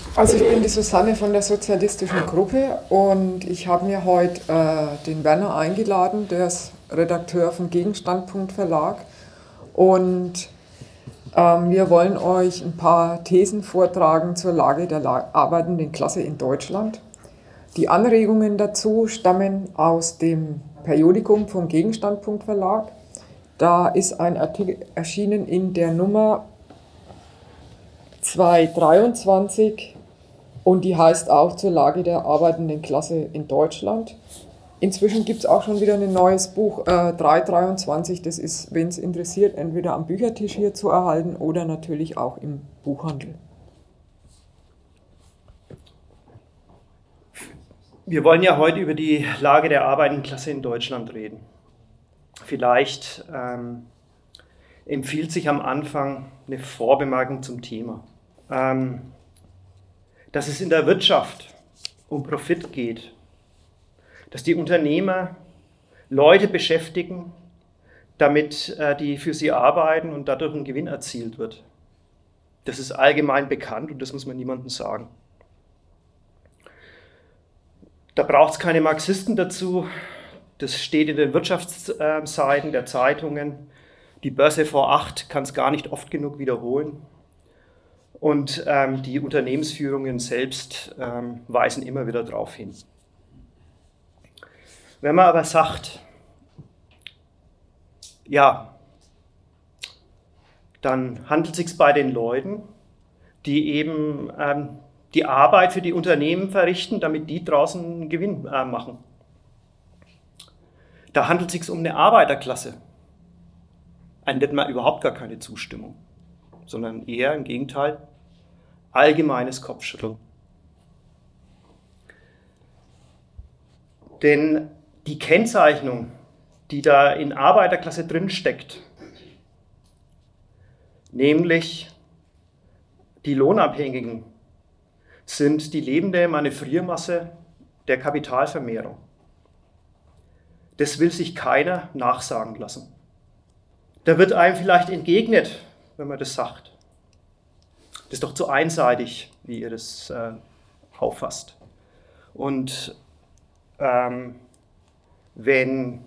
Also ich bin die Susanne von der Sozialistischen Gruppe und ich habe mir heute den Werner eingeladen, der ist Redakteur vom Gegenstandpunkt Verlag, und wir wollen euch ein paar Thesen vortragen zur Lage der arbeitenden Klasse in Deutschland. Die Anregungen dazu stammen aus dem Periodikum vom Gegenstandpunkt Verlag. Da ist ein Artikel erschienen in der Nummer 223 und die heißt auch zur Lage der arbeitenden Klasse in Deutschland. Inzwischen gibt es auch schon wieder ein neues Buch, 323, das ist, wenn es interessiert, entweder am Büchertisch hier zu erhalten oder natürlich auch im Buchhandel. Wir wollen ja heute über die Lage der arbeitenden Klasse in Deutschland reden. Vielleicht empfiehlt sich am Anfang eine Vorbemerkung zum Thema. Dass es in der Wirtschaft um Profit geht, dass die Unternehmer Leute beschäftigen, damit die für sie arbeiten und dadurch ein Gewinn erzielt wird. Das ist allgemein bekannt und das muss man niemandem sagen. Da braucht es keine Marxisten dazu, das steht in den Wirtschaftsseiten der Zeitungen. Die Börse vor 8 kann es gar nicht oft genug wiederholen. Und die Unternehmensführungen selbst weisen immer wieder darauf hin. Wenn man aber sagt, ja, dann handelt es sich bei den Leuten, die eben die Arbeit für die Unternehmen verrichten, damit die draußen einen Gewinn machen. Da handelt es sich um eine Arbeiterklasse. Findet man überhaupt gar keine Zustimmung, sondern eher im Gegenteil, allgemeines Kopfschütteln. Denn die Kennzeichnung, die da in Arbeiterklasse drin steckt, nämlich die Lohnabhängigen, sind die lebende Manövriermasse der Kapitalvermehrung. Das will sich keiner nachsagen lassen. Da wird einem vielleicht entgegnet, wenn man das sagt. Das ist doch zu einseitig, wie ihr das auffasst. Und wenn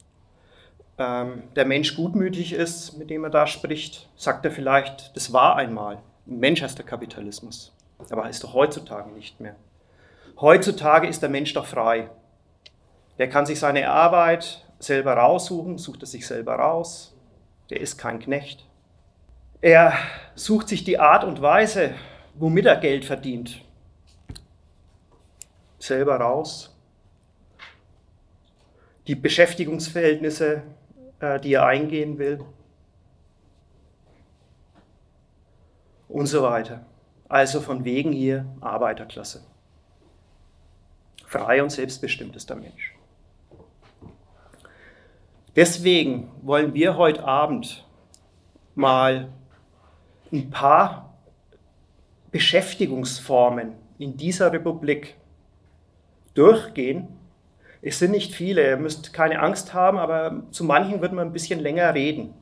der Mensch gutmütig ist, mit dem er da spricht, sagt er vielleicht, das war einmal. Ein Mensch heißt der Kapitalismus. Aber ist doch heutzutage nicht mehr. Heutzutage ist der Mensch doch frei. Der kann sich seine Arbeit selber raussuchen, sucht es sich selber raus. Der ist kein Knecht. Er sucht sich die Art und Weise, womit er Geld verdient, selber raus. Die Beschäftigungsverhältnisse, die er eingehen will und so weiter. Also von wegen hier Arbeiterklasse. Frei und selbstbestimmt ist der Mensch. Deswegen wollen wir heute Abend mal ein paar Beschäftigungsformen in dieser Republik durchgehen. Es sind nicht viele, ihr müsst keine Angst haben, aber zu manchen wird man ein bisschen länger reden.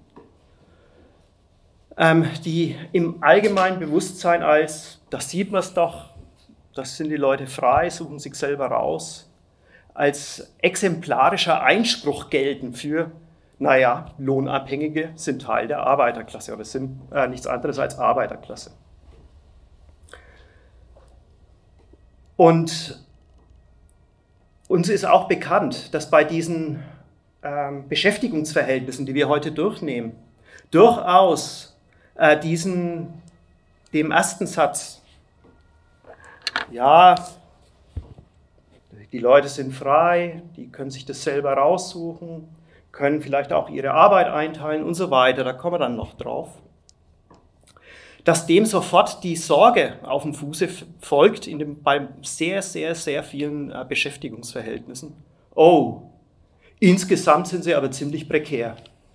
Die im allgemeinen Bewusstsein als, das sieht man es doch, das sind die Leute frei, suchen sich selber raus, als exemplarischer Einspruch gelten für, naja, Lohnabhängige sind Teil der Arbeiterklasse oder sind nichts anderes als Arbeiterklasse. Und uns ist auch bekannt, dass bei diesen Beschäftigungsverhältnissen, die wir heute durchnehmen, durchaus dem ersten Satz, ja, die Leute sind frei, die können sich das selber raussuchen, können vielleicht auch ihre Arbeit einteilen und so weiter, da kommen wir dann noch drauf, dass dem sofort die Sorge auf dem Fuße folgt bei sehr, sehr, sehr vielen Beschäftigungsverhältnissen. Oh, insgesamt sind sie aber ziemlich prekär.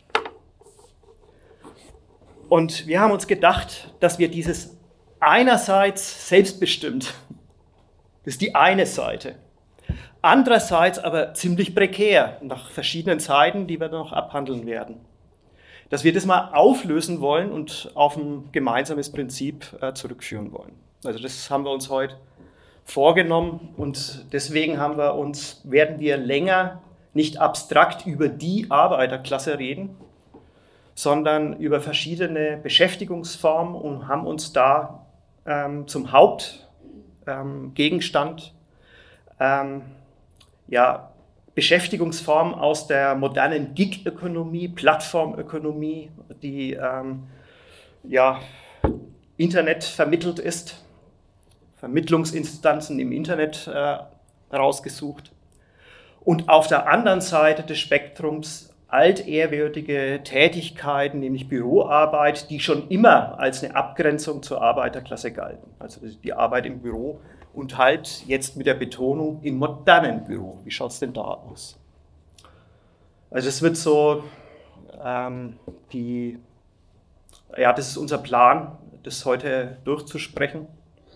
Und wir haben uns gedacht, dass wir dieses einerseits selbstbestimmt, das ist die eine Seite, andererseits aber ziemlich prekär, nach verschiedenen Seiten, die wir noch abhandeln werden, dass wir das mal auflösen wollen und auf ein gemeinsames Prinzip zurückführen wollen. Also das haben wir uns heute vorgenommen und deswegen werden wir länger nicht abstrakt über die Arbeiterklasse reden, sondern über verschiedene Beschäftigungsformen und haben uns da zum Hauptgegenstand Beschäftigungsformen aus der modernen Gig-Ökonomie, Plattformökonomie, die Internet vermittelt ist, Vermittlungsinstanzen im Internet rausgesucht. Und auf der anderen Seite des Spektrums altehrwürdige Tätigkeiten, nämlich Büroarbeit, die schon immer als eine Abgrenzung zur Arbeiterklasse galten. Also die Arbeit im Büro und halt jetzt mit der Betonung im modernen Büro. Wie schaut es denn da aus? Also es wird so, das ist unser Plan, das heute durchzusprechen.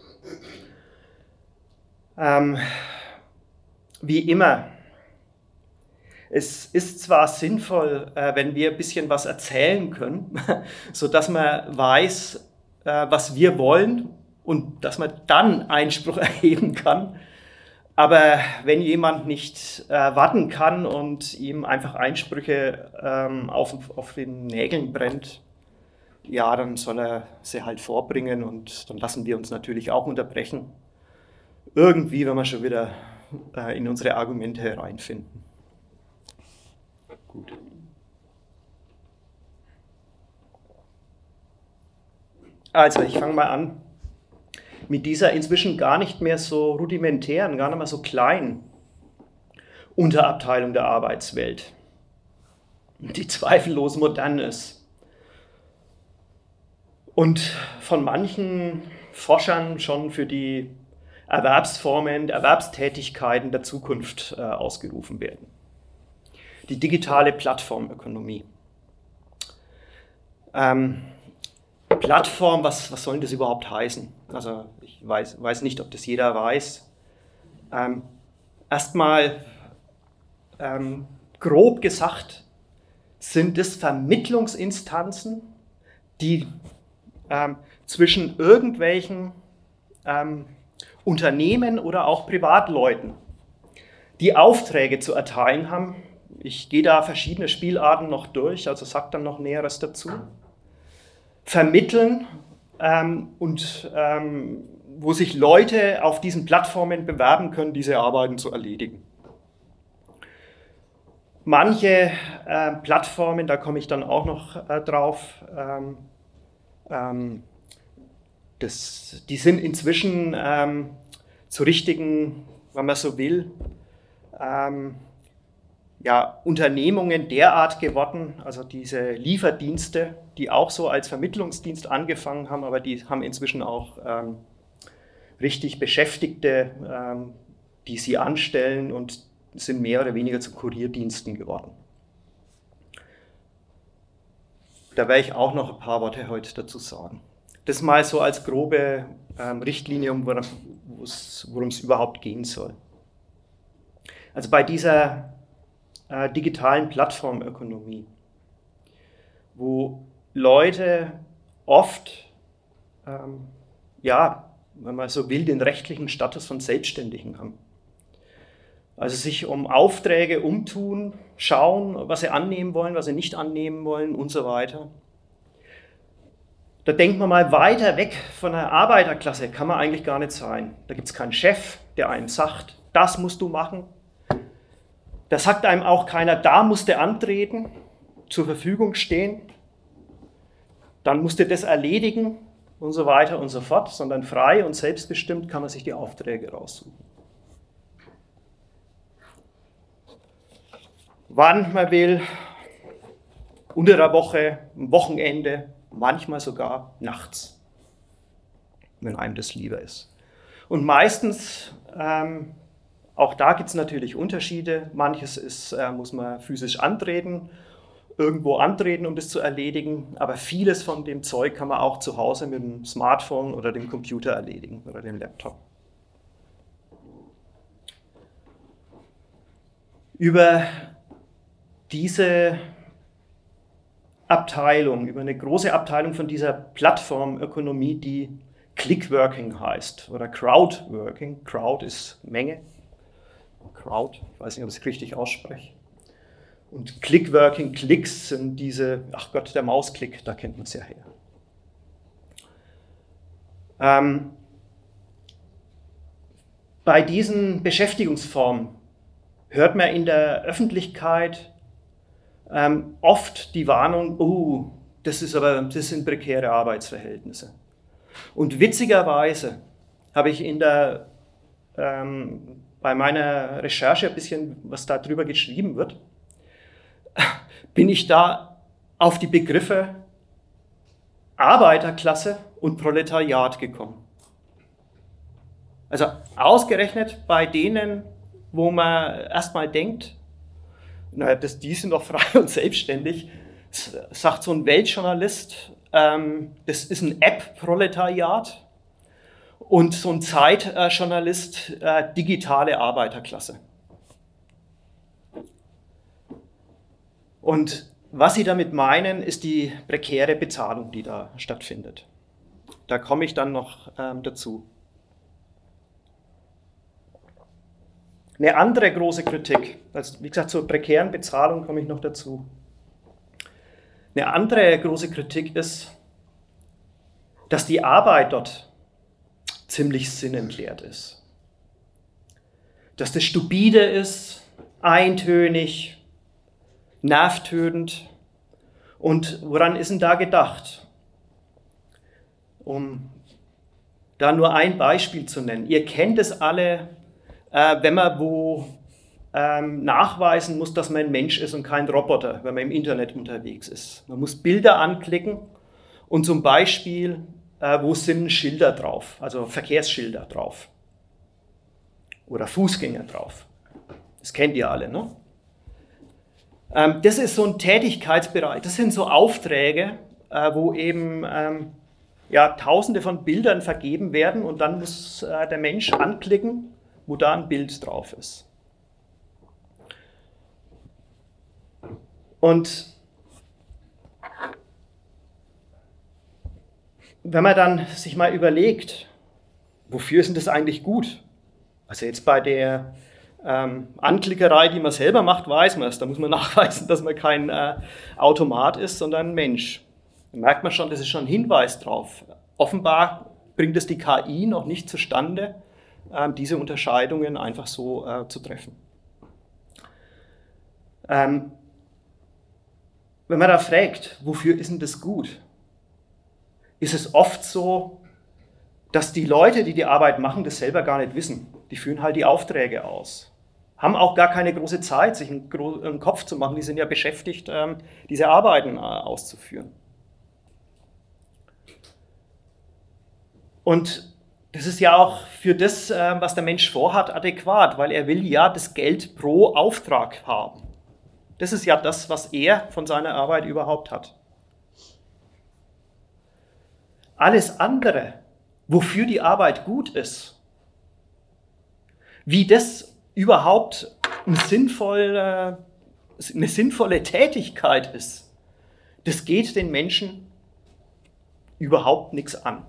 Wie immer, es ist zwar sinnvoll, wenn wir ein bisschen was erzählen können, sodass man weiß, was wir wollen und dass man dann Einspruch erheben kann. Aber wenn jemand nicht warten kann und ihm einfach Einsprüche auf den Nägeln brennt, ja, dann soll er sie halt vorbringen und dann lassen wir uns natürlich auch unterbrechen. Irgendwie, wenn wir schon wieder in unsere Argumente hereinfinden. Gut. Also, ich fange mal an mit dieser inzwischen gar nicht mehr so rudimentären, gar nicht mehr so kleinen Unterabteilung der Arbeitswelt, die zweifellos modern ist und von manchen Forschern schon für die Erwerbsformen, Erwerbstätigkeiten der Zukunft ausgerufen werden. Die digitale Plattformökonomie. Plattform, was soll denn das überhaupt heißen? Also ich weiß nicht, ob das jeder weiß. Erstmal grob gesagt sind es Vermittlungsinstanzen, die zwischen irgendwelchen Unternehmen oder auch Privatleuten, die Aufträge zu erteilen haben. Ich gehe da verschiedene Spielarten noch durch, also sage dann noch Näheres dazu. Vermitteln wo sich Leute auf diesen Plattformen bewerben können, diese Arbeiten zu erledigen. Manche Plattformen, da komme ich dann auch noch drauf, die sind inzwischen zu richtigen, wenn man so will, Unternehmungen derart geworden, also diese Lieferdienste, die auch so als Vermittlungsdienst angefangen haben, aber die haben inzwischen auch richtig Beschäftigte, die sie anstellen und sind mehr oder weniger zu Kurierdiensten geworden. Da werde ich auch noch ein paar Worte heute dazu sagen. Das mal so als grobe Richtlinie, worum es überhaupt gehen soll. Also bei dieser digitalen Plattformökonomie, wo Leute oft, wenn man so will, den rechtlichen Status von Selbstständigen haben. Also sich um Aufträge umtun, schauen, was sie annehmen wollen, was sie nicht annehmen wollen und so weiter. Da denkt man mal weiter weg von der Arbeiterklasse, kann man eigentlich gar nicht sein. Da gibt es keinen Chef, der einem sagt, das musst du machen. Da sagt einem auch keiner, da musst du antreten, zur Verfügung stehen, dann musst du das erledigen und so weiter und so fort, sondern frei und selbstbestimmt kann man sich die Aufträge raussuchen. Wann man will, unter der Woche, am Wochenende, manchmal sogar nachts, wenn einem das lieber ist. Und meistens, auch da gibt es natürlich Unterschiede. Manches muss man physisch antreten, irgendwo antreten, um das zu erledigen. Aber vieles von dem Zeug kann man auch zu Hause mit dem Smartphone oder dem Computer erledigen oder dem Laptop. Über diese Abteilung, über eine große Abteilung von dieser Plattformökonomie, die Clickworking heißt oder Crowdworking. Crowd ist Menge. Crowd, ich weiß nicht, ob ich es richtig ausspreche. Und Clickworking, Klicks sind diese, ach Gott, der Mausklick, da kennt man es ja her. Bei diesen Beschäftigungsformen hört man in der Öffentlichkeit oft die Warnung, das sind prekäre Arbeitsverhältnisse. Und witzigerweise habe ich bei meiner Recherche ein bisschen, was darüber geschrieben wird, bin ich da auf die Begriffe Arbeiterklasse und Proletariat gekommen. Also ausgerechnet bei denen, wo man erstmal denkt, naja, die sind doch frei und selbstständig, sagt so ein Weltjournalist, das ist ein App-Proletariat und so ein Zeitjournalist, digitale Arbeiterklasse. Und was sie damit meinen, ist die prekäre Bezahlung, die da stattfindet. Da komme ich dann noch dazu. Eine andere große Kritik, also wie gesagt, zur prekären Bezahlung komme ich noch dazu. Eine andere große Kritik ist, dass die Arbeit dort ziemlich sinnentleert ist. Dass das stupide ist, eintönig, nervtötend. Und woran ist denn da gedacht? Um da nur ein Beispiel zu nennen. Ihr kennt es alle, wenn man nachweisen muss, dass man ein Mensch ist und kein Roboter, wenn man im Internet unterwegs ist. Man muss Bilder anklicken und zum Beispiel, wo sind Schilder drauf, also Verkehrsschilder drauf oder Fußgänger drauf. Das kennt ihr alle, ne? Das ist so ein Tätigkeitsbereich, das sind so Aufträge, wo eben Tausende von Bildern vergeben werden und dann muss der Mensch anklicken, wo da ein Bild drauf ist. Und wenn man dann sich mal überlegt, wofür ist denn das eigentlich gut? Also jetzt bei der Anklickerei, die man selber macht, weiß man es. Da muss man nachweisen, dass man kein Automat ist, sondern ein Mensch. Da merkt man schon, das ist schon ein Hinweis drauf. Offenbar bringt es die KI noch nicht zustande, diese Unterscheidungen einfach so zu treffen. Wenn man da fragt, wofür ist denn das gut, ist es oft so, dass die Leute, die die Arbeit machen, das selber gar nicht wissen. Die führen halt die Aufträge aus. Haben auch gar keine große Zeit, sich einen Kopf zu machen. Die sind ja beschäftigt, diese Arbeiten auszuführen. Und das ist ja auch für das, was der Mensch vorhat, adäquat, weil er will ja das Geld pro Auftrag haben. Das ist ja das, was er von seiner Arbeit überhaupt hat. Alles andere, wofür die Arbeit gut ist, wie das überhaupt eine sinnvolle Tätigkeit ist, das geht den Menschen überhaupt nichts an.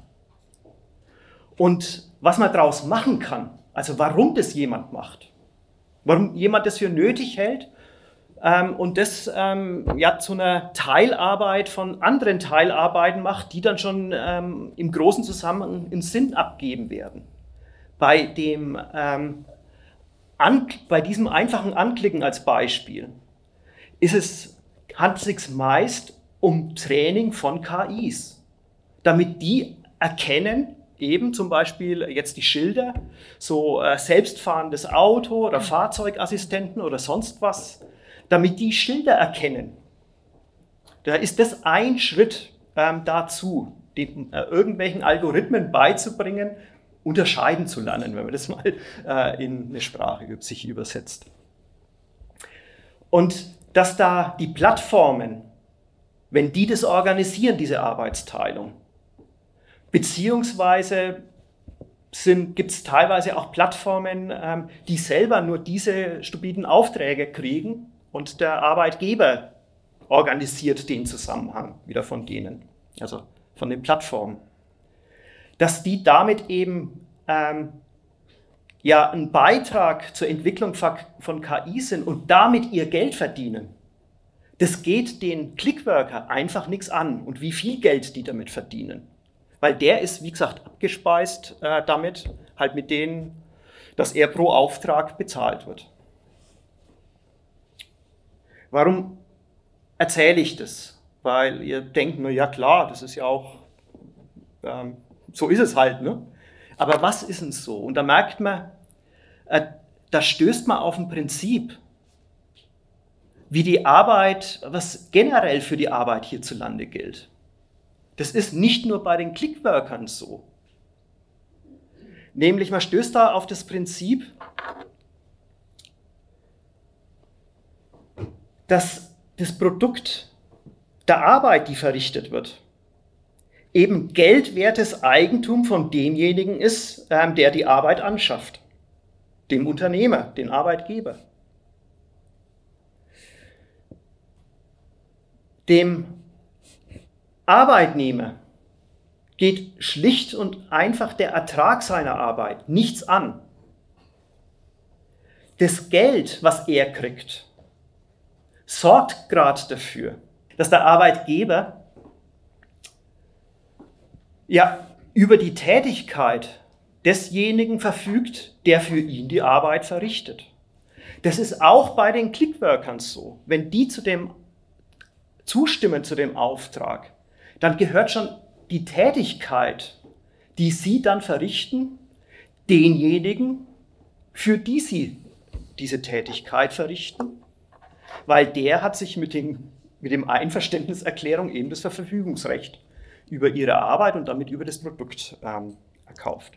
Und was man daraus machen kann, also warum das jemand macht, warum jemand das für nötig hält und das zu einer Teilarbeit von anderen Teilarbeiten macht, die dann schon im großen Zusammenhang einen Sinn abgeben werden. Bei diesem einfachen Anklicken als Beispiel handelt es sich meist um Training von KIs, damit die erkennen, eben zum Beispiel jetzt die Schilder, so selbstfahrendes Auto oder Fahrzeugassistenten oder sonst was, damit die Schilder erkennen. Da ist das ein Schritt dazu, irgendwelchen Algorithmen beizubringen, unterscheiden zu lernen, wenn man das mal in eine Sprache sich übersetzt. Und dass da die Plattformen, wenn die das organisieren, diese Arbeitsteilung, beziehungsweise gibt es teilweise auch Plattformen, die selber nur diese stupiden Aufträge kriegen und der Arbeitgeber organisiert den Zusammenhang wieder von denen, also von den Plattformen. dass die damit eben ja ein Beitrag zur Entwicklung von KI sind und damit ihr Geld verdienen, das geht den Clickworker einfach nichts an und wie viel Geld die damit verdienen. Weil der ist, wie gesagt, abgespeist damit, halt mit denen, dass er pro Auftrag bezahlt wird. Warum erzähle ich das? Weil ihr denkt, na ja klar, das ist ja auch, so ist es halt, ne? Aber was ist denn so? Und da merkt man, da stößt man auf ein Prinzip, wie die Arbeit, was generell für die Arbeit hierzulande gilt. Das ist nicht nur bei den Clickworkern so. Nämlich, man stößt da auf das Prinzip, dass das Produkt der Arbeit, die verrichtet wird, eben geldwertes Eigentum von demjenigen ist, der die Arbeit anschafft, dem Unternehmer, dem Arbeitgeber. Dem Arbeitnehmer geht schlicht und einfach der Ertrag seiner Arbeit nichts an. Das Geld, was er kriegt, sorgt gerade dafür, dass der Arbeitgeber ja über die Tätigkeit desjenigen verfügt, der für ihn die Arbeit verrichtet. Das ist auch bei den Clickworkern so. Wenn die zustimmen zu dem Auftrag, dann gehört schon die Tätigkeit, die sie dann verrichten, denjenigen, für die sie diese Tätigkeit verrichten, weil der hat sich mit dem Einverständniserklärung eben das Verfügungsrecht über ihre Arbeit und damit über das Produkt erkauft.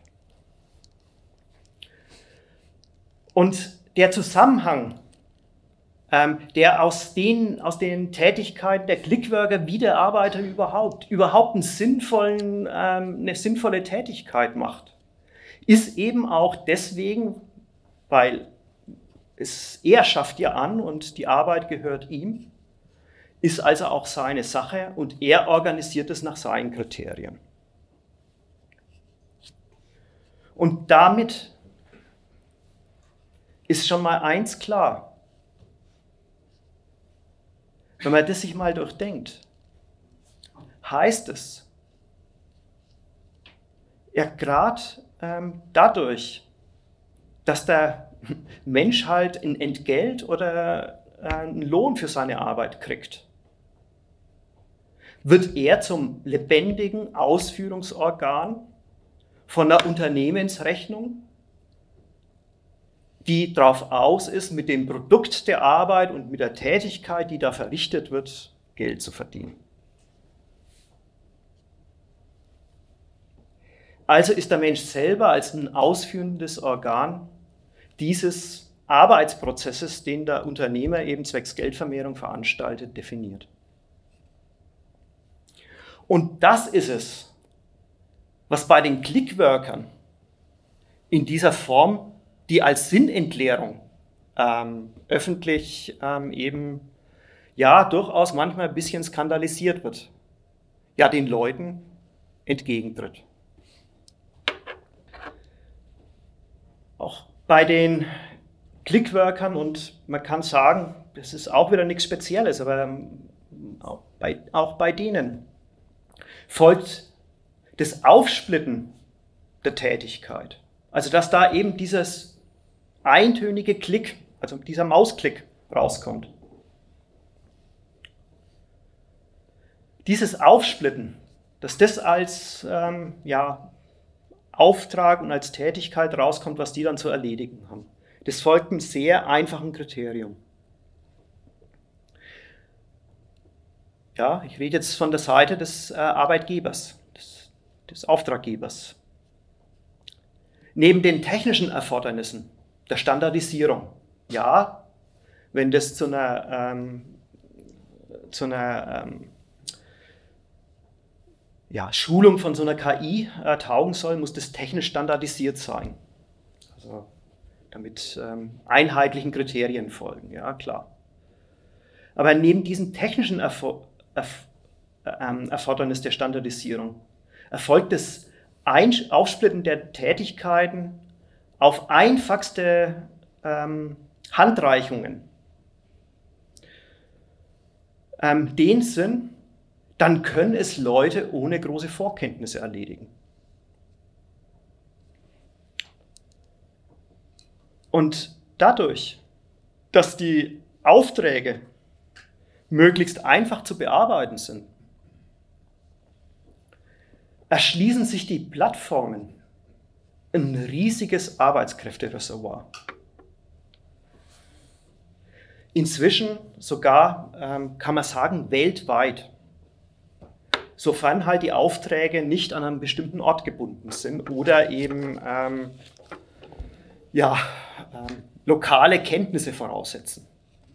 Und der Zusammenhang, der aus den Tätigkeiten der Clickworker wie der Arbeiter überhaupt eine sinnvolle Tätigkeit macht, ist eben auch deswegen, weil er schafft ja an und die Arbeit gehört ihm, ist also auch seine Sache und er organisiert es nach seinen Kriterien. Und damit ist schon mal eins klar. Wenn man das sich mal durchdenkt, heißt es, ja gerade dadurch, dass der Mensch halt ein Entgelt oder einen Lohn für seine Arbeit kriegt, wird er zum lebendigen Ausführungsorgan von einer Unternehmensrechnung, die darauf aus ist, mit dem Produkt der Arbeit und mit der Tätigkeit, die da verrichtet wird, Geld zu verdienen. Also ist der Mensch selber als ein ausführendes Organ dieses Arbeitsprozesses, den der Unternehmer eben zwecks Geldvermehrung veranstaltet, definiert. Und das ist es, was bei den Clickworkern in dieser Form, die als Sinnentleerung öffentlich eben ja durchaus manchmal ein bisschen skandalisiert wird, ja den Leuten entgegentritt. Auch bei den Clickworkern, und man kann sagen, das ist auch wieder nichts Spezielles, aber auch bei denen folgt das Aufsplitten der Tätigkeit. Also dass da eben dieses eintönige Klick, also dieser Mausklick rauskommt. Dieses Aufsplitten, dass das als Auftrag und als Tätigkeit rauskommt, was die dann zu erledigen haben. Das folgt einem sehr einfachen Kriterium. Ja, ich rede jetzt von der Seite des Arbeitgebers, des Auftraggebers. Neben den technischen Erfordernissen der Standardisierung, ja, wenn das zu einer Schulung von so einer KI taugen soll, muss das technisch standardisiert sein. Also damit einheitlichen Kriterien folgen, ja klar. Aber neben diesem technischen Erfordernis der Standardisierung erfolgt das Aufsplitten der Tätigkeiten auf einfachste Handreichungen den Sinn, dann können es Leute ohne große Vorkenntnisse erledigen. Und dadurch, dass die Aufträge möglichst einfach zu bearbeiten sind, erschließen sich die Plattformen ein riesiges Arbeitskräftereservoir. Inzwischen sogar, kann man sagen, weltweit. Sofern halt die Aufträge nicht an einen bestimmten Ort gebunden sind oder eben lokale Kenntnisse voraussetzen.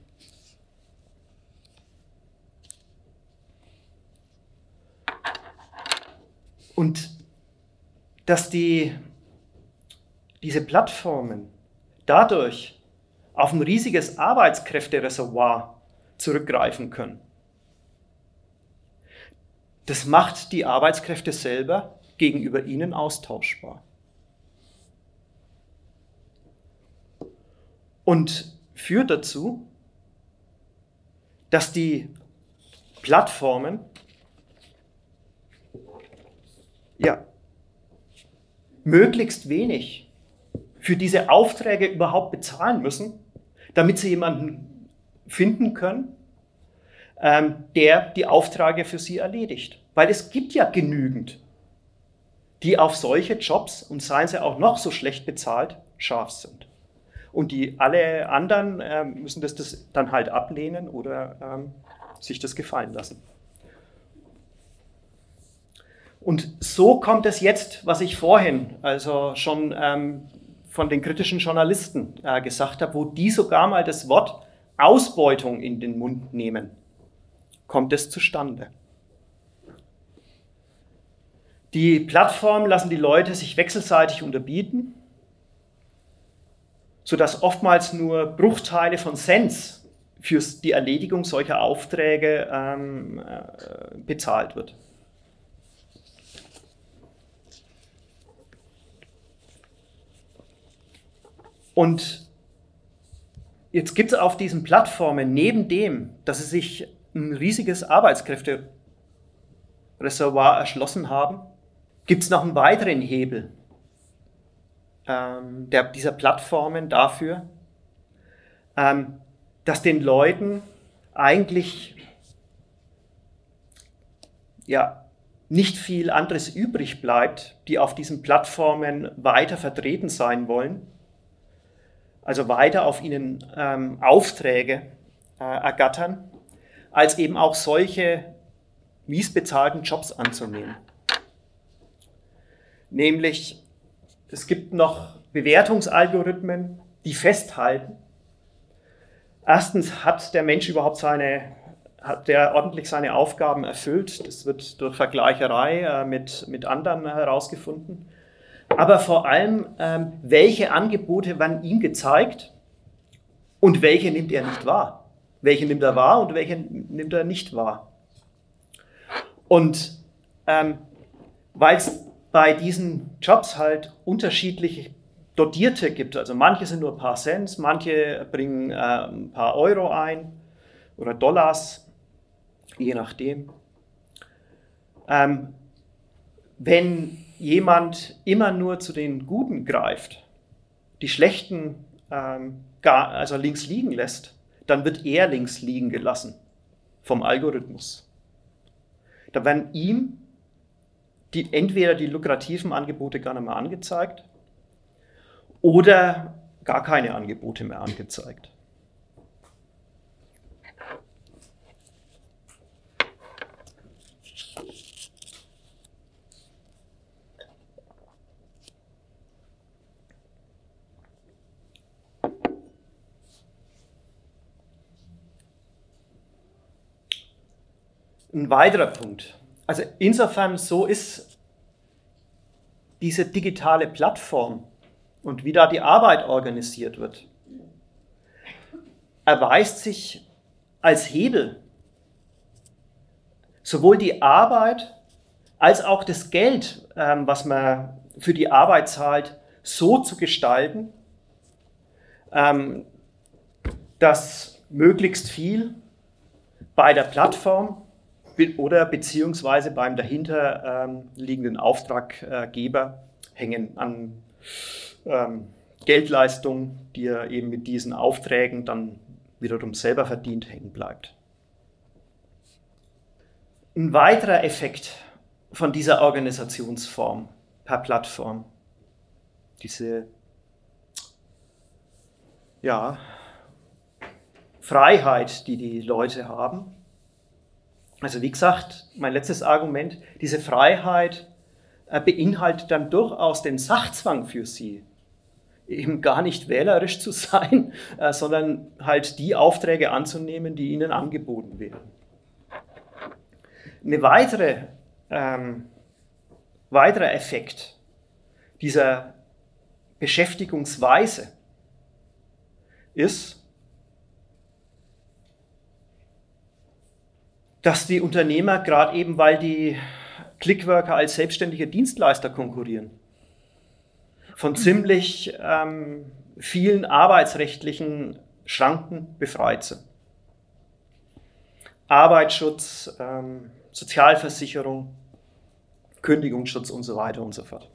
Und dass diese Plattformen dadurch auf ein riesiges Arbeitskräftereservoir zurückgreifen können, das macht die Arbeitskräfte selber gegenüber ihnen austauschbar. Und führt dazu, dass die Plattformen möglichst wenig für diese Aufträge überhaupt bezahlen müssen, damit sie jemanden finden können, der die Aufträge für sie erledigt. Weil es gibt ja genügend, die auf solche Jobs, und seien sie auch noch so schlecht bezahlt, scharf sind. Und alle anderen müssen das dann halt ablehnen oder sich das gefallen lassen. Und so kommt es jetzt, was ich vorhin also schon von den kritischen Journalisten gesagt habe, wo die sogar mal das Wort Ausbeutung in den Mund nehmen, kommt es zustande. Die Plattformen lassen die Leute sich wechselseitig unterbieten, sodass oftmals nur Bruchteile von Cents für die Erledigung solcher Aufträge bezahlt wird. Und jetzt gibt es auf diesen Plattformen, neben dem, dass sie sich ein riesiges Arbeitskräftereservoir erschlossen haben, gibt es noch einen weiteren Hebel dieser Plattformen dafür, dass den Leuten eigentlich nicht viel anderes übrig bleibt, die auf diesen Plattformen weiter vertreten sein wollen, also weiter auf ihnen Aufträge ergattern, als eben auch solche miesbezahlten Jobs anzunehmen. Nämlich, es gibt noch Bewertungsalgorithmen, die festhalten, erstens hat der Mensch überhaupt ordentlich seine Aufgaben erfüllt, das wird durch Vergleicherei mit anderen herausgefunden. Aber vor allem, welche Angebote werden ihm gezeigt und welche nimmt er nicht wahr? Welche nimmt er wahr und welche nimmt er nicht wahr? Und weil es bei diesen Jobs halt unterschiedliche Dotierte gibt, also manche sind nur ein paar Cent, manche bringen ein paar Euro ein oder Dollars, je nachdem. Wenn jemand immer nur zu den Guten greift, die Schlechten also links liegen lässt, dann wird er links liegen gelassen vom Algorithmus. Da werden ihm entweder die lukrativen Angebote gar nicht mehr angezeigt oder gar keine Angebote mehr angezeigt. Ein weiterer Punkt. Also insofern so ist diese digitale Plattform und wie da die Arbeit organisiert wird, erweist sich als Hebel, sowohl die Arbeit als auch das Geld, was man für die Arbeit zahlt, so zu gestalten, dass möglichst viel bei der Plattform oder beziehungsweise beim dahinter liegenden Auftraggeber hängen an Geldleistung, die er eben mit diesen Aufträgen dann wiederum selber verdient, hängen bleibt. Ein weiterer Effekt von dieser Organisationsform per Plattform, diese Freiheit, die die Leute haben. Also wie gesagt, mein letztes Argument, diese Freiheit beinhaltet dann durchaus den Sachzwang für sie, eben gar nicht wählerisch zu sein, sondern halt die Aufträge anzunehmen, die ihnen angeboten werden. Ein weiterer Effekt dieser Beschäftigungsweise ist, dass die Unternehmer, gerade eben weil die Clickworker als selbstständige Dienstleister konkurrieren, von ziemlich vielen arbeitsrechtlichen Schranken befreit sind. Arbeitsschutz, Sozialversicherung, Kündigungsschutz und so weiter und so fort.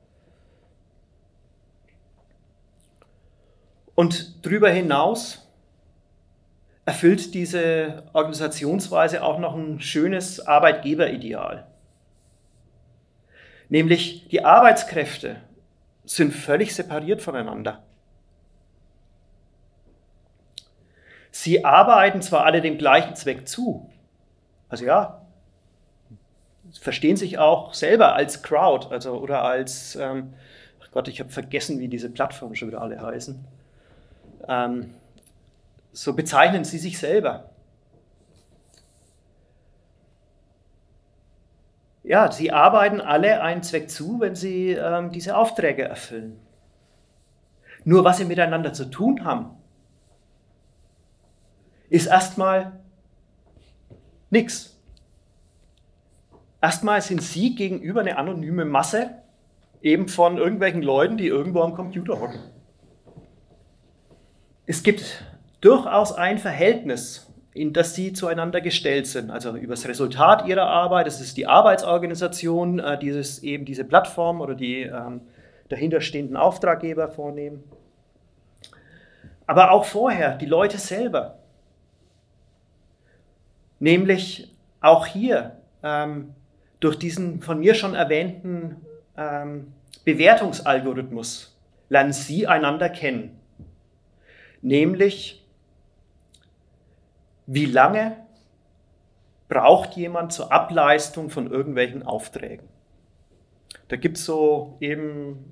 Und darüber hinaus erfüllt diese Organisationsweise auch noch ein schönes Arbeitgeberideal. Nämlich die Arbeitskräfte sind völlig separiert voneinander. Sie arbeiten zwar alle dem gleichen Zweck zu, also ja, verstehen sich auch selber als Crowd, also oder als, ach Gott, ich habe vergessen, wie diese Plattformen schon wieder alle heißen. So bezeichnen sie sich selber. Ja, sie arbeiten alle einen Zweck zu, wenn sie diese Aufträge erfüllen. Nur was sie miteinander zu tun haben, ist erstmal nichts. Erstmal sind sie gegenüber eine anonyme Masse, eben von irgendwelchen Leuten, die irgendwo am Computer hocken. Es gibt durchaus ein Verhältnis, in das sie zueinander gestellt sind. Also über das Resultat ihrer Arbeit, das ist die Arbeitsorganisation, die eben diese Plattform oder die dahinterstehenden Auftraggeber vornehmen. Aber auch vorher, die Leute selber. Nämlich auch hier durch diesen von mir schon erwähnten Bewertungsalgorithmus lernen sie einander kennen. Nämlich, wie lange braucht jemand zur Ableistung von irgendwelchen Aufträgen? Da gibt es so eben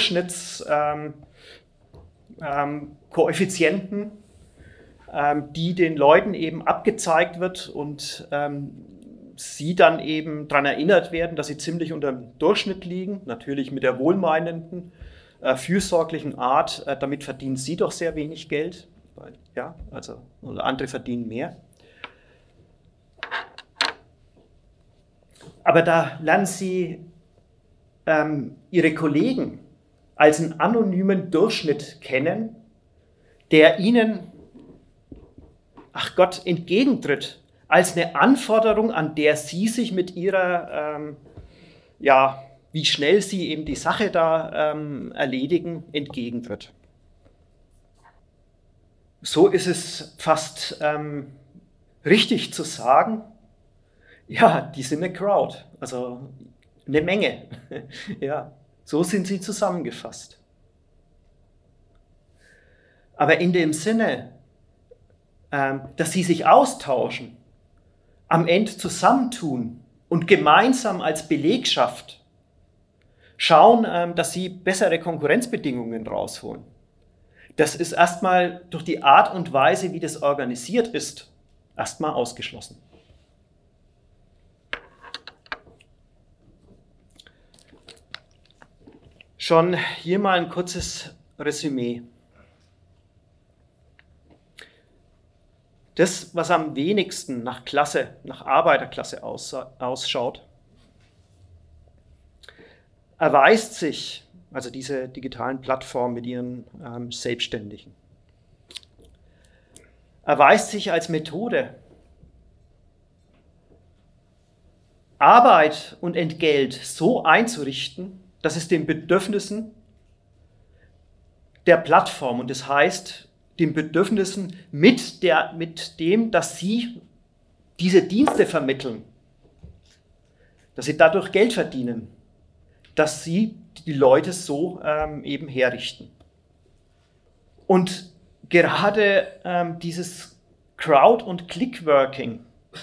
Durchschnittskoeffizienten, die den Leuten eben abgezeigt wird und sie dann eben daran erinnert werden, dass sie ziemlich unter dem Durchschnitt liegen, natürlich mit der wohlmeinenden, fürsorglichen Art, damit verdienen sie doch sehr wenig Geld, weil, ja, also oder andere verdienen mehr. Aber da lernen sie ihre Kollegen als einen anonymen Durchschnitt kennen, der ihnen, ach Gott, entgegentritt, als eine Anforderung, an der sie sich mit ihrer, wie schnell sie eben die Sache da erledigen, entgegentritt. So ist es fast richtig zu sagen, ja, die sind eine Crowd, also eine Menge. Ja, so sind sie zusammengefasst. Aber in dem Sinne, dass sie sich austauschen, am Ende zusammentun und gemeinsam als Belegschaft schauen, dass sie bessere Konkurrenzbedingungen rausholen. Das ist erstmal durch die Art und Weise, wie das organisiert ist, erstmal ausgeschlossen. Schon hier mal ein kurzes Resümee. Das, was am wenigsten nach Klasse, nach Arbeiterklasse ausschaut, erweist sich, also diese digitalen Plattformen mit ihren Selbstständigen, erweist sich als Methode, Arbeit und Entgelt so einzurichten, dass es den Bedürfnissen der Plattform, und das heißt den Bedürfnissen mit dem, dass sie diese Dienste vermitteln, dass sie dadurch Geld verdienen, dass sie die Leute so eben herrichten. Und gerade dieses Crowd- und Clickworking,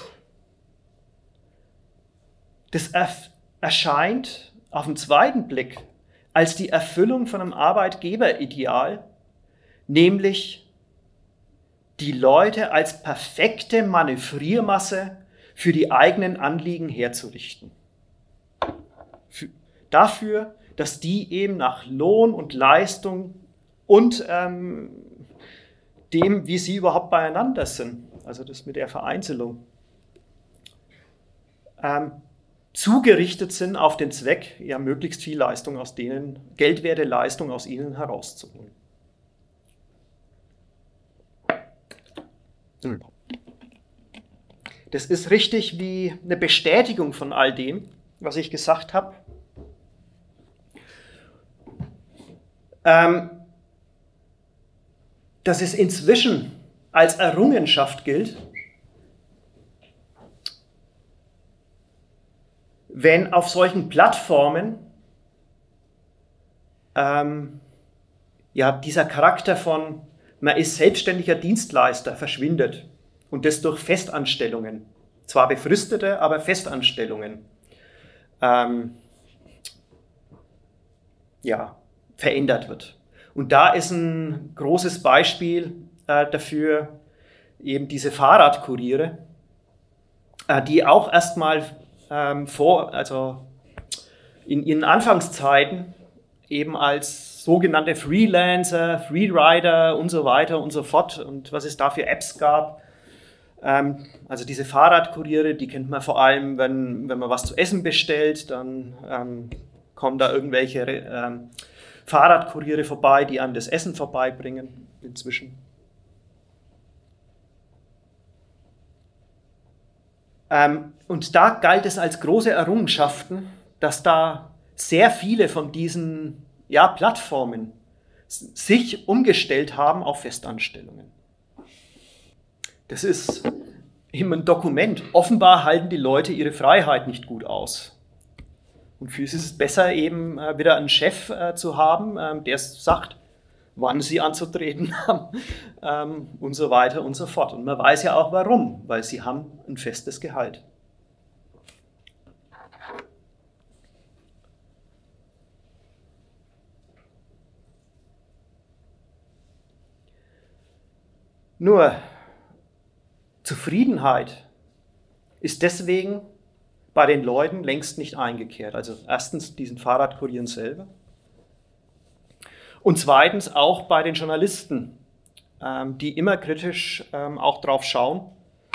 das erscheint auf den zweiten Blick als die Erfüllung von einem Arbeitgeberideal, nämlich die Leute als perfekte Manövriermasse für die eigenen Anliegen herzurichten. Dafür, dass die eben nach Lohn und Leistung und dem, wie sie überhaupt beieinander sind, also das mit der Vereinzelung, zugerichtet sind auf den Zweck, ja möglichst viel Leistung aus denen, geldwerte Leistung aus ihnen herauszuholen. Das ist richtig wie eine Bestätigung von all dem, was ich gesagt habe. Dass es inzwischen als Errungenschaft gilt, wenn auf solchen Plattformen dieser Charakter von man ist selbstständiger Dienstleister verschwindet und das durch Festanstellungen, zwar befristete, aber Festanstellungen, verändert wird. Und da ist ein großes Beispiel dafür eben diese Fahrradkuriere, die auch erstmal in ihren Anfangszeiten eben als sogenannte Freelancer, Freerider und so weiter und so fort und was es da für Apps gab. Also diese Fahrradkuriere, die kennt man vor allem, wenn man was zu essen bestellt, dann kommen da irgendwelche Fahrradkuriere vorbei, die einem das Essen vorbeibringen inzwischen. Und da galt es als große Errungenschaften, dass da sehr viele von diesen Plattformen sich umgestellt haben auf Festanstellungen. Das ist eben ein Dokument. Offenbar halten die Leute ihre Freiheit nicht gut aus. Und für sie ist es besser, eben wieder einen Chef zu haben, der sagt, wann sie anzutreten haben und so weiter und so fort. Und man weiß ja auch warum, weil sie haben ein festes Gehalt. Nur Zufriedenheit ist deswegen bei den Leuten längst nicht eingekehrt. Also erstens diesen Fahrradkurieren selber und zweitens auch bei den Journalisten, die immer kritisch auch drauf schauen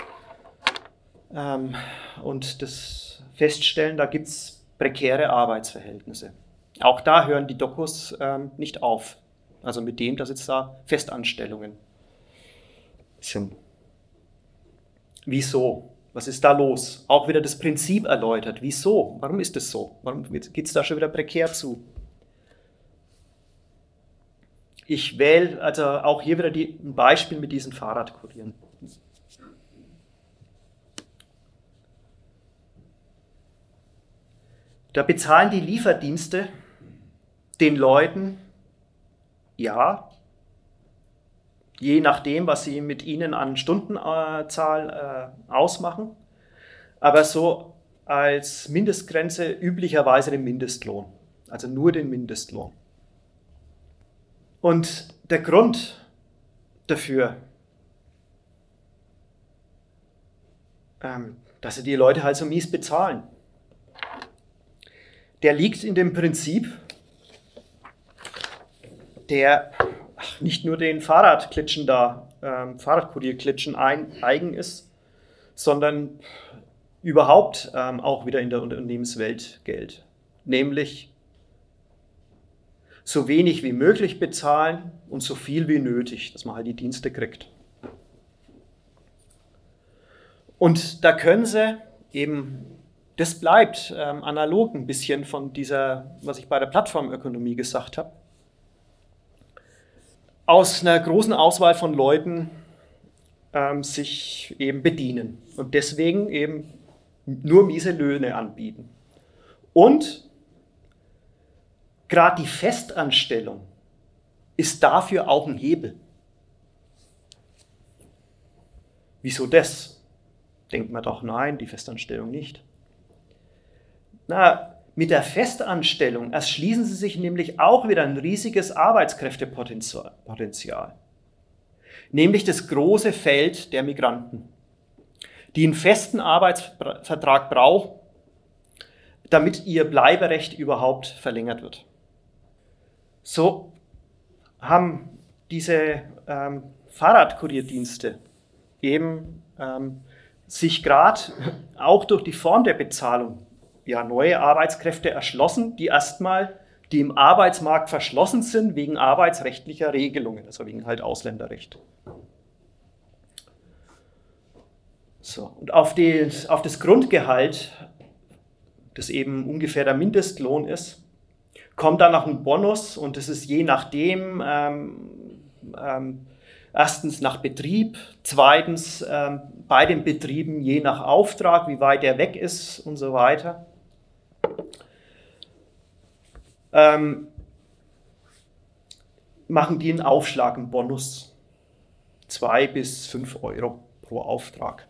und das feststellen, da gibt es prekäre Arbeitsverhältnisse. Auch da hören die Dokus nicht auf. Also mit dem, dass jetzt da Festanstellungen sind. Wieso? Was ist da los? Auch wieder das Prinzip erläutert. Wieso? Warum ist es so? Warum geht es da schon wieder prekär zu? Ich wähle also auch hier wieder ein Beispiel mit diesen Fahrradkurieren. Da bezahlen die Lieferdienste den Leuten, je nachdem, was sie mit ihnen an Stundenzahl ausmachen, aber so als Mindestgrenze üblicherweise den Mindestlohn, also nur den Mindestlohn. Und der Grund dafür, dass sie die Leute halt so mies bezahlen, der liegt in dem Prinzip, der nicht nur den Fahrradkurierklitschen eigen ist, sondern überhaupt auch wieder in der Unternehmenswelt gilt. Nämlich so wenig wie möglich bezahlen und so viel wie nötig, dass man halt die Dienste kriegt. Und da können sie eben, das bleibt analog ein bisschen von dieser, was ich bei der Plattformökonomie gesagt habe, aus einer großen Auswahl von Leuten sich eben bedienen und deswegen eben nur miese Löhne anbieten. Und gerade die Festanstellung ist dafür auch ein Hebel. Wieso das? Denkt man doch, nein, die Festanstellung nicht. Na, mit der Festanstellung erschließen sie sich nämlich auch wieder ein riesiges Arbeitskräftepotenzial. Nämlich das große Feld der Migranten, die einen festen Arbeitsvertrag brauchen, damit ihr Bleiberecht überhaupt verlängert wird. So haben diese Fahrradkurierdienste eben sich gerade auch durch die Form der Bezahlung neue Arbeitskräfte erschlossen, die im Arbeitsmarkt verschlossen sind wegen arbeitsrechtlicher Regelungen, also wegen halt Ausländerrecht. So, und auf das Grundgehalt, das eben ungefähr der Mindestlohn ist, kommt dann noch ein Bonus und das ist je nachdem, erstens nach Betrieb, zweitens bei den Betrieben je nach Auftrag, wie weit der weg ist und so weiter. Machen die einen Aufschlag, einen Bonus, 2 bis 5 Euro pro Auftrag.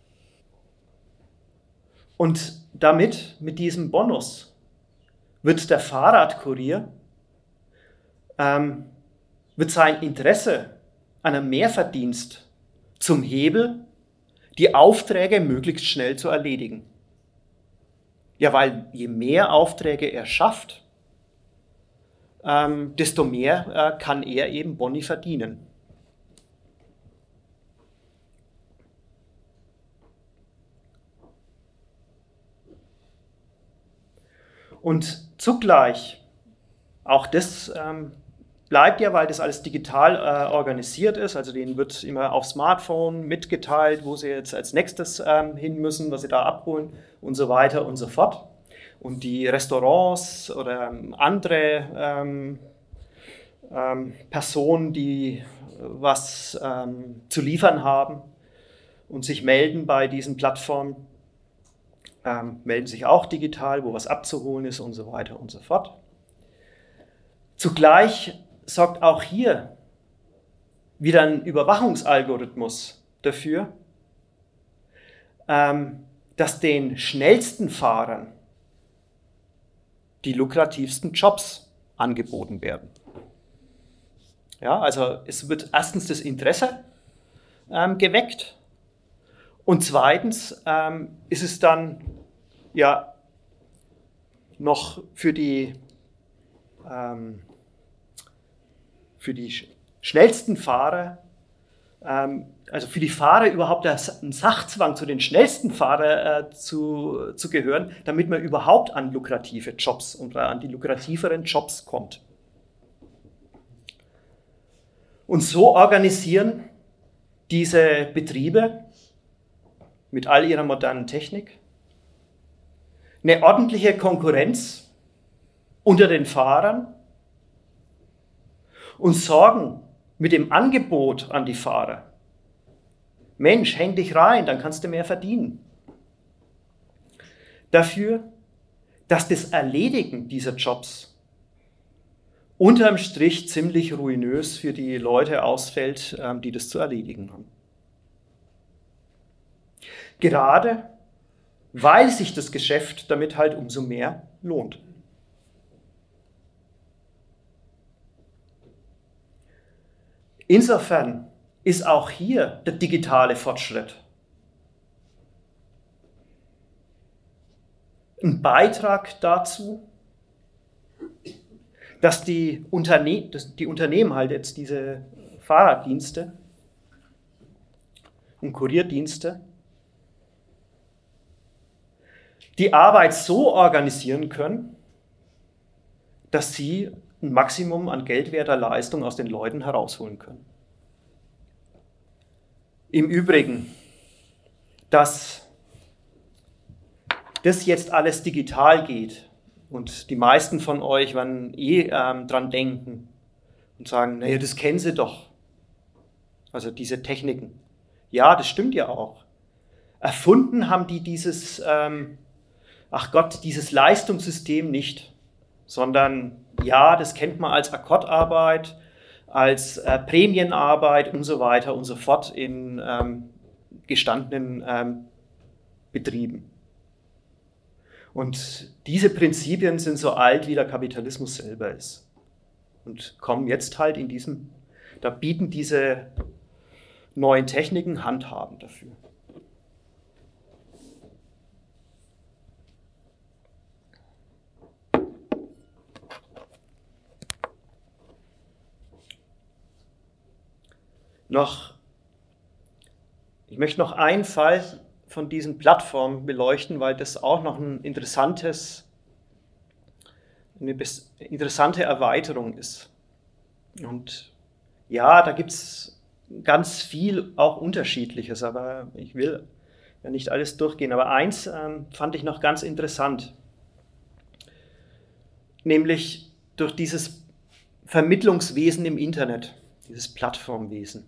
Und mit diesem Bonus, wird der Fahrradkurier, wird sein Interesse an einem Mehrverdienst zum Hebel, die Aufträge möglichst schnell zu erledigen. Ja, weil je mehr Aufträge er schafft, desto mehr kann er eben Boni verdienen. Und zugleich, auch das bleibt ja, weil das alles digital organisiert ist, also denen wird immer auf Smartphone mitgeteilt, wo sie jetzt als nächstes hin müssen, was sie da abholen und so weiter und so fort. Und die Restaurants oder andere Personen, die was zu liefern haben und sich melden bei diesen Plattformen, melden sich auch digital, wo was abzuholen ist und so weiter und so fort. Zugleich sorgt auch hier wieder ein Überwachungsalgorithmus dafür, dass den schnellsten Fahrern die lukrativsten Jobs angeboten werden. Ja, also es wird erstens das Interesse geweckt und zweitens ist es dann ja noch für die schnellsten Fahrer, also für die Fahrer überhaupt ein Sachzwang, zu den schnellsten Fahrern zu gehören, damit man überhaupt an lukrative Jobs und an die lukrativeren Jobs kommt. Und so organisieren diese Betriebe mit all ihrer modernen Technik eine ordentliche Konkurrenz unter den Fahrern und sorgen mit dem Angebot an die Fahrer: Mensch, häng dich rein, dann kannst du mehr verdienen. Dafür, dass das Erledigen dieser Jobs unterm Strich ziemlich ruinös für die Leute ausfällt, die das zu erledigen haben. Gerade weil sich das Geschäft damit halt umso mehr lohnt. Insofern ist auch hier der digitale Fortschritt ein Beitrag dazu, dass die Unternehmen halt jetzt diese Fahrraddienste und Kurierdienste die Arbeit so organisieren können, dass sie ein Maximum an geldwerter Leistung aus den Leuten herausholen können. Im Übrigen, dass das jetzt alles digital geht und die meisten von euch werden dran denken und sagen, naja, das kennen sie doch, also diese Techniken. Ja, das stimmt ja auch. Erfunden haben die dieses Leistungssystem nicht, sondern ja, das kennt man als Akkordarbeit, als Prämienarbeit und so weiter und so fort in gestandenen Betrieben. Und diese Prinzipien sind so alt, wie der Kapitalismus selber ist. Und kommen jetzt halt da bieten diese neuen Techniken Handhaben dafür. Ich möchte noch einen Fall von diesen Plattformen beleuchten, weil das auch noch eine interessante Erweiterung ist. Und ja, da gibt es ganz viel auch Unterschiedliches, aber ich will ja nicht alles durchgehen. Aber eins fand ich noch ganz interessant, nämlich durch dieses Vermittlungswesen im Internet, dieses Plattformwesen.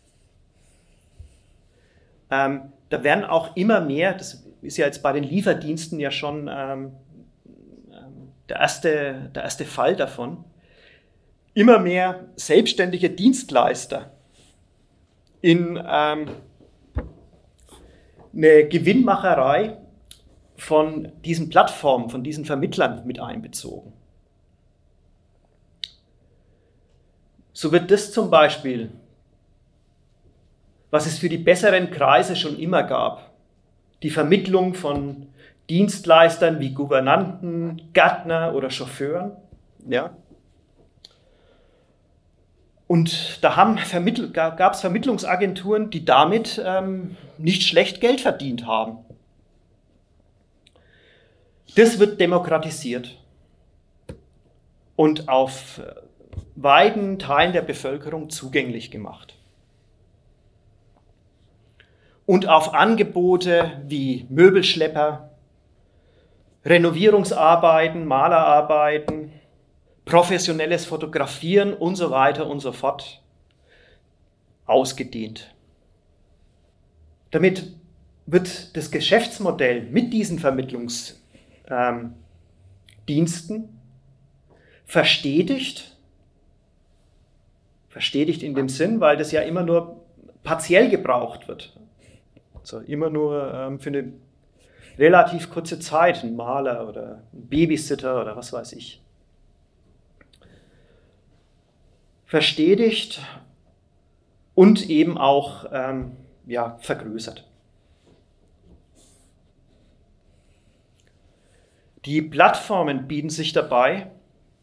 Da werden auch immer mehr, das ist ja jetzt bei den Lieferdiensten ja schon der erste Fall davon, immer mehr selbstständige Dienstleister in eine Gewinnmacherei von diesen Plattformen, von diesen Vermittlern mit einbezogen. So wird das zum Beispiel, was es für die besseren Kreise schon immer gab, die Vermittlung von Dienstleistern wie Gouvernanten, Gärtner oder Chauffeuren. Ja. Und da gab es Vermittlungsagenturen, die damit nicht schlecht Geld verdient haben. Das wird demokratisiert und auf weiten Teilen der Bevölkerung zugänglich gemacht. Und auf Angebote wie Möbelschlepper, Renovierungsarbeiten, Malerarbeiten, professionelles Fotografieren und so weiter und so fort ausgedehnt. Damit wird das Geschäftsmodell mit diesen Vermittlungsdiensten verstetigt in dem Sinn, weil das ja immer nur partiell gebraucht wird. Also immer nur für eine relativ kurze Zeit, ein Maler oder ein Babysitter oder was weiß ich. Verstetigt und eben auch vergrößert. Die Plattformen bieten sich dabei,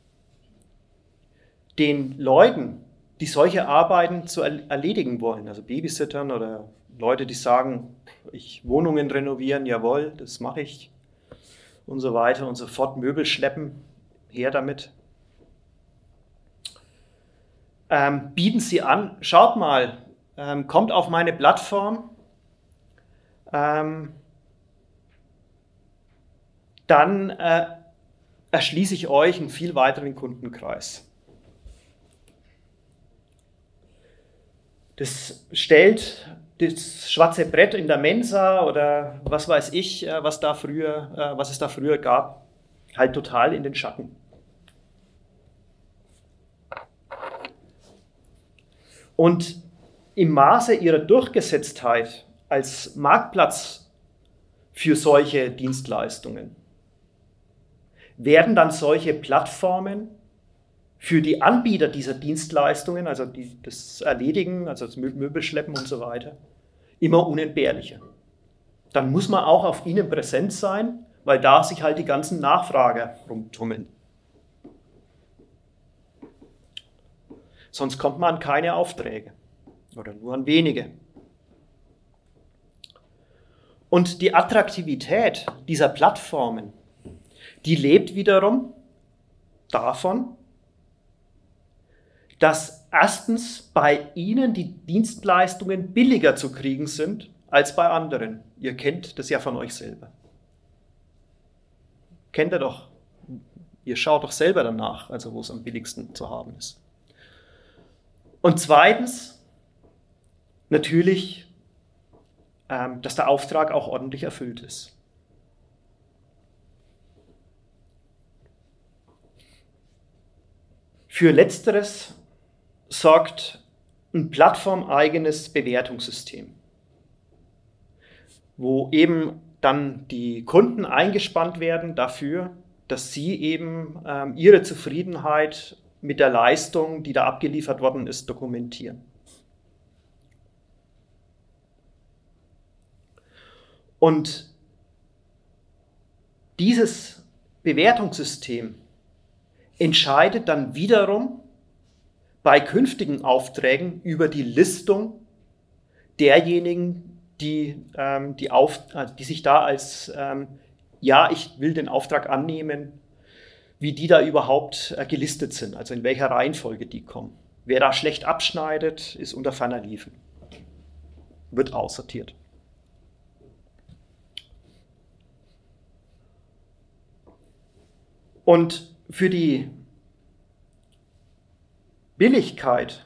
den Leuten, die solche Arbeiten zu erledigen wollen, also Babysittern oder Leute, die sagen, ich Wohnungen renovieren, jawohl, das mache ich und so weiter und so fort, Möbel schleppen, her damit. Bieten sie an, schaut mal, kommt auf meine Plattform, dann erschließe ich euch einen viel weiteren Kundenkreis. Das stellt das schwarze Brett in der Mensa oder was weiß ich, was es da früher gab, halt total in den Schatten. Und im Maße ihrer Durchgesetztheit als Marktplatz für solche Dienstleistungen werden dann solche Plattformen für die Anbieter dieser Dienstleistungen, also das Erledigen, also das Möbelschleppen und so weiter, immer unentbehrlicher. Dann muss man auch auf ihnen präsent sein, weil da sich halt die ganzen Nachfrager rumtummeln. Sonst kommt man an keine Aufträge oder nur an wenige. Und die Attraktivität dieser Plattformen, die lebt wiederum davon, dass erstens bei Ihnen die Dienstleistungen billiger zu kriegen sind als bei anderen. Ihr kennt das ja von euch selber. Kennt ihr doch. Ihr schaut doch selber danach, also wo es am billigsten zu haben ist. Und zweitens, natürlich, dass der Auftrag auch ordentlich erfüllt ist. Für Letzteres sorgt ein plattformeigenes Bewertungssystem, wo eben dann die Kunden eingespannt werden dafür, dass sie eben ihre Zufriedenheit mit der Leistung, die da abgeliefert worden ist, dokumentieren. Und dieses Bewertungssystem entscheidet dann wiederum bei künftigen Aufträgen über die Listung derjenigen, die sich da als ja, ich will den Auftrag annehmen, wie die da überhaupt gelistet sind, also in welcher Reihenfolge die kommen. Wer da schlecht abschneidet, ist unter ferner Liefen, wird aussortiert. Und für die Billigkeit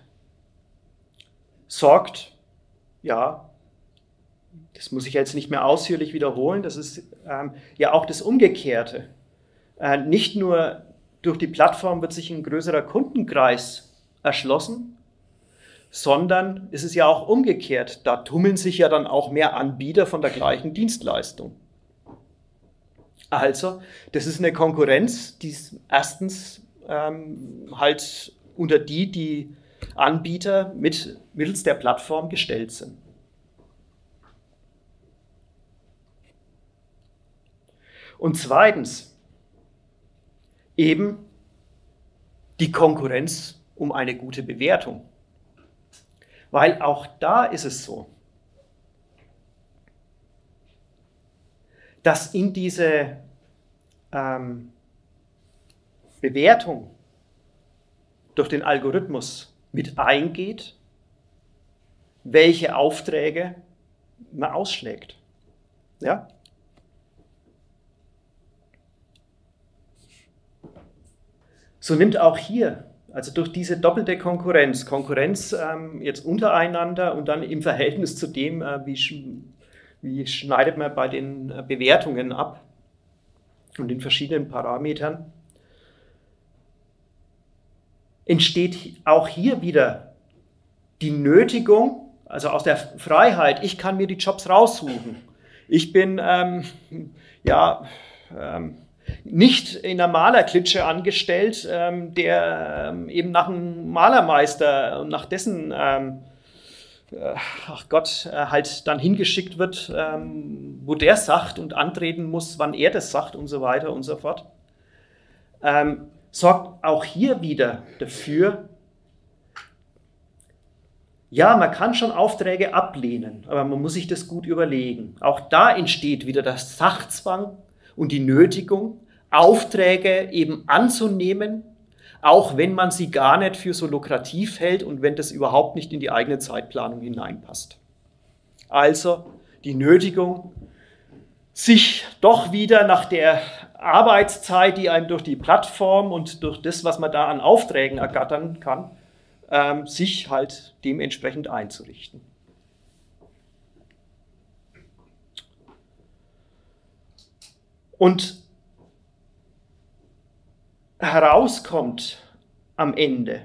sorgt, ja, das muss ich jetzt nicht mehr ausführlich wiederholen, das ist ja auch das Umgekehrte. Nicht nur durch die Plattform wird sich ein größerer Kundenkreis erschlossen, sondern es ist ja auch umgekehrt. Da tummeln sich ja dann auch mehr Anbieter von der gleichen Dienstleistung. Also, das ist eine Konkurrenz, die erstens halt unter die Anbieter mittels der Plattform gestellt sind. Und zweitens eben die Konkurrenz um eine gute Bewertung. Weil auch da ist es so, dass in diese Bewertung durch den Algorithmus mit eingeht, welche Aufträge man ausschlägt. Ja? So nimmt auch hier, also durch diese doppelte Konkurrenz jetzt untereinander und dann im Verhältnis zu dem, wie schneidet man bei den Bewertungen ab und den verschiedenen Parametern, entsteht auch hier wieder die Nötigung, also aus der Freiheit, ich kann mir die Jobs raussuchen. Ich bin nicht in einer Malerklitsche angestellt, der eben nach einem Malermeister und nach dessen, halt dann hingeschickt wird, wo der sagt und antreten muss, wann er das sagt und so weiter und so fort. Sorgt auch hier wieder dafür, ja, man kann schon Aufträge ablehnen, aber man muss sich das gut überlegen. Auch da entsteht wieder der Sachzwang und die Nötigung, Aufträge eben anzunehmen, auch wenn man sie gar nicht für so lukrativ hält und wenn das überhaupt nicht in die eigene Zeitplanung hineinpasst. Also die Nötigung, sich doch wieder nach der Arbeitszeit, die einem durch die Plattform und durch das, was man da an Aufträgen ergattern kann, sich halt dementsprechend einzurichten. Und herauskommt am Ende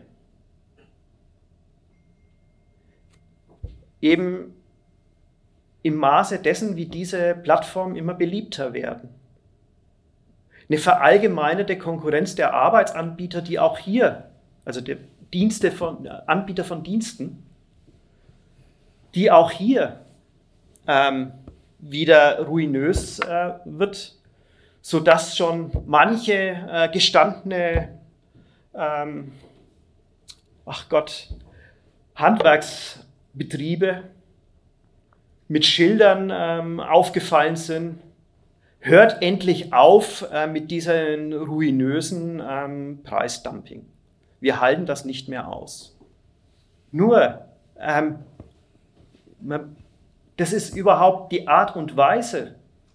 eben im Maße dessen, wie diese Plattformen immer beliebter werden. Eine verallgemeinerte Konkurrenz der Arbeitsanbieter, die auch hier, also der Anbieter von Diensten, die auch hier wieder ruinös wird, sodass schon manche gestandene Handwerksbetriebe mit Schildern aufgefallen sind, hört endlich auf mit diesem ruinösen Preisdumping. Wir halten das nicht mehr aus. Nur, das ist überhaupt die Art und Weise,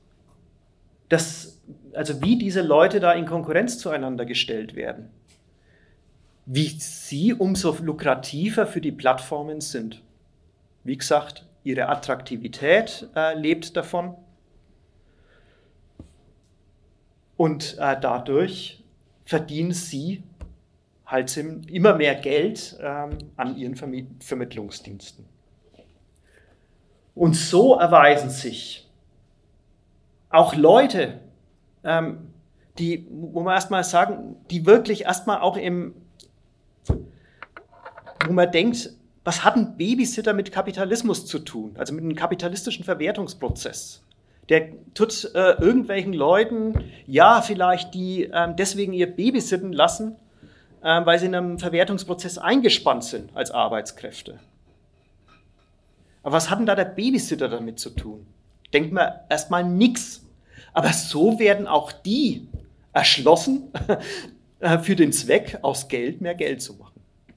also wie diese Leute da in Konkurrenz zueinander gestellt werden. Wie sie umso lukrativer für die Plattformen sind. Wie gesagt, ihre Attraktivität lebt davon. Und dadurch verdienen sie halt immer mehr Geld an ihren Vermittlungsdiensten. Und so erweisen sich auch Leute, die, wo man erstmal sagen, die wirklich erstmal auch wo man denkt, was hat ein Babysitter mit Kapitalismus zu tun? Also mit einem kapitalistischen Verwertungsprozess. Der tut irgendwelchen Leuten, ja, vielleicht die deswegen ihr Babysitten lassen, weil sie in einem Verwertungsprozess eingespannt sind als Arbeitskräfte. Aber was hat denn da der Babysitter damit zu tun? Denkt man erstmal nichts. Aber so werden auch die erschlossen, für den Zweck, aus Geld mehr Geld zu machen.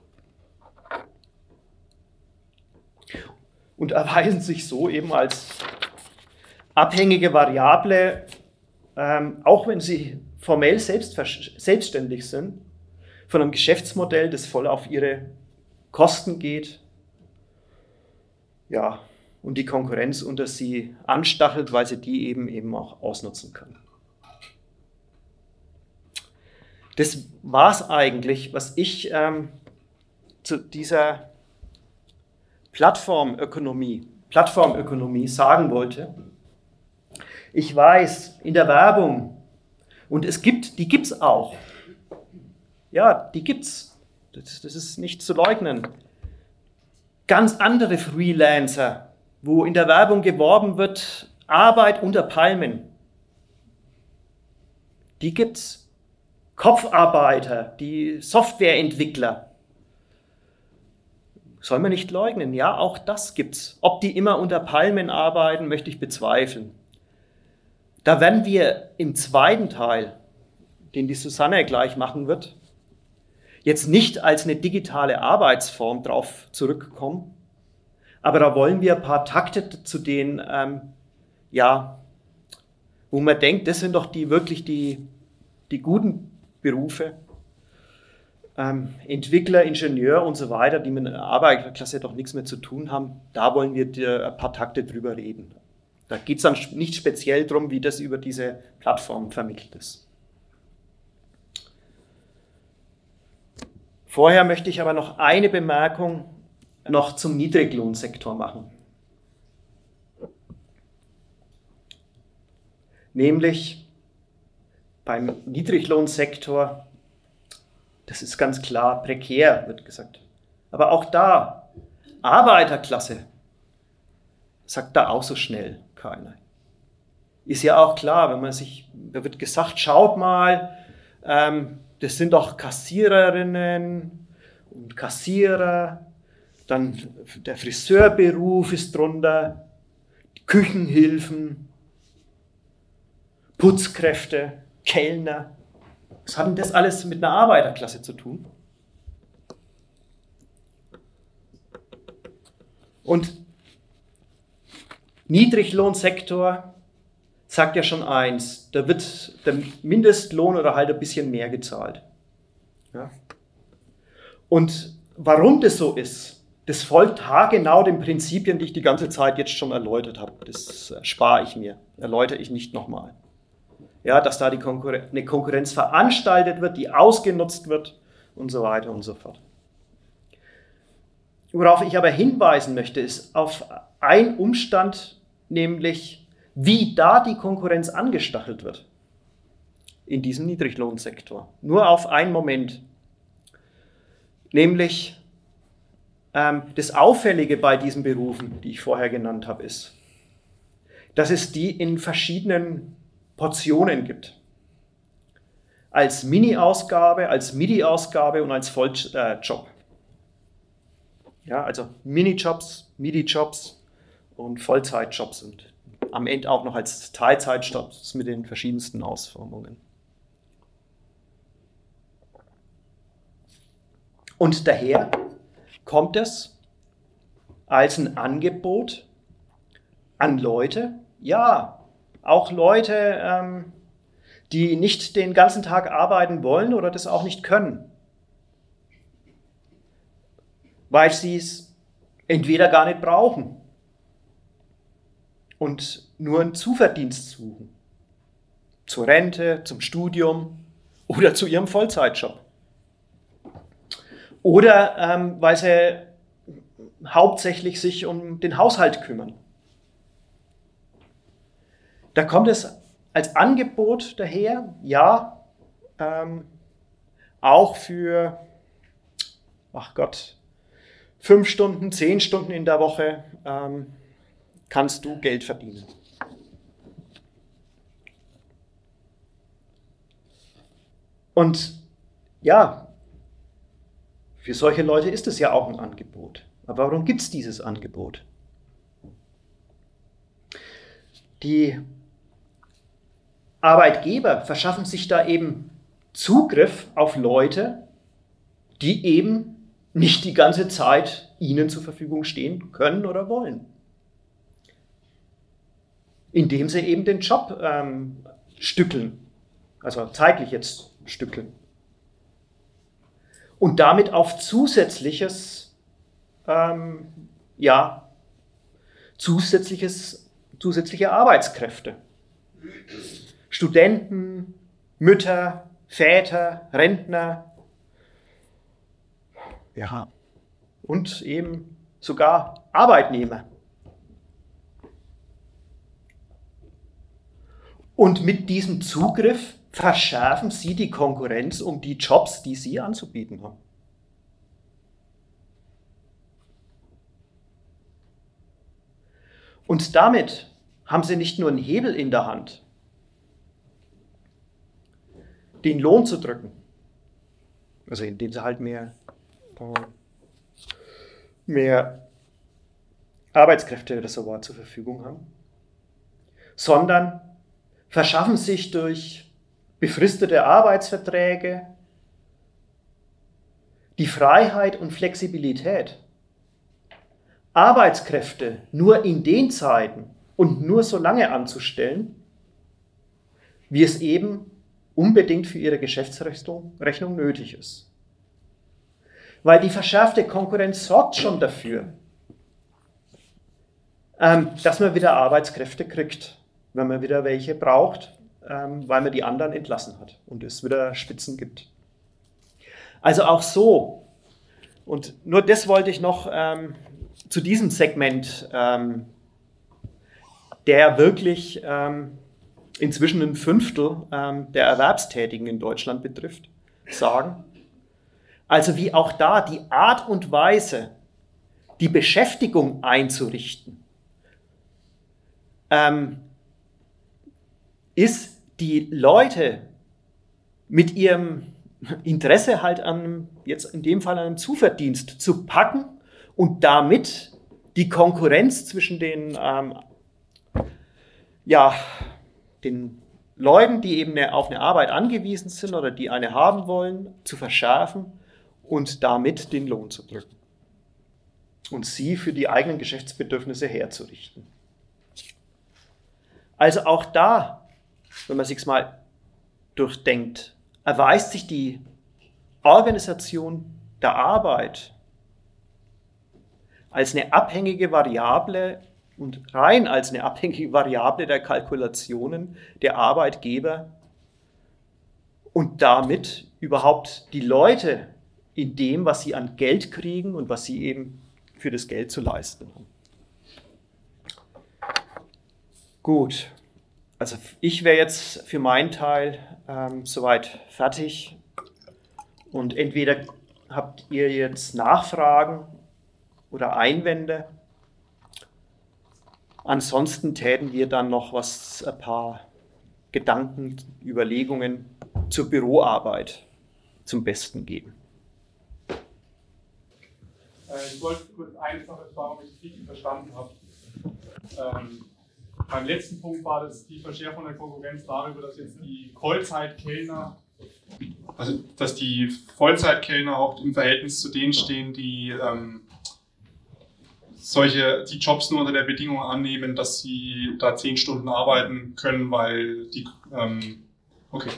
Und erweisen sich so eben als abhängige Variable, auch wenn sie formell selbstständig sind, von einem Geschäftsmodell, das voll auf ihre Kosten geht, ja, und die Konkurrenz unter sie anstachelt, weil sie die eben auch ausnutzen kann. Das war es eigentlich, was ich zu dieser Plattformökonomie sagen wollte. Ich weiß, in der Werbung, und die gibt es auch. Ja, die gibt's. Das ist nicht zu leugnen. Ganz andere Freelancer, wo in der Werbung geworben wird, Arbeit unter Palmen. Die gibt's. Kopfarbeiter, die Softwareentwickler. Soll man nicht leugnen, ja, auch das gibt's. Ob die immer unter Palmen arbeiten, möchte ich bezweifeln. Da werden wir im zweiten Teil, den die Susanne gleich machen wird, jetzt nicht als eine digitale Arbeitsform drauf zurückkommen, aber da wollen wir ein paar Takte zu denen, wo man denkt, das sind doch wirklich die guten Berufe, Entwickler, Ingenieur und so weiter, die mit der Arbeiterklasse doch nichts mehr zu tun haben, da wollen wir ein paar Takte drüber reden. Da geht es dann nicht speziell darum, wie das über diese Plattform vermittelt ist. Vorher möchte ich aber noch eine Bemerkung noch zum Niedriglohnsektor machen. Nämlich beim Niedriglohnsektor, das ist ganz klar prekär, wird gesagt. Aber auch da, Arbeiterklasse, sagt da auch so schnell keiner. Ist ja auch klar, da wird gesagt, schaut mal, das sind doch Kassiererinnen und Kassierer, dann der Friseurberuf ist drunter, Küchenhilfen, Putzkräfte, Kellner. Was hat denn das alles mit einer Arbeiterklasse zu tun? Und Niedriglohnsektor sagt ja schon eins, da wird der Mindestlohn oder halt ein bisschen mehr gezahlt. Ja? Und warum das so ist, das folgt haargenau den Prinzipien, die ich die ganze Zeit jetzt schon erläutert habe. Das spare ich mir, erläutere ich nicht nochmal. Ja, dass da eine Konkurrenz veranstaltet wird, die ausgenutzt wird und so weiter und so fort. Worauf ich aber hinweisen möchte, ist auf einen Umstand, nämlich wie da die Konkurrenz angestachelt wird in diesem Niedriglohnsektor. Nur auf einen Moment. Nämlich das Auffällige bei diesen Berufen, die ich vorher genannt habe, ist, dass es die in verschiedenen Portionen gibt. Als Mini-Ausgabe, als MIDI-Ausgabe und als Volljob. Ja, also Minijobs, MIDI-Jobs und Vollzeitjobs und am Ende auch noch als Teilzeitjobs mit den verschiedensten Ausformungen. Und daher kommt es als ein Angebot an Leute, ja, auch Leute, die nicht den ganzen Tag arbeiten wollen oder das auch nicht können, weil sie es entweder gar nicht brauchen und nur einen Zuverdienst suchen, zur Rente, zum Studium oder zu ihrem Vollzeitjob. Oder weil sie hauptsächlich sich um den Haushalt kümmern. Da kommt es als Angebot daher, ja, auch für, 5 Stunden, 10 Stunden in der Woche kannst du Geld verdienen. Und ja, für solche Leute ist es ja auch ein Angebot. Aber warum gibt es dieses Angebot? Die Arbeitgeber verschaffen sich da eben Zugriff auf Leute, die eben nicht die ganze Zeit ihnen zur Verfügung stehen können oder wollen. Indem sie eben den Job stückeln, also zeitlich jetzt stückeln. Und damit auf zusätzliche Arbeitskräfte. Studenten, Mütter, Väter, Rentner, ja, und eben sogar Arbeitnehmer. Und mit diesem Zugriff verschärfen sie die Konkurrenz um die Jobs, die sie anzubieten haben. Und damit haben sie nicht nur einen Hebel in der Hand, den Lohn zu drücken, also indem sie halt mehr Arbeitskräfte oder so zur Verfügung haben, sondern verschaffen sich durch befristete Arbeitsverträge die Freiheit und Flexibilität, Arbeitskräfte nur in den Zeiten und nur so lange anzustellen, wie es eben unbedingt für ihre Geschäftsrechnung nötig ist. Weil die verschärfte Konkurrenz sorgt schon dafür, dass man wieder Arbeitskräfte kriegt, wenn man wieder welche braucht, weil man die anderen entlassen hat und es wieder Spitzen gibt. Also auch so, und nur das wollte ich noch zu diesem Segment, der wirklich inzwischen ein Fünftel der Erwerbstätigen in Deutschland betrifft, sagen. Also wie auch da die Art und Weise, die Beschäftigung einzurichten, ist, die Leute mit ihrem Interesse halt an, jetzt in dem Fall an einem Zuverdienst zu packen und damit die Konkurrenz zwischen den Leuten, die eben auf eine Arbeit angewiesen sind oder die eine haben wollen, zu verschärfen und damit den Lohn zu drücken und sie für die eigenen Geschäftsbedürfnisse herzurichten. Also auch da, wenn man sich es mal durchdenkt, erweist sich die Organisation der Arbeit als eine abhängige Variable und rein als eine abhängige Variable der Kalkulationen der Arbeitgeber und damit überhaupt die Leute in dem, was sie an Geld kriegen und was sie eben für das Geld zu leisten haben. Gut, also ich wäre jetzt für meinen Teil soweit fertig und entweder habt ihr jetzt Nachfragen oder Einwände. Ansonsten täten wir dann noch ein paar Gedanken, Überlegungen zur Büroarbeit zum Besten geben. Ich wollte kurz eine Sache fragen, ob ich es richtig verstanden habe. beim letzten Punkt war das die Verschärfung der Konkurrenz darüber, dass jetzt die Vollzeitkellner, also dass die Vollzeitkellner auch im Verhältnis zu denen stehen, die die Jobs nur unter der Bedingung annehmen, dass sie da 10 Stunden arbeiten können, weil die okay.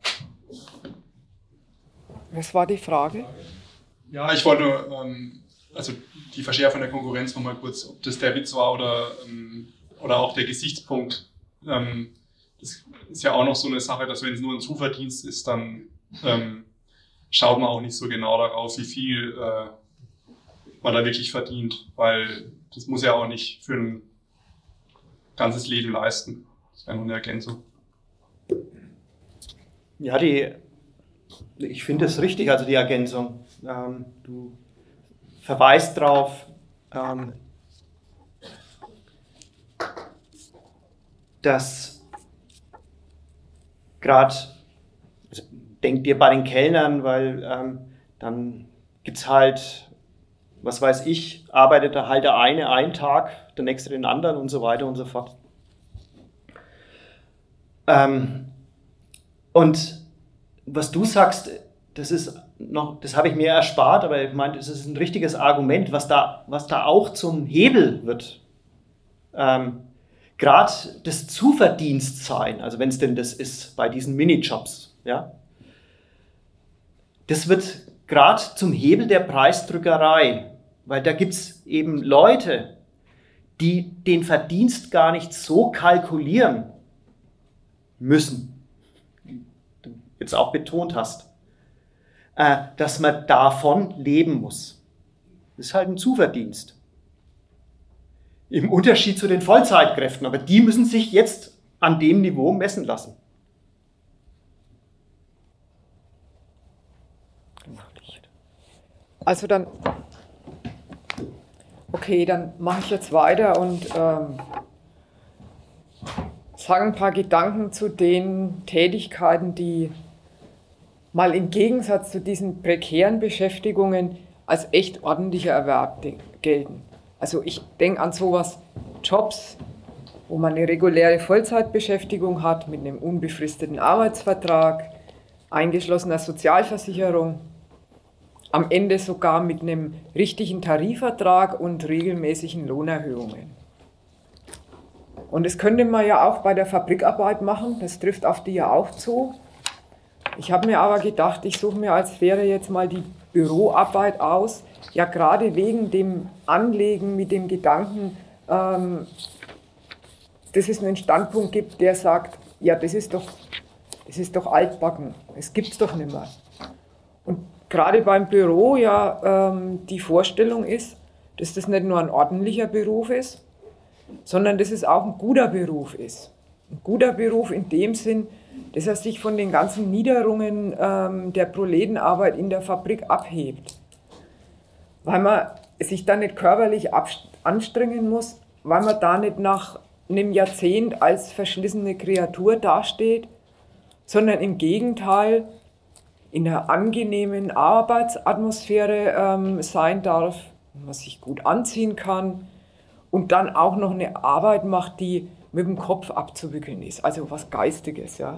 Was war die Frage? Ja, ich wollte nur, also die Verschärfung der Konkurrenz nochmal kurz, ob das der Witz war oder auch der Gesichtspunkt. Das ist ja auch noch so eine Sache, dass wenn es nur ein Zuverdienst ist, dann schaut man auch nicht so genau darauf, wie viel man da wirklich verdient, weil das muss ja auch nicht für ein ganzes Leben leisten. Das wäre nur eine Ergänzung. Ja, ich finde es richtig, also die Ergänzung. Du verweist darauf, dass gerade, also denkt ihr bei den Kellnern, weil dann gibt es halt, was weiß ich, arbeitet da halt der eine einen Tag, der nächste den anderen und so weiter und so fort. Und was du sagst, das habe ich mir erspart, aber ich meine, es ist ein richtiges Argument, was da auch zum Hebel wird. Gerade das Zuverdienstsein, also wenn es denn das ist bei diesen Minijobs, ja, das wird gerade zum Hebel der Preisdrückerei, weil da gibt es eben Leute, die den Verdienst gar nicht so kalkulieren müssen, wie du jetzt auch betont hast, dass man davon leben muss. Das ist halt ein Zuverdienst. Im Unterschied zu den Vollzeitkräften, aber die müssen sich jetzt an dem Niveau messen lassen. Also dann, okay, dann mache ich jetzt weiter und sage ein paar Gedanken zu den Tätigkeiten, die mal im Gegensatz zu diesen prekären Beschäftigungen als echt ordentlicher Erwerb gelten. Also ich denke an sowas, Jobs, wo man eine reguläre Vollzeitbeschäftigung hat mit einem unbefristeten Arbeitsvertrag, eingeschlossener Sozialversicherung, am Ende sogar mit einem richtigen Tarifvertrag und regelmäßigen Lohnerhöhungen. Und das könnte man ja auch bei der Fabrikarbeit machen, das trifft auf die ja auch zu. Ich habe mir aber gedacht, ich suche mir als Sphäre jetzt mal die Büroarbeit aus, ja gerade wegen dem Anlegen mit dem Gedanken, dass es einen Standpunkt gibt, der sagt, ja das ist doch altbacken, es gibt es doch nicht mehr. Und gerade beim Büro ja die Vorstellung ist, dass das nicht nur ein ordentlicher Beruf ist, sondern dass es auch ein guter Beruf ist. Ein guter Beruf in dem Sinn, dass er sich von den ganzen Niederungen der Proletenarbeit in der Fabrik abhebt. Weil man sich da nicht körperlich anstrengen muss, weil man da nicht nach einem Jahrzehnt als verschlissene Kreatur dasteht, sondern im Gegenteil in einer angenehmen Arbeitsatmosphäre sein darf, wo man sich gut anziehen kann und dann auch noch eine Arbeit macht, die mit dem Kopf abzuwickeln ist, also was Geistiges. Ja.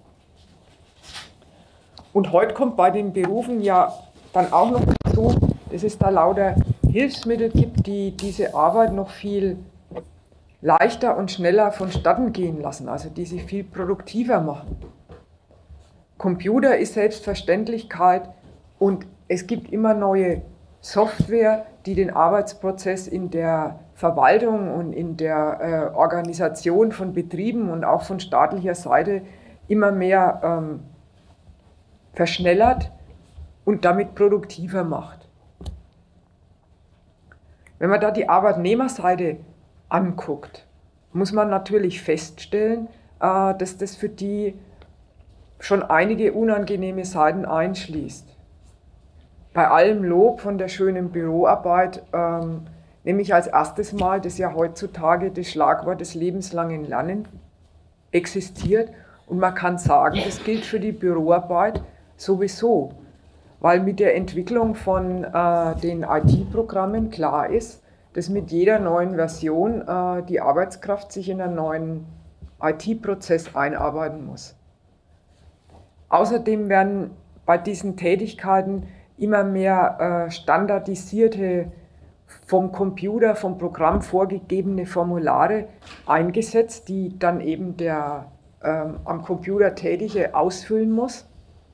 Und heute kommt bei den Berufen ja dann auch noch dazu, dass es da lauter Hilfsmittel gibt, die diese Arbeit noch viel leichter und schneller vonstatten gehen lassen, also die sie viel produktiver machen. Computer ist Selbstverständlichkeit und es gibt immer neue Software, die den Arbeitsprozess in der Verwaltung und in der Organisation von Betrieben und auch von staatlicher Seite immer mehr verschnellert und damit produktiver macht. Wenn man da die Arbeitnehmerseite anguckt, muss man natürlich feststellen, dass das für die schon einige unangenehme Seiten einschließt. Bei allem Lob von der schönen Büroarbeit nehme ich als erstes Mal, dass ja heutzutage das Schlagwort des lebenslangen Lernen existiert und man kann sagen, das gilt für die Büroarbeit sowieso, weil mit der Entwicklung von den IT-Programmen klar ist, dass mit jeder neuen Version die Arbeitskraft sich in einen neuen IT-Prozess einarbeiten muss. Außerdem werden bei diesen Tätigkeiten immer mehr standardisierte, vom Computer, vom Programm vorgegebene Formulare eingesetzt, die dann eben der am Computer Tätige ausfüllen muss.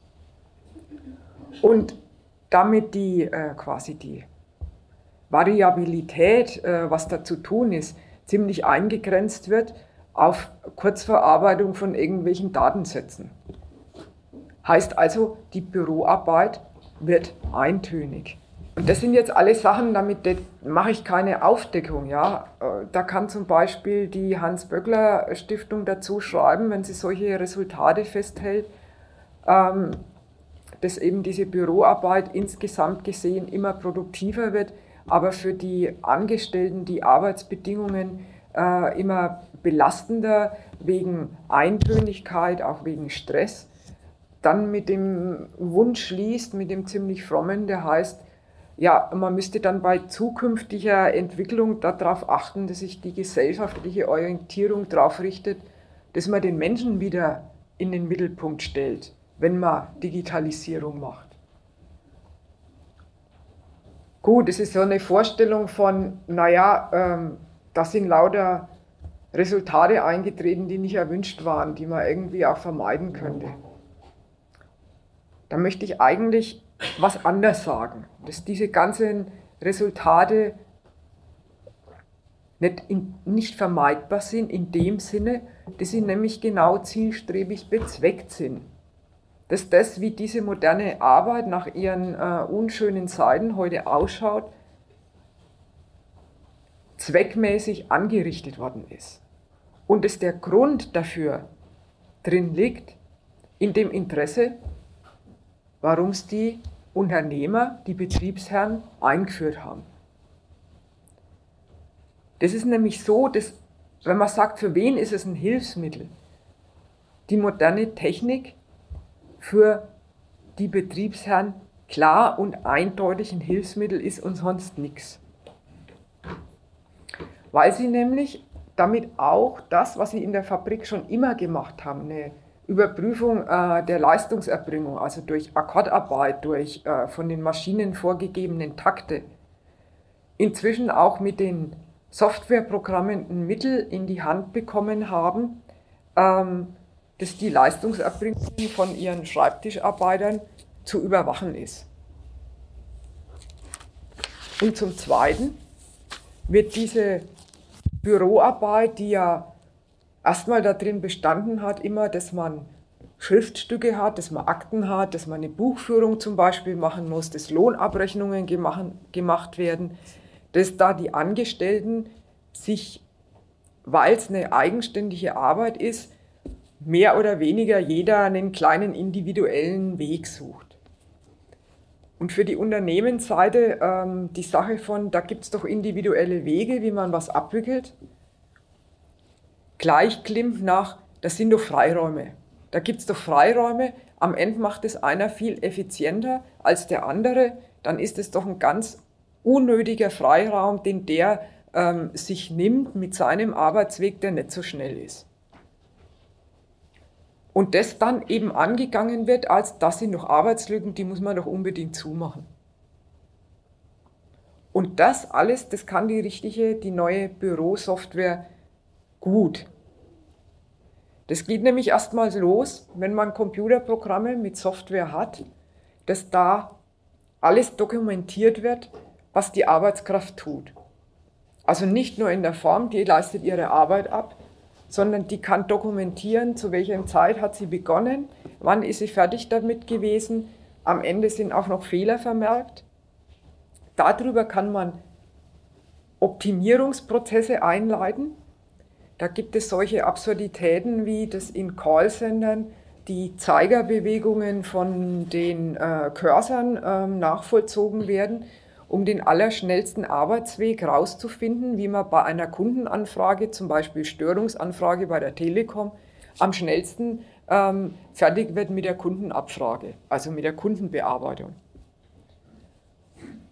Und damit quasi die Variabilität, was da zu tun ist, ziemlich eingegrenzt wird auf Kurzverarbeitung von irgendwelchen Datensätzen. Heißt also, die Büroarbeit wird eintönig. Und das sind jetzt alle Sachen, damit mache ich keine Aufdeckung. Ja? Da kann zum Beispiel die Hans-Böckler-Stiftung dazu schreiben, wenn sie solche Resultate festhält, dass eben diese Büroarbeit insgesamt gesehen immer produktiver wird, aber für die Angestellten die Arbeitsbedingungen immer belastender wegen Eintönigkeit, auch wegen Stress. Dann mit dem Wunsch schließt, mit dem ziemlich frommen, der heißt, ja, man müsste dann bei zukünftiger Entwicklung darauf achten, dass sich die gesellschaftliche Orientierung darauf richtet, dass man den Menschen wieder in den Mittelpunkt stellt, wenn man Digitalisierung macht. Gut, es ist so eine Vorstellung von, naja, da sind lauter Resultate eingetreten, die nicht erwünscht waren, die man irgendwie auch vermeiden könnte. Da möchte ich eigentlich was anderes sagen, dass diese ganzen Resultate nicht vermeidbar sind in dem Sinne, dass sie nämlich genau zielstrebig bezweckt sind. Dass das, wie diese moderne Arbeit nach ihren unschönen Seiten heute ausschaut, zweckmäßig angerichtet worden ist. Und dass der Grund dafür drin liegt, in dem Interesse, warum es die Unternehmer, die Betriebsherren eingeführt haben. Das ist nämlich so, dass, wenn man sagt, für wen ist es ein Hilfsmittel, die moderne Technik für die Betriebsherren klar und eindeutig ein Hilfsmittel ist und sonst nichts. Weil sie nämlich damit auch das, was sie in der Fabrik schon immer gemacht haben, eine Überprüfung der Leistungserbringung, also durch Akkordarbeit, durch von den Maschinen vorgegebenen Takte, inzwischen auch mit den Softwareprogrammen ein Mittel in die Hand bekommen haben, dass die Leistungserbringung von ihren Schreibtischarbeitern zu überwachen ist. Und zum Zweiten wird diese Büroarbeit, die ja erstmal darin bestanden hat, immer, dass man Schriftstücke hat, dass man Akten hat, dass man eine Buchführung zum Beispiel machen muss, dass Lohnabrechnungen gemacht werden, dass da die Angestellten sich, weil es eine eigenständige Arbeit ist, mehr oder weniger jeder einen kleinen individuellen Weg sucht. Und für die Unternehmensseite die Sache von, da gibt es doch individuelle Wege, wie man was abwickelt, gleich klimmt nach, das sind doch Freiräume. Da gibt es doch Freiräume, am Ende macht es einer viel effizienter als der andere, dann ist es doch ein ganz unnötiger Freiraum, den der sich nimmt mit seinem Arbeitsweg, der nicht so schnell ist. Und das dann eben angegangen wird, als das sind doch Arbeitslücken, die muss man doch unbedingt zumachen. Und das alles, das kann die neue Bürosoftware gut. Das geht nämlich erstmals los, wenn man Computerprogramme mit Software hat, dass da alles dokumentiert wird, was die Arbeitskraft tut. Also nicht nur in der Form, die leistet ihre Arbeit ab, sondern die kann dokumentieren, zu welcher Zeit hat sie begonnen, wann ist sie fertig damit gewesen, am Ende sind auch noch Fehler vermerkt. Darüber kann man Optimierungsprozesse einleiten. Da gibt es solche Absurditäten wie, dass in Callcentern die Zeigerbewegungen von den Cursern nachvollzogen werden, um den allerschnellsten Arbeitsweg rauszufinden, wie man bei einer Kundenanfrage, zum Beispiel Störungsanfrage bei der Telekom, am schnellsten fertig wird mit der Kundenabfrage, also mit der Kundenbearbeitung.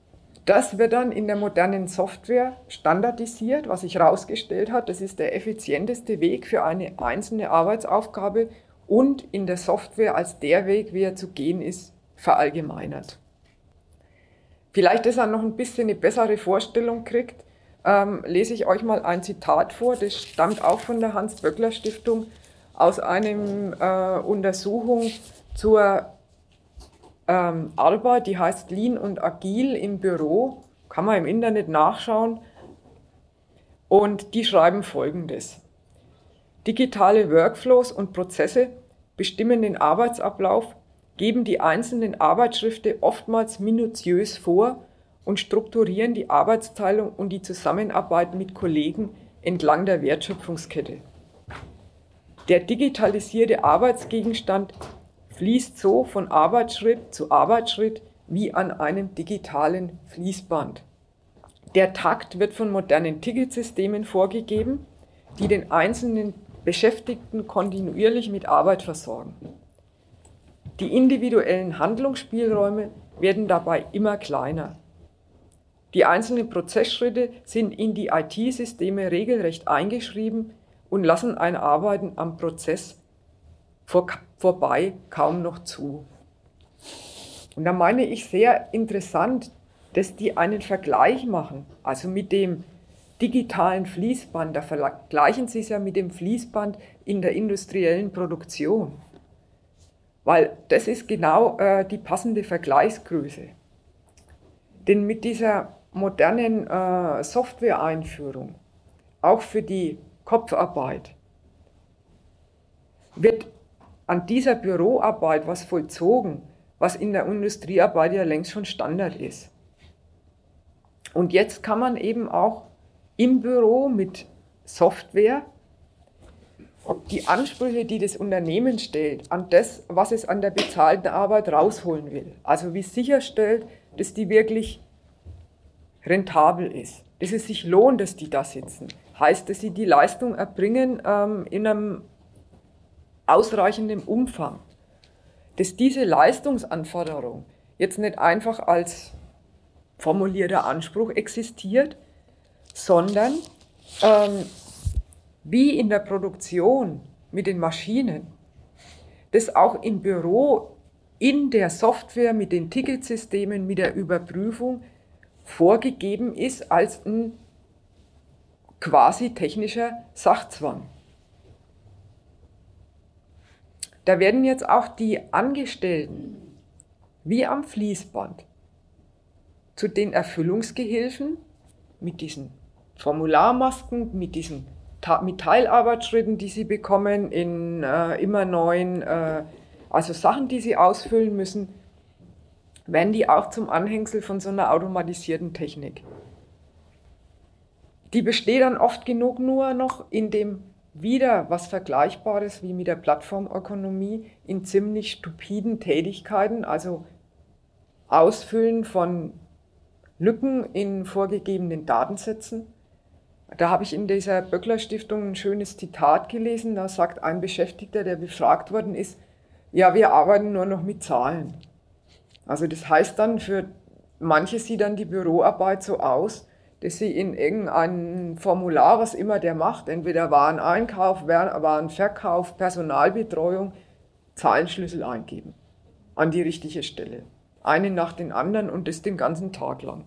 Das wird dann in der modernen Software standardisiert, was sich herausgestellt hat, das ist der effizienteste Weg für eine einzelne Arbeitsaufgabe und in der Software als der Weg, wie er zu gehen ist, verallgemeinert. Vielleicht, dass er noch ein bisschen eine bessere Vorstellung kriegt, lese ich euch mal ein Zitat vor, das stammt auch von der Hans-Böckler-Stiftung aus einer Untersuchung zur Arbeit, die heißt Lean und Agil im Büro, kann man im Internet nachschauen, und die schreiben Folgendes: Digitale Workflows und Prozesse bestimmen den Arbeitsablauf, geben die einzelnen Arbeitsschritte oftmals minutiös vor und strukturieren die Arbeitsteilung und die Zusammenarbeit mit Kollegen entlang der Wertschöpfungskette. Der digitalisierte Arbeitsgegenstand fließt so von Arbeitsschritt zu Arbeitsschritt wie an einem digitalen Fließband. Der Takt wird von modernen Ticketsystemen vorgegeben, die den einzelnen Beschäftigten kontinuierlich mit Arbeit versorgen. Die individuellen Handlungsspielräume werden dabei immer kleiner. Die einzelnen Prozessschritte sind in die IT-Systeme regelrecht eingeschrieben und lassen ein Arbeiten am Prozess vorbei kaum noch zu. Und da meine ich sehr interessant, dass die einen Vergleich machen, also mit dem digitalen Fließband, da vergleichen sie es ja mit dem Fließband in der industriellen Produktion, weil das ist genau die passende Vergleichsgröße. Denn mit dieser modernen Software-Einführung, auch für die Kopfarbeit, wird an dieser Büroarbeit was vollzogen, was in der Industriearbeit ja längst schon Standard ist. Und jetzt kann man eben auch im Büro mit Software die Ansprüche, die das Unternehmen stellt, an das, was es an der bezahlten Arbeit rausholen will. Also wie es sicherstellt, dass die wirklich rentabel ist, dass es sich lohnt, dass die da sitzen. Heißt, dass sie die Leistung erbringen in einem ausreichenden Umfang. Dass diese Leistungsanforderung jetzt nicht einfach als formulierter Anspruch existiert, sondern wie in der Produktion mit den Maschinen, das auch im Büro, in der Software, mit den Ticketsystemen, mit der Überprüfung vorgegeben ist als ein quasi technischer Sachzwang. Da werden jetzt auch die Angestellten wie am Fließband zu den Erfüllungsgehilfen mit diesen Formularmasken, mit diesen Teilarbeitsschritten, die sie bekommen, in immer neuen, also Sachen, die sie ausfüllen müssen, werden die auch zum Anhängsel von so einer automatisierten Technik. Die besteht dann oft genug nur noch in dem wieder was Vergleichbares wie mit der Plattformökonomie in ziemlich stupiden Tätigkeiten, also Ausfüllen von Lücken in vorgegebenen Datensätzen. Da habe ich in dieser Böckler-Stiftung ein schönes Zitat gelesen, da sagt ein Beschäftigter, der befragt worden ist, ja, wir arbeiten nur noch mit Zahlen. Also das heißt dann, für manche sieht dann die Büroarbeit so aus, dass sie in irgendein Formular, was immer der macht, entweder Wareneinkauf, Warenverkauf, Personalbetreuung, Zahlenschlüssel eingeben an die richtige Stelle. Einen nach den anderen und das den ganzen Tag lang.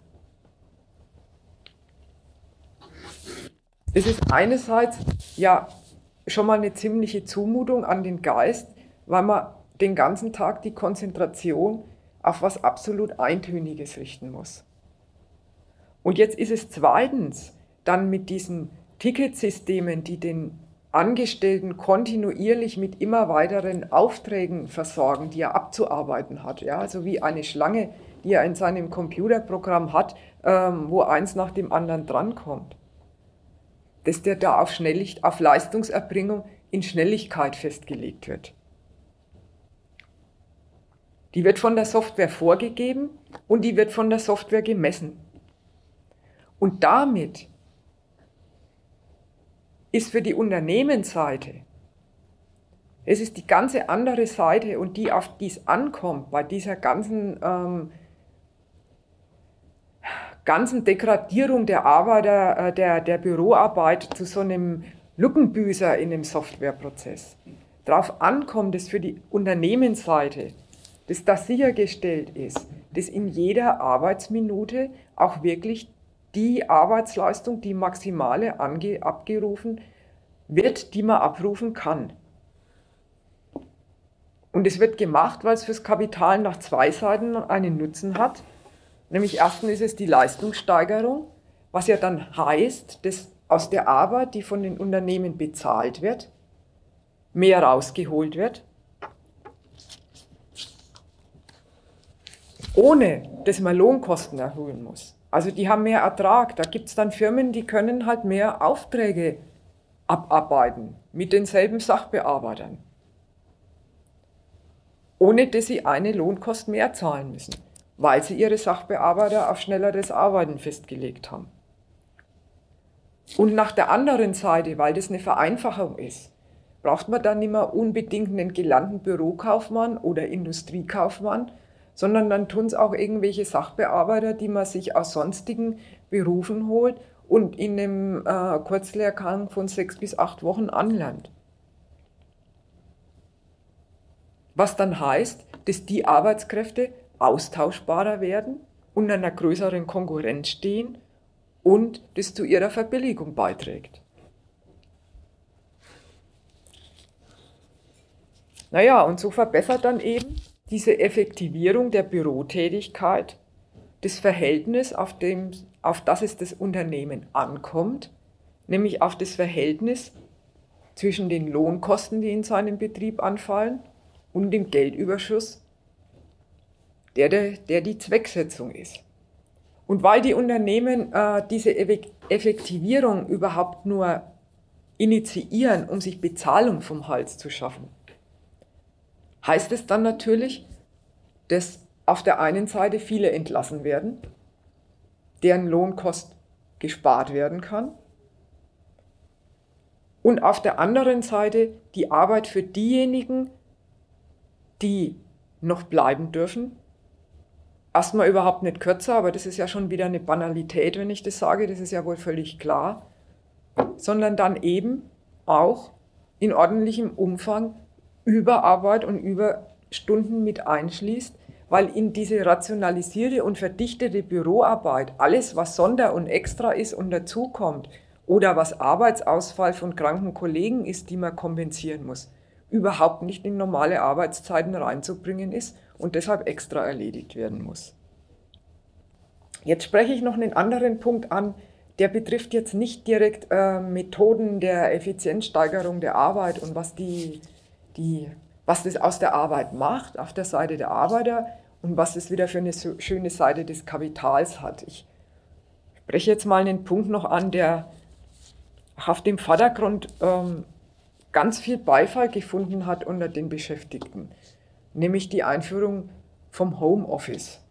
Es ist einerseits ja schon mal eine ziemliche Zumutung an den Geist, weil man den ganzen Tag die Konzentration auf was absolut Eintöniges richten muss. Und jetzt ist es zweitens dann mit diesen Ticketsystemen, die den Angestellten kontinuierlich mit immer weiteren Aufträgen versorgen, die er abzuarbeiten hat. Ja, also wie eine Schlange, die er in seinem Computerprogramm hat, wo eins nach dem anderen drankommt. Dass der da auf Leistungserbringung in Schnelligkeit festgelegt wird. Die wird von der Software vorgegeben und die wird von der Software gemessen. Und damit ist für die Unternehmensseite, es ist die ganze andere Seite und die, auf die es ankommt, bei dieser ganzen ganzen Degradierung der Arbeiter, der Büroarbeit zu so einem Lückenbüßer in dem Softwareprozess. Darauf ankommt es für die Unternehmensseite, dass das sichergestellt ist, dass in jeder Arbeitsminute auch wirklich die Arbeitsleistung, die maximale abgerufen wird, die man abrufen kann. Und es wird gemacht, weil es fürs Kapital nach zwei Seiten einen Nutzen hat. Nämlich erstens ist es die Leistungssteigerung, was ja dann heißt, dass aus der Arbeit, die von den Unternehmen bezahlt wird, mehr rausgeholt wird, ohne dass man Lohnkosten erhöhen muss. Also die haben mehr Ertrag. Da gibt es dann Firmen, die können halt mehr Aufträge abarbeiten mit denselben Sachbearbeitern, ohne dass sie eine Lohnkost mehr zahlen müssen, weil sie ihre Sachbearbeiter auf schnelleres Arbeiten festgelegt haben. Und nach der anderen Seite, weil das eine Vereinfachung ist, braucht man dann nicht mehr unbedingt einen gelernten Bürokaufmann oder Industriekaufmann, sondern dann tun es auch irgendwelche Sachbearbeiter, die man sich aus sonstigen Berufen holt und in einem Kurzlehrgang von 6 bis 8 Wochen anlernt. Was dann heißt, dass die Arbeitskräfte austauschbarer werden und einer größeren Konkurrenz stehen und das zu ihrer Verbilligung beiträgt. Naja, und so verbessert dann eben diese Effektivierung der Bürotätigkeit das Verhältnis, auf das es das Unternehmen ankommt, nämlich auf das Verhältnis zwischen den Lohnkosten, die in seinem Betrieb anfallen, und dem Geldüberschuss, der die Zwecksetzung ist. Und weil die Unternehmen diese Effektivierung überhaupt nur initiieren, um sich Bezahlung vom Hals zu schaffen, heißt es dann natürlich, dass auf der einen Seite viele entlassen werden, deren Lohnkost gespart werden kann, und auf der anderen Seite die Arbeit für diejenigen, die noch bleiben dürfen, erstmal überhaupt nicht kürzer, aber das ist ja schon wieder eine Banalität, wenn ich das sage, das ist ja wohl völlig klar, sondern dann eben auch in ordentlichem Umfang Überarbeit und Überstunden mit einschließt, weil in diese rationalisierte und verdichtete Büroarbeit alles, was Sonder und Extra ist und dazukommt oder was Arbeitsausfall von kranken Kollegen ist, die man kompensieren muss, überhaupt nicht in normale Arbeitszeiten reinzubringen ist und deshalb extra erledigt werden muss. Jetzt spreche ich noch einen anderen Punkt an, der betrifft jetzt nicht direkt Methoden der Effizienzsteigerung der Arbeit und was das aus der Arbeit macht, auf der Seite der Arbeiter, und was es wieder für eine schöne Seite des Kapitals hat. Ich spreche jetzt mal einen Punkt noch an, der auf dem Vordergrund ganz viel Beifall gefunden hat unter den Beschäftigten, nämlich die Einführung vom Homeoffice.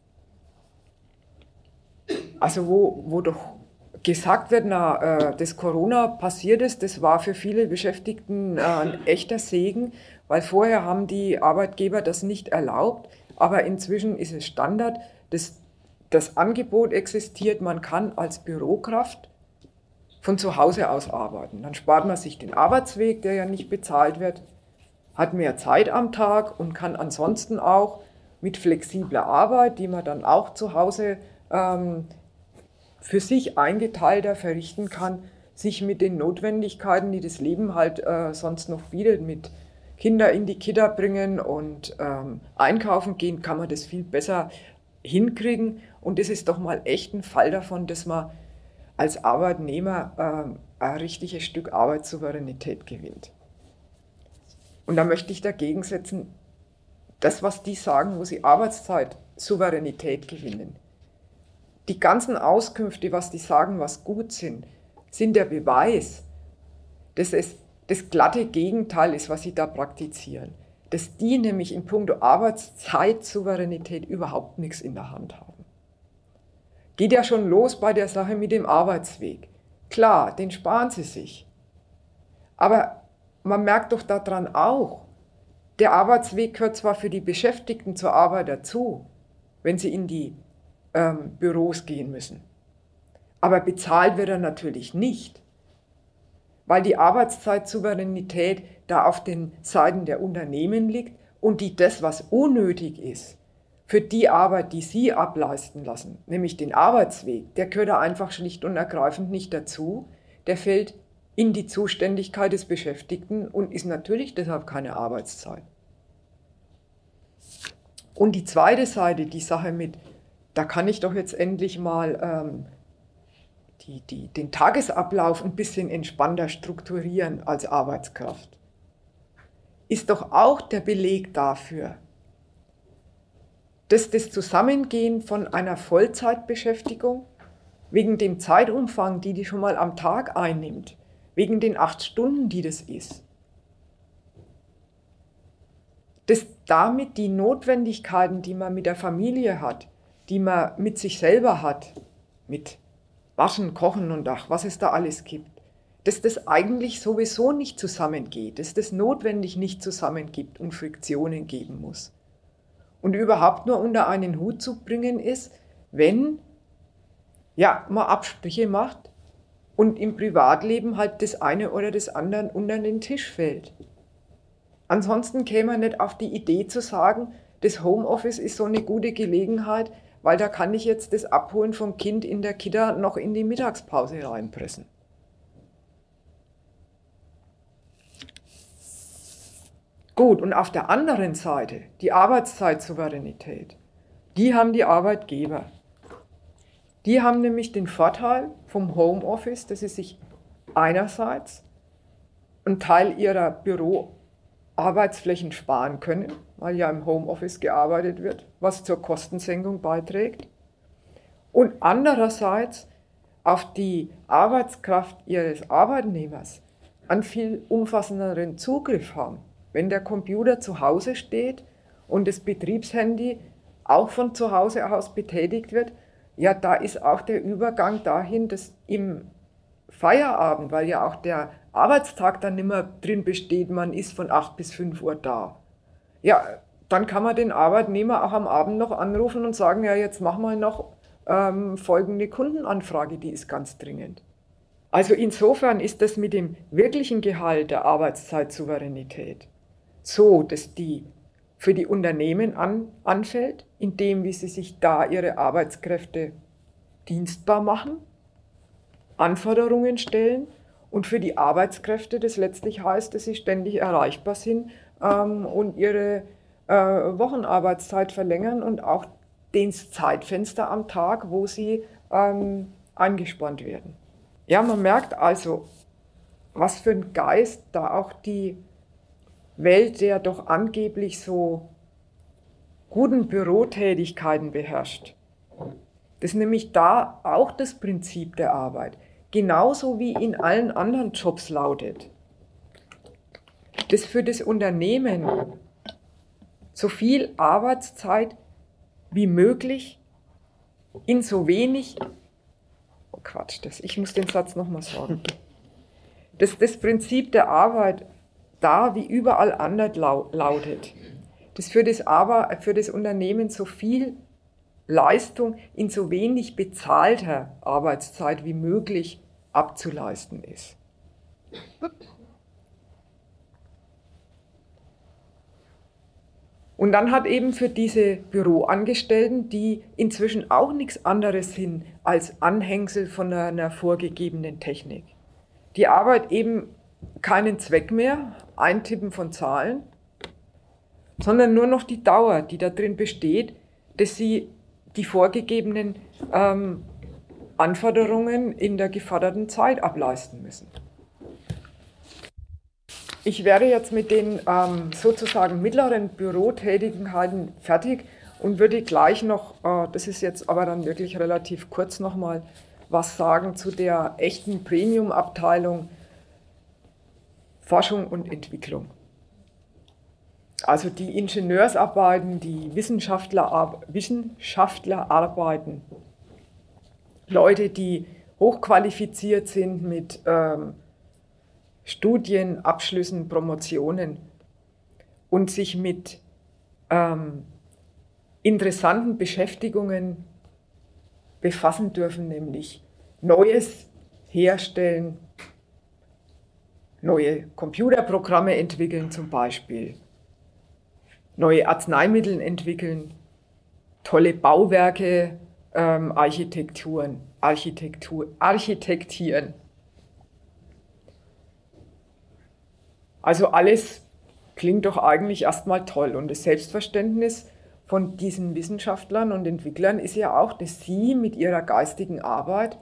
Also wo doch gesagt wird, dass Corona passiert ist, das war für viele Beschäftigten ein echter Segen, weil vorher haben die Arbeitgeber das nicht erlaubt, aber inzwischen ist es Standard, dass das Angebot existiert, man kann als Bürokraft von zu Hause aus arbeiten. Dann spart man sich den Arbeitsweg, der ja nicht bezahlt wird, hat mehr Zeit am Tag und kann ansonsten auch mit flexibler Arbeit, die man dann auch zu Hause für sich eingeteilter verrichten kann, sich mit den Notwendigkeiten, die das Leben halt sonst noch bietet, mit Kinder in die Kita bringen und einkaufen gehen, kann man das viel besser hinkriegen. Und das ist doch mal echt ein Fall davon, dass man als Arbeitnehmer ein richtiges Stück Arbeitssouveränität gewinnt. Und da möchte ich dagegen setzen, das, was die sagen, wo sie Arbeitszeit-Souveränität gewinnen. Die ganzen Auskünfte, was die sagen, was gut sind der Beweis, dass es das glatte Gegenteil ist, was sie da praktizieren. Dass die nämlich in puncto Arbeitszeit-Souveränität überhaupt nichts in der Hand haben. Geht ja schon los bei der Sache mit dem Arbeitsweg. Klar, den sparen sie sich. Aber man merkt doch daran auch, der Arbeitsweg gehört zwar für die Beschäftigten zur Arbeit dazu, wenn sie in die Büros gehen müssen. Aber bezahlt wird er natürlich nicht, weil die Arbeitszeitsouveränität da auf den Seiten der Unternehmen liegt und die das, was unnötig ist, für die Arbeit, die sie ableisten lassen, nämlich den Arbeitsweg, der gehört da einfach schlicht und ergreifend nicht dazu. Der fällt in die Zuständigkeit des Beschäftigten und ist natürlich deshalb keine Arbeitszeit. Und die zweite Seite, die Sache mit, da kann ich doch jetzt endlich mal den Tagesablauf ein bisschen entspannter strukturieren als Arbeitskraft, ist doch auch der Beleg dafür, dass das Zusammengehen von einer Vollzeitbeschäftigung wegen dem Zeitumfang, die schon mal am Tag einnimmt, wegen den 8 Stunden, die das ist, dass damit die Notwendigkeiten, die man mit der Familie hat, die man mit sich selber hat, mit Waschen, Kochen und ach, was es da alles gibt, dass das eigentlich sowieso nicht zusammengeht, dass das notwendig nicht zusammengibt und Friktionen geben muss. Und überhaupt nur unter einen Hut zu bringen ist, wenn man Absprüche macht und im Privatleben halt das eine oder das andere unter den Tisch fällt. Ansonsten käme man nicht auf die Idee zu sagen, das Homeoffice ist so eine gute Gelegenheit, weil da kann ich jetzt das Abholen vom Kind in der Kita noch in die Mittagspause reinpressen. Gut, und auf der anderen Seite, die Arbeitszeitsouveränität, die haben die Arbeitgeber. Die haben nämlich den Vorteil vom Homeoffice, dass sie sich einerseits einen Teil ihrer Büroarbeitsflächen sparen können, weil ja im Homeoffice gearbeitet wird, was zur Kostensenkung beiträgt, und andererseits auf die Arbeitskraft ihres Arbeitnehmers einen viel umfassenderen Zugriff haben. Wenn der Computer zu Hause steht und das Betriebshandy auch von zu Hause aus betätigt wird, ja, da ist auch der Übergang dahin, dass im Feierabend, weil ja auch der Arbeitstag dann nicht mehr drin besteht, man ist von 8 bis 5 Uhr da. Ja, dann kann man den Arbeitnehmer auch am Abend noch anrufen und sagen, ja, jetzt machen wir noch folgende Kundenanfrage, die ist ganz dringend. Also insofern ist das mit dem wirklichen Gehalt der Arbeitszeitsouveränität so, dass die für die Unternehmen anfällt, indem wie sie sich da ihre Arbeitskräfte dienstbar machen, Anforderungen stellen, und für die Arbeitskräfte das letztlich heißt, dass sie ständig erreichbar sind und ihre Wochenarbeitszeit verlängern und auch das Zeitfenster am Tag, wo sie eingespannt werden. Ja, man merkt also, was für ein Geist da auch die Welt der doch angeblich so guten Bürotätigkeiten beherrscht. Das ist nämlich da auch das Prinzip der Arbeit, genauso wie in allen anderen Jobs lautet, dass für das Unternehmen so viel Arbeitszeit wie möglich in so wenig, ich muss den Satz nochmal sagen, dass das Prinzip der Arbeit da wie überall anders lautet, dass für das Unternehmen so viel Leistung in so wenig bezahlter Arbeitszeit wie möglich abzuleisten ist. Und dann hat eben für diese Büroangestellten, die inzwischen auch nichts anderes sind als Anhängsel von einer vorgegebenen Technik, die Arbeit eben keinen Zweck mehr, Eintippen von Zahlen, sondern nur noch die Dauer, die da drin besteht, dass sie die vorgegebenen Anforderungen in der geforderten Zeit ableisten müssen. Ich wäre jetzt mit den sozusagen mittleren Bürotätigkeiten fertig und würde gleich noch, das ist jetzt aber dann wirklich relativ kurz nochmal, was sagen zu der echten Premium-Abteilung Forschung und Entwicklung. Also die Ingenieursarbeiten, die Wissenschaftlerarbeiten, Leute, die hochqualifiziert sind mit Studien, Abschlüssen, Promotionen und sich mit interessanten Beschäftigungen befassen dürfen, nämlich Neues herstellen, neue Computerprogramme entwickeln zum Beispiel, neue Arzneimittel entwickeln, tolle Bauwerke, architektieren. Also alles klingt doch eigentlich erstmal toll. Und das Selbstverständnis von diesen Wissenschaftlern und Entwicklern ist ja auch, dass sie mit ihrer geistigen Arbeit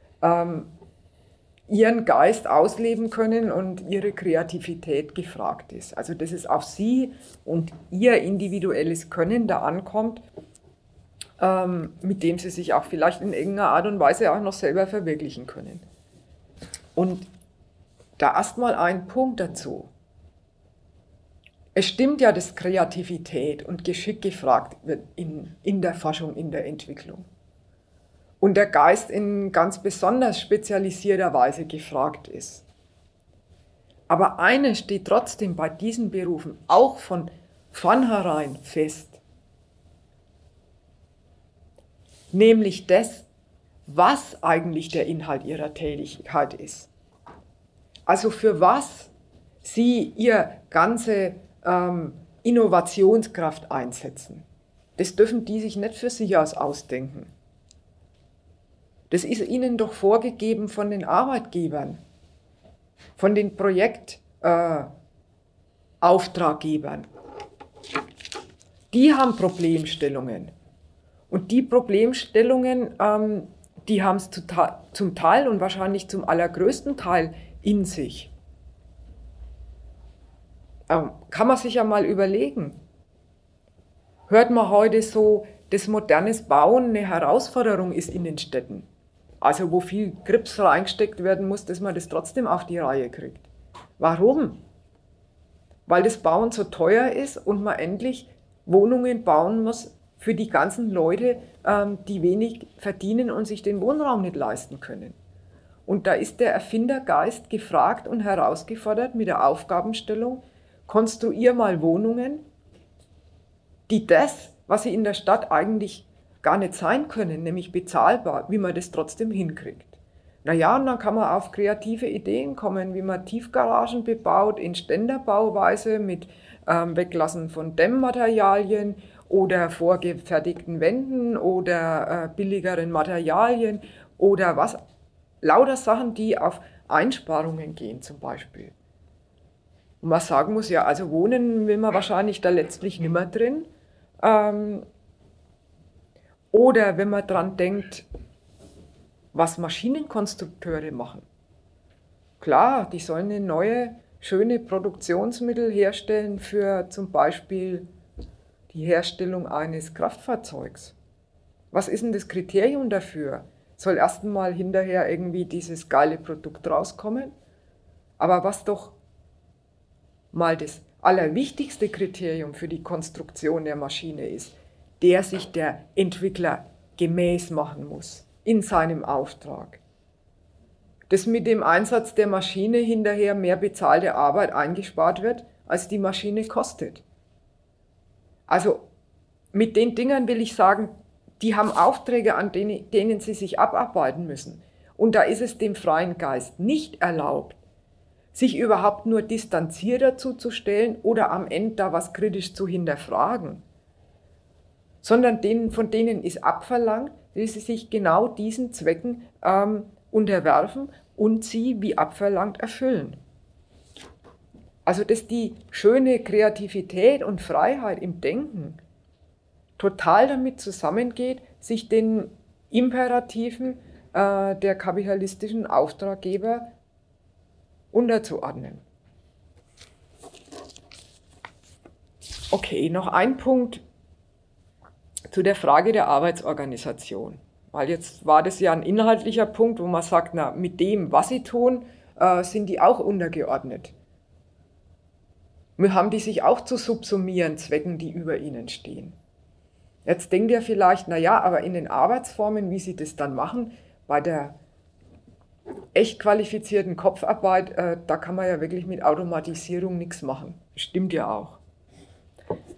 ihren Geist ausleben können und ihre Kreativität gefragt ist. Also dass es auf sie und ihr individuelles Können da ankommt, mit dem sie sich auch vielleicht in irgendeiner Art und Weise auch noch selber verwirklichen können. Und da erstmal ein Punkt dazu. Es stimmt ja, dass Kreativität und Geschick gefragt wird in der Forschung, in der Entwicklung. Und der Geist in ganz besonders spezialisierter Weise gefragt ist. Aber eines steht trotzdem bei diesen Berufen auch von vornherein fest. Nämlich das, was eigentlich der Inhalt ihrer Tätigkeit ist. Also für was sie ihre ganze Innovationskraft einsetzen. Das dürfen die sich nicht für sich aus ausdenken. Das ist ihnen doch vorgegeben von den Arbeitgebern, von den Projektauftraggebern. Die haben Problemstellungen. Und die Problemstellungen, die haben es zum Teil und wahrscheinlich zum allergrößten Teil in sich. Kann man sich ja mal überlegen. Hört man heute so, dass modernes Bauen eine Herausforderung ist in den Städten. Also wo viel Grips reingesteckt werden muss, dass man das trotzdem auf die Reihe kriegt. Warum? Weil das Bauen so teuer ist und man endlich Wohnungen bauen muss für die ganzen Leute, die wenig verdienen und sich den Wohnraum nicht leisten können. Und da ist der Erfindergeist gefragt und herausgefordert mit der Aufgabenstellung, konstruier mal Wohnungen, die das, was sie in der Stadt eigentlich gar nicht sein können, nämlich bezahlbar, wie man das trotzdem hinkriegt. Naja, und dann kann man auf kreative Ideen kommen, wie man Tiefgaragen bebaut in Ständerbauweise mit Weglassen von Dämmmaterialien oder vorgefertigten Wänden oder billigeren Materialien oder was. Lauter Sachen, die auf Einsparungen gehen zum Beispiel. Und man sagen muss, ja, also wohnen will man wahrscheinlich da letztlich nimmer drin. Oder wenn man dran denkt, was Maschinenkonstrukteure machen. Klar, die sollen eine neue, schöne Produktionsmittel herstellen für zum Beispiel die Herstellung eines Kraftfahrzeugs. Was ist denn das Kriterium dafür? Soll erst einmal hinterher irgendwie dieses geile Produkt rauskommen? Aber was doch mal das allerwichtigste Kriterium für die Konstruktion der Maschine ist, der sich der Entwickler gemäß machen muss in seinem Auftrag. Dass mit dem Einsatz der Maschine hinterher mehr bezahlte Arbeit eingespart wird, als die Maschine kostet. Also mit den Dingern will ich sagen, die haben Aufträge, an denen sie sich abarbeiten müssen. Und da ist es dem freien Geist nicht erlaubt, sich überhaupt nur distanziert dazu zu stellen oder am Ende da was kritisch zu hinterfragen. Sondern von denen ist abverlangt, dass sie sich genau diesen Zwecken unterwerfen und sie wie abverlangt erfüllen. Also dass die schöne Kreativität und Freiheit im Denken total damit zusammengeht, sich den Imperativen der kapitalistischen Auftraggeber unterzuordnen. Okay, noch ein Punkt zu der Frage der Arbeitsorganisation. Weil jetzt war das ja ein inhaltlicher Punkt, wo man sagt, na, mit dem, was sie tun, sind die auch untergeordnet. Haben die sich auch zu subsumieren, Zwecken, die über ihnen stehen. Jetzt denkt ihr vielleicht, naja, aber in den Arbeitsformen, wie sie das dann machen, bei der echt qualifizierten Kopfarbeit, da kann man ja wirklich mit Automatisierung nichts machen. Stimmt ja auch.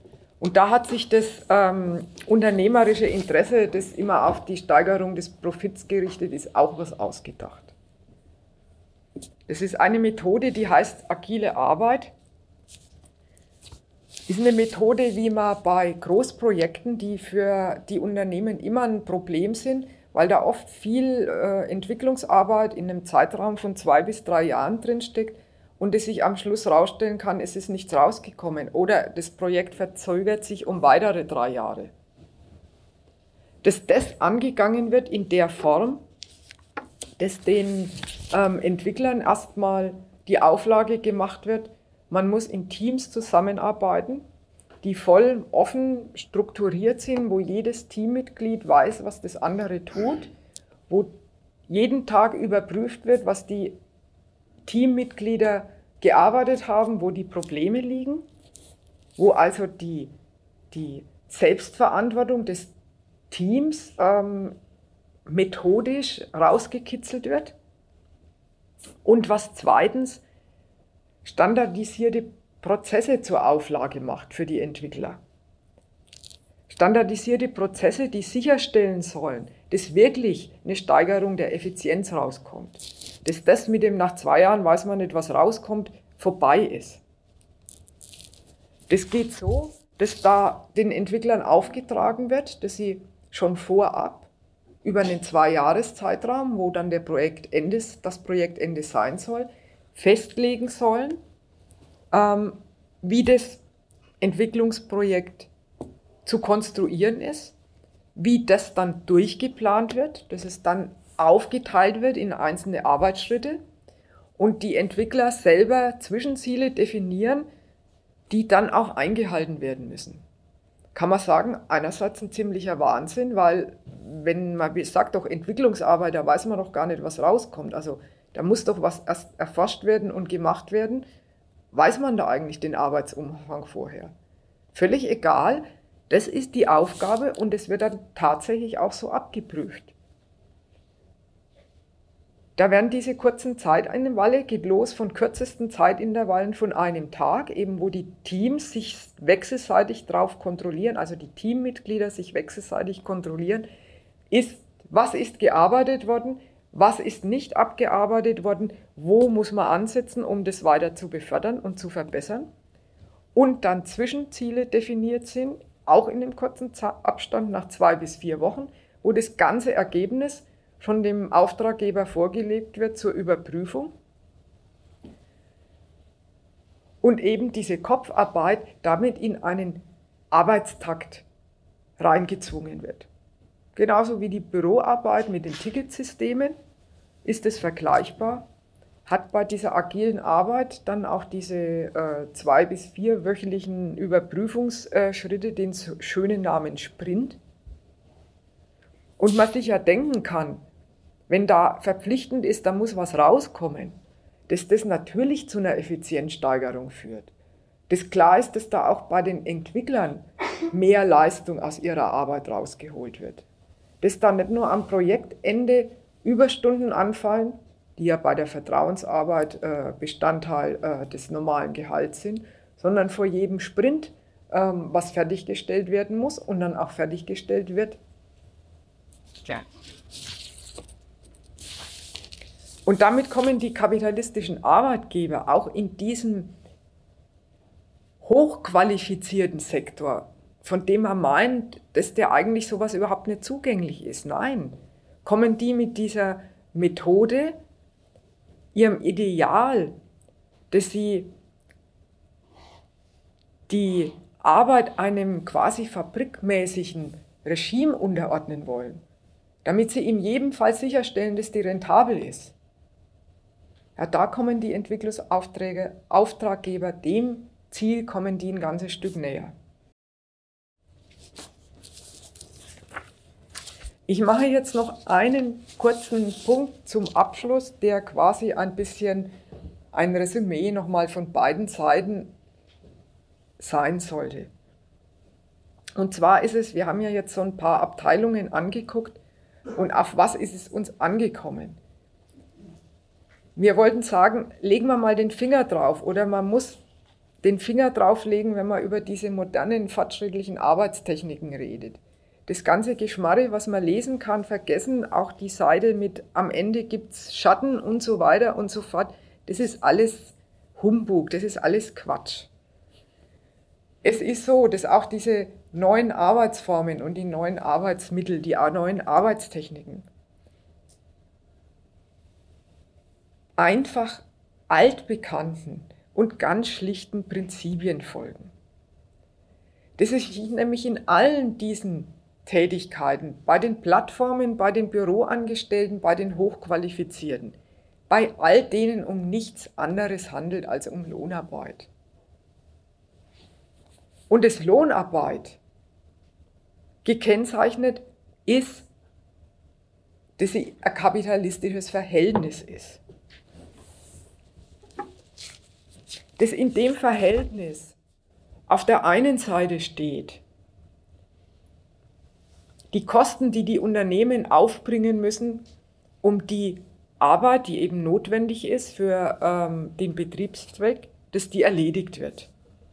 Und da hat sich das unternehmerische Interesse, das immer auf die Steigerung des Profits gerichtet ist, auch was ausgedacht. Das ist eine Methode, die heißt agile Arbeit. Das ist eine Methode, wie man bei Großprojekten, die für die Unternehmen immer ein Problem sind, weil da oft viel Entwicklungsarbeit in einem Zeitraum von 2 bis 3 Jahren drinsteckt und es sich am Schluss rausstellen kann, es ist nichts rausgekommen oder das Projekt verzögert sich um weitere 3 Jahre. Dass das angegangen wird in der Form, dass den Entwicklern erstmal die Auflage gemacht wird, man muss in Teams zusammenarbeiten, die voll offen strukturiert sind, wo jedes Teammitglied weiß, was das andere tut, wo jeden Tag überprüft wird, was die Teammitglieder gearbeitet haben, wo die Probleme liegen, wo also die Selbstverantwortung des Teams methodisch rausgekitzelt wird. Und was zweitens standardisierte Prozesse zur Auflage macht für die Entwickler. Standardisierte Prozesse, die sicherstellen sollen, dass wirklich eine Steigerung der Effizienz rauskommt. Dass das mit dem nach 2 Jahren weiß man nicht, was rauskommt, vorbei ist. Das geht so, dass da den Entwicklern aufgetragen wird, dass sie schon vorab über einen 2-Jahres-Zeitraum, wo dann das Projektende sein soll, festlegen sollen, wie das Entwicklungsprojekt zu konstruieren ist, wie das dann durchgeplant wird, dass es dann aufgeteilt wird in einzelne Arbeitsschritte und die Entwickler selber Zwischenziele definieren, die dann auch eingehalten werden müssen. Kann man sagen, einerseits ein ziemlicher Wahnsinn, weil wenn man sagt, doch Entwicklungsarbeit, da weiß man doch gar nicht, was rauskommt. Also da muss doch was erst erforscht werden und gemacht werden. Weiß man da eigentlich den Arbeitsumfang vorher? Völlig egal, das ist die Aufgabe und es wird dann tatsächlich auch so abgeprüft. Da werden diese kurzen Zeitintervalle, geht los von kürzesten Zeitintervallen von einem Tag, eben wo die Teams sich wechselseitig drauf kontrollieren, also die Teammitglieder sich wechselseitig kontrollieren, was ist gearbeitet worden, was ist nicht abgearbeitet worden, wo muss man ansetzen, um das weiter zu befördern und zu verbessern. Und dann Zwischenziele definiert sind, auch in dem kurzen Abstand nach 2 bis 4 Wochen, wo das ganze Ergebnis von dem Auftraggeber vorgelegt wird zur Überprüfung. Und eben diese Kopfarbeit damit in einen Arbeitstakt reingezwungen wird. Genauso wie die Büroarbeit mit den Ticketsystemen ist es vergleichbar, hat bei dieser agilen Arbeit dann auch diese 2 bis 4 wöchentlichen Überprüfungsschritte den schönen Namen Sprint. Und man sich ja denken kann, wenn da verpflichtend ist, da muss was rauskommen, dass das natürlich zu einer Effizienzsteigerung führt. Das klar ist, dass da auch bei den Entwicklern mehr Leistung aus ihrer Arbeit rausgeholt wird. Dass da nicht nur am Projektende Überstunden anfallen, die ja bei der Vertrauensarbeit Bestandteil des normalen Gehalts sind, sondern vor jedem Sprint, was fertiggestellt werden muss und dann auch fertiggestellt wird. Ja. Und damit kommen die kapitalistischen Arbeitgeber auch in diesem hochqualifizierten Sektor, von dem man meint, dass der eigentlich sowas überhaupt nicht zugänglich ist. Nein, kommen die mit dieser Methode, ihrem Ideal, dass sie die Arbeit einem quasi fabrikmäßigen Regime unterordnen wollen, damit sie in jedem Fall sicherstellen, dass die rentabel ist. Ja, da kommen die Auftraggeber, dem Ziel kommen die ein ganzes Stück näher. Ich mache jetzt noch einen kurzen Punkt zum Abschluss, der quasi ein bisschen ein Resümee nochmal von beiden Seiten sein sollte. Und zwar ist es, wir haben ja jetzt so ein paar Abteilungen angeguckt und auf was ist es uns angekommen? Wir wollten sagen, legen wir mal den Finger drauf oder man muss den Finger drauflegen, wenn man über diese modernen, fortschrittlichen Arbeitstechniken redet. Das ganze Geschmarre, was man lesen kann, vergessen, auch die Seite mit am Ende gibt es Schatten und so weiter und so fort. Das ist alles Humbug, das ist alles Quatsch. Es ist so, dass auch diese neuen Arbeitsformen und die neuen Arbeitsmittel, die neuen Arbeitstechniken einfach altbekannten und ganz schlichten Prinzipien folgen. Das ist nämlich in allen diesen Tätigkeiten, bei den Plattformen, bei den Büroangestellten, bei den Hochqualifizierten, bei all denen um nichts anderes handelt als um Lohnarbeit. Und das Lohnarbeit gekennzeichnet ist, dass sie ein kapitalistisches Verhältnis ist. Dass in dem Verhältnis auf der einen Seite steht, die Kosten, die die Unternehmen aufbringen müssen, um die Arbeit, die eben notwendig ist für den Betriebszweck, dass die erledigt wird.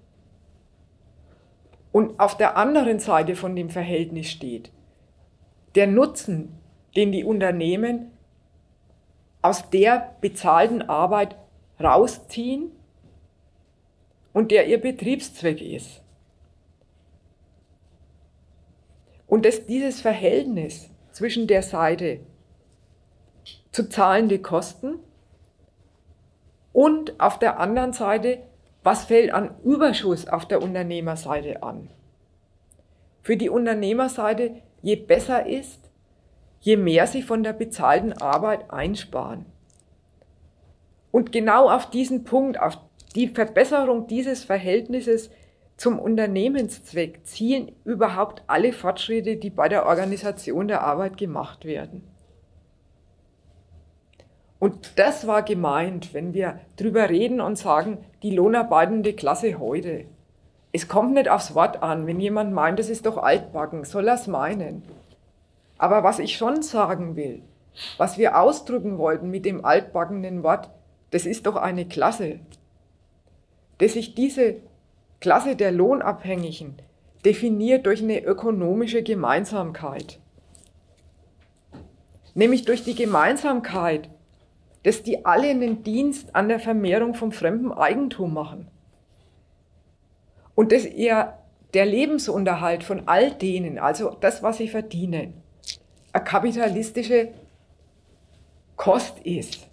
Und auf der anderen Seite von dem Verhältnis steht der Nutzen, den die Unternehmen aus der bezahlten Arbeit rausziehen und der ihr Betriebszweck ist. Und dass dieses Verhältnis zwischen der Seite zu zahlende Kosten und auf der anderen Seite, was fällt an Überschuss auf der Unternehmerseite an? Für die Unternehmerseite, je besser ist, je mehr sie von der bezahlten Arbeit einsparen. Und genau auf diesen Punkt, auf die Verbesserung dieses Verhältnisses zum Unternehmenszweck zielen überhaupt alle Fortschritte, die bei der Organisation der Arbeit gemacht werden. Und das war gemeint, wenn wir drüber reden und sagen, die lohnarbeitende Klasse heute. Es kommt nicht aufs Wort an, wenn jemand meint, das ist doch altbacken, soll er es meinen. Aber was ich schon sagen will, was wir ausdrücken wollten mit dem altbackenen Wort, das ist doch eine Klasse. Dass sich diese Klasse der Lohnabhängigen definiert durch eine ökonomische Gemeinsamkeit. Nämlich durch die Gemeinsamkeit, dass die alle einen Dienst an der Vermehrung vom fremden Eigentum machen. Und dass der Lebensunterhalt von all denen, also das, was sie verdienen, eine kapitalistische Kost ist.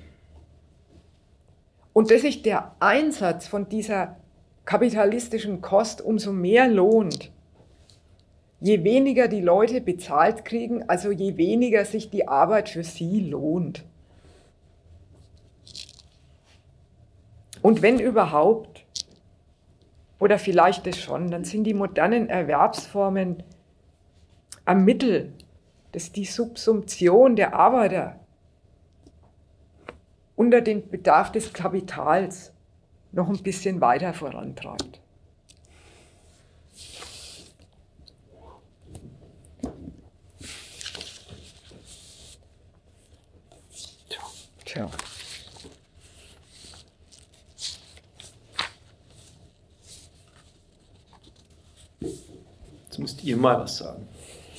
Und dass sich der Einsatz von dieser kapitalistischen Kost umso mehr lohnt, je weniger die Leute bezahlt kriegen, also je weniger sich die Arbeit für sie lohnt. Und wenn überhaupt, oder vielleicht das schon, dann sind die modernen Erwerbsformen ein Mittel, das die Subsumption der Arbeiter unter den Bedarf des Kapitals noch ein bisschen weiter vorantreibt. Tja. Jetzt müsst ihr mal was sagen.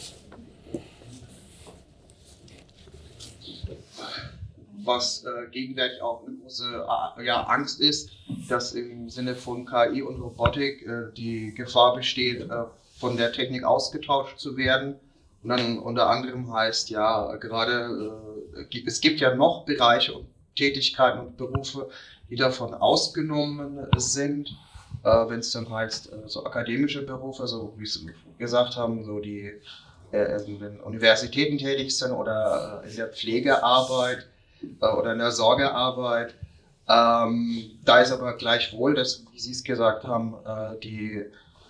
Was gegenwärtig auch eine große Angst ist, dass im Sinne von KI und Robotik die Gefahr besteht, von der Technik ausgetauscht zu werden. Und dann unter anderem heißt ja gerade, es gibt ja noch Bereiche und Tätigkeiten und Berufe, die davon ausgenommen sind. Wenn es dann heißt, so akademische Berufe, so wie Sie gesagt haben, so die in den Universitäten tätig sind oder in der Pflegearbeit oder in der Sorgearbeit. Da ist aber gleichwohl, das, wie Sie es gesagt haben, die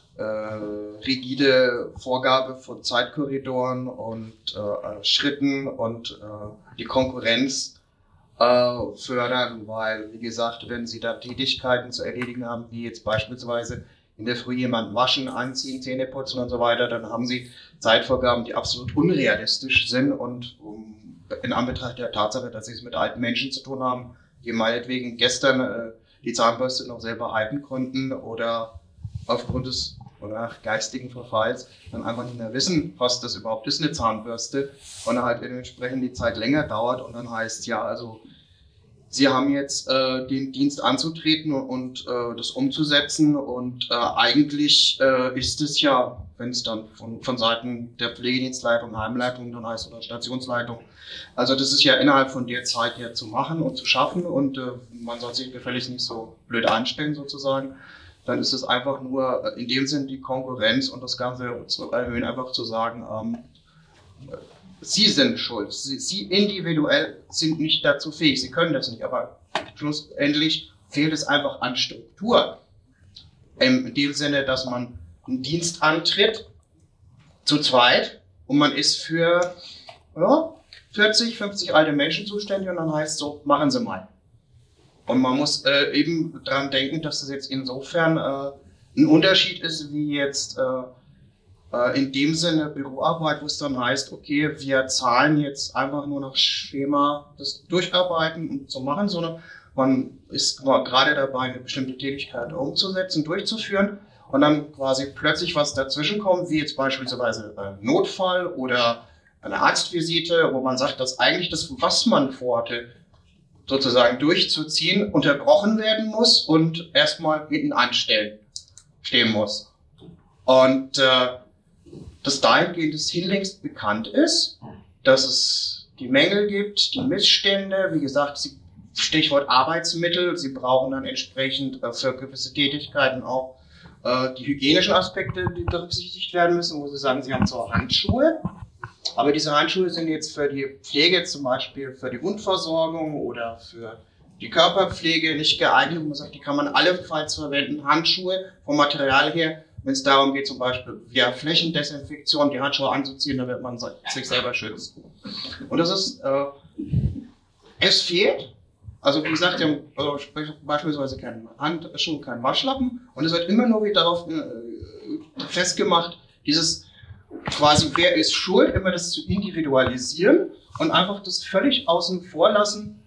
rigide Vorgabe von Zeitkorridoren und Schritten und die Konkurrenz fördern, weil, wie gesagt, wenn Sie da Tätigkeiten zu erledigen haben, wie jetzt beispielsweise in der Früh jemanden waschen, anziehen, Zähne putzen und so weiter, dann haben Sie Zeitvorgaben, die absolut unrealistisch sind und in Anbetracht der Tatsache, dass Sie es mit alten Menschen zu tun haben, die meinetwegen gestern die Zahnbürste noch selber halten konnten oder aufgrund des oder geistigen Verfalls dann einfach nicht mehr wissen, was das überhaupt ist, eine Zahnbürste, und dann halt entsprechend die Zeit länger dauert und dann heißt ja, also Sie haben jetzt den Dienst anzutreten und das umzusetzen und eigentlich ist es ja, wenn es dann von Seiten der Pflegedienstleitung, Heimleitung dann heißt oder Stationsleitung, also das ist ja innerhalb von der Zeit her zu machen und zu schaffen und man soll sich gefälligst nicht so blöd anstellen sozusagen, dann ist es einfach nur in dem Sinn die Konkurrenz und das Ganze zu erhöhen, einfach zu sagen, Sie sind schuld. Sie individuell sind nicht dazu fähig. Sie können das nicht. Aber schlussendlich fehlt es einfach an Struktur. In dem Sinne, dass man einen Dienst antritt, zu zweit, und man ist für 40, 50 alte Menschen zuständig und dann heißt es so, machen Sie mal. Und man muss eben daran denken, dass das jetzt insofern ein Unterschied ist, wie jetzt in dem Sinne Büroarbeit, wo es dann heißt, okay, wir zahlen jetzt einfach nur nach Schema das Durcharbeiten und zu machen, sondern man ist gerade dabei, eine bestimmte Tätigkeit umzusetzen, durchzuführen und dann quasi plötzlich was dazwischen kommt, wie jetzt beispielsweise ein Notfall oder eine Arztvisite, wo man sagt, dass eigentlich das, was man vorhatte, sozusagen durchzuziehen, unterbrochen werden muss und erstmal hinten stehen muss. Und dass dahingehend es hinlängst bekannt ist, dass es die Mängel gibt, die Missstände, wie gesagt, Stichwort Arbeitsmittel, sie brauchen dann entsprechend für gewisse Tätigkeiten auch die hygienischen Aspekte, die berücksichtigt werden müssen, wo sie sagen, sie haben zwar Handschuhe, aber diese Handschuhe sind jetzt für die Pflege, zum Beispiel für die Wundversorgung oder für die Körperpflege nicht geeignet. Man sagt, die kann man allenfalls verwenden, Handschuhe vom Material her, wenn es darum geht, zum Beispiel Flächendesinfektion, die Handschuhe anzuziehen, damit man sich selber schützt. Und das ist, es fehlt, also wie gesagt, die haben beispielsweise keinen Handschuh, keinen Waschlappen, und es wird immer nur wieder darauf festgemacht, dieses quasi, wer ist schuld, immer das zu individualisieren und einfach das völlig außen vor lassen,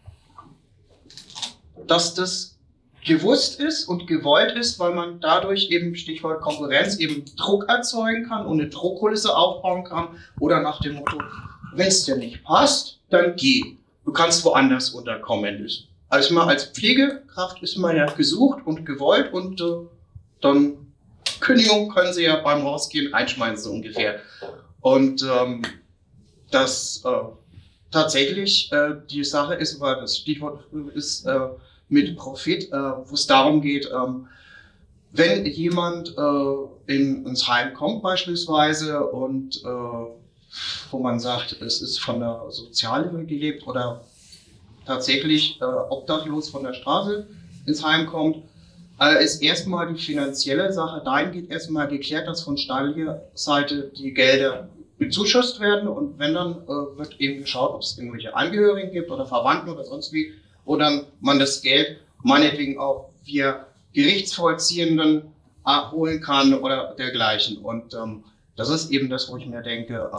dass das gewusst ist und gewollt ist, weil man dadurch eben, Stichwort Konkurrenz, eben Druck erzeugen kann und eine Druckkulisse aufbauen kann oder nach dem Motto, wenn es dir nicht passt, dann geh. Du kannst woanders unterkommen. Also mal als Pflegekraft ist man ja gesucht und gewollt und dann Kündigung können sie ja beim Rausgehen einschmeißen, so ungefähr. Und das tatsächlich die Sache ist, weil das Stichwort ist mit Profit, wo es darum geht, wenn jemand ins Heim kommt beispielsweise und wo man sagt, es ist von der Sozialhilfe gelebt oder tatsächlich obdachlos von der Straße ins Heim kommt, ist erstmal die finanzielle Sache dahingehend erstmal geklärt, dass von staatlicher Seite die Gelder bezuschusst werden, und wenn dann wird eben geschaut, ob es irgendwelche Angehörigen gibt oder Verwandten oder sonst wie, wo dann man das Geld meinetwegen auch via Gerichtsvollziehenden abholen kann oder dergleichen. Und das ist eben das, wo ich mir denke,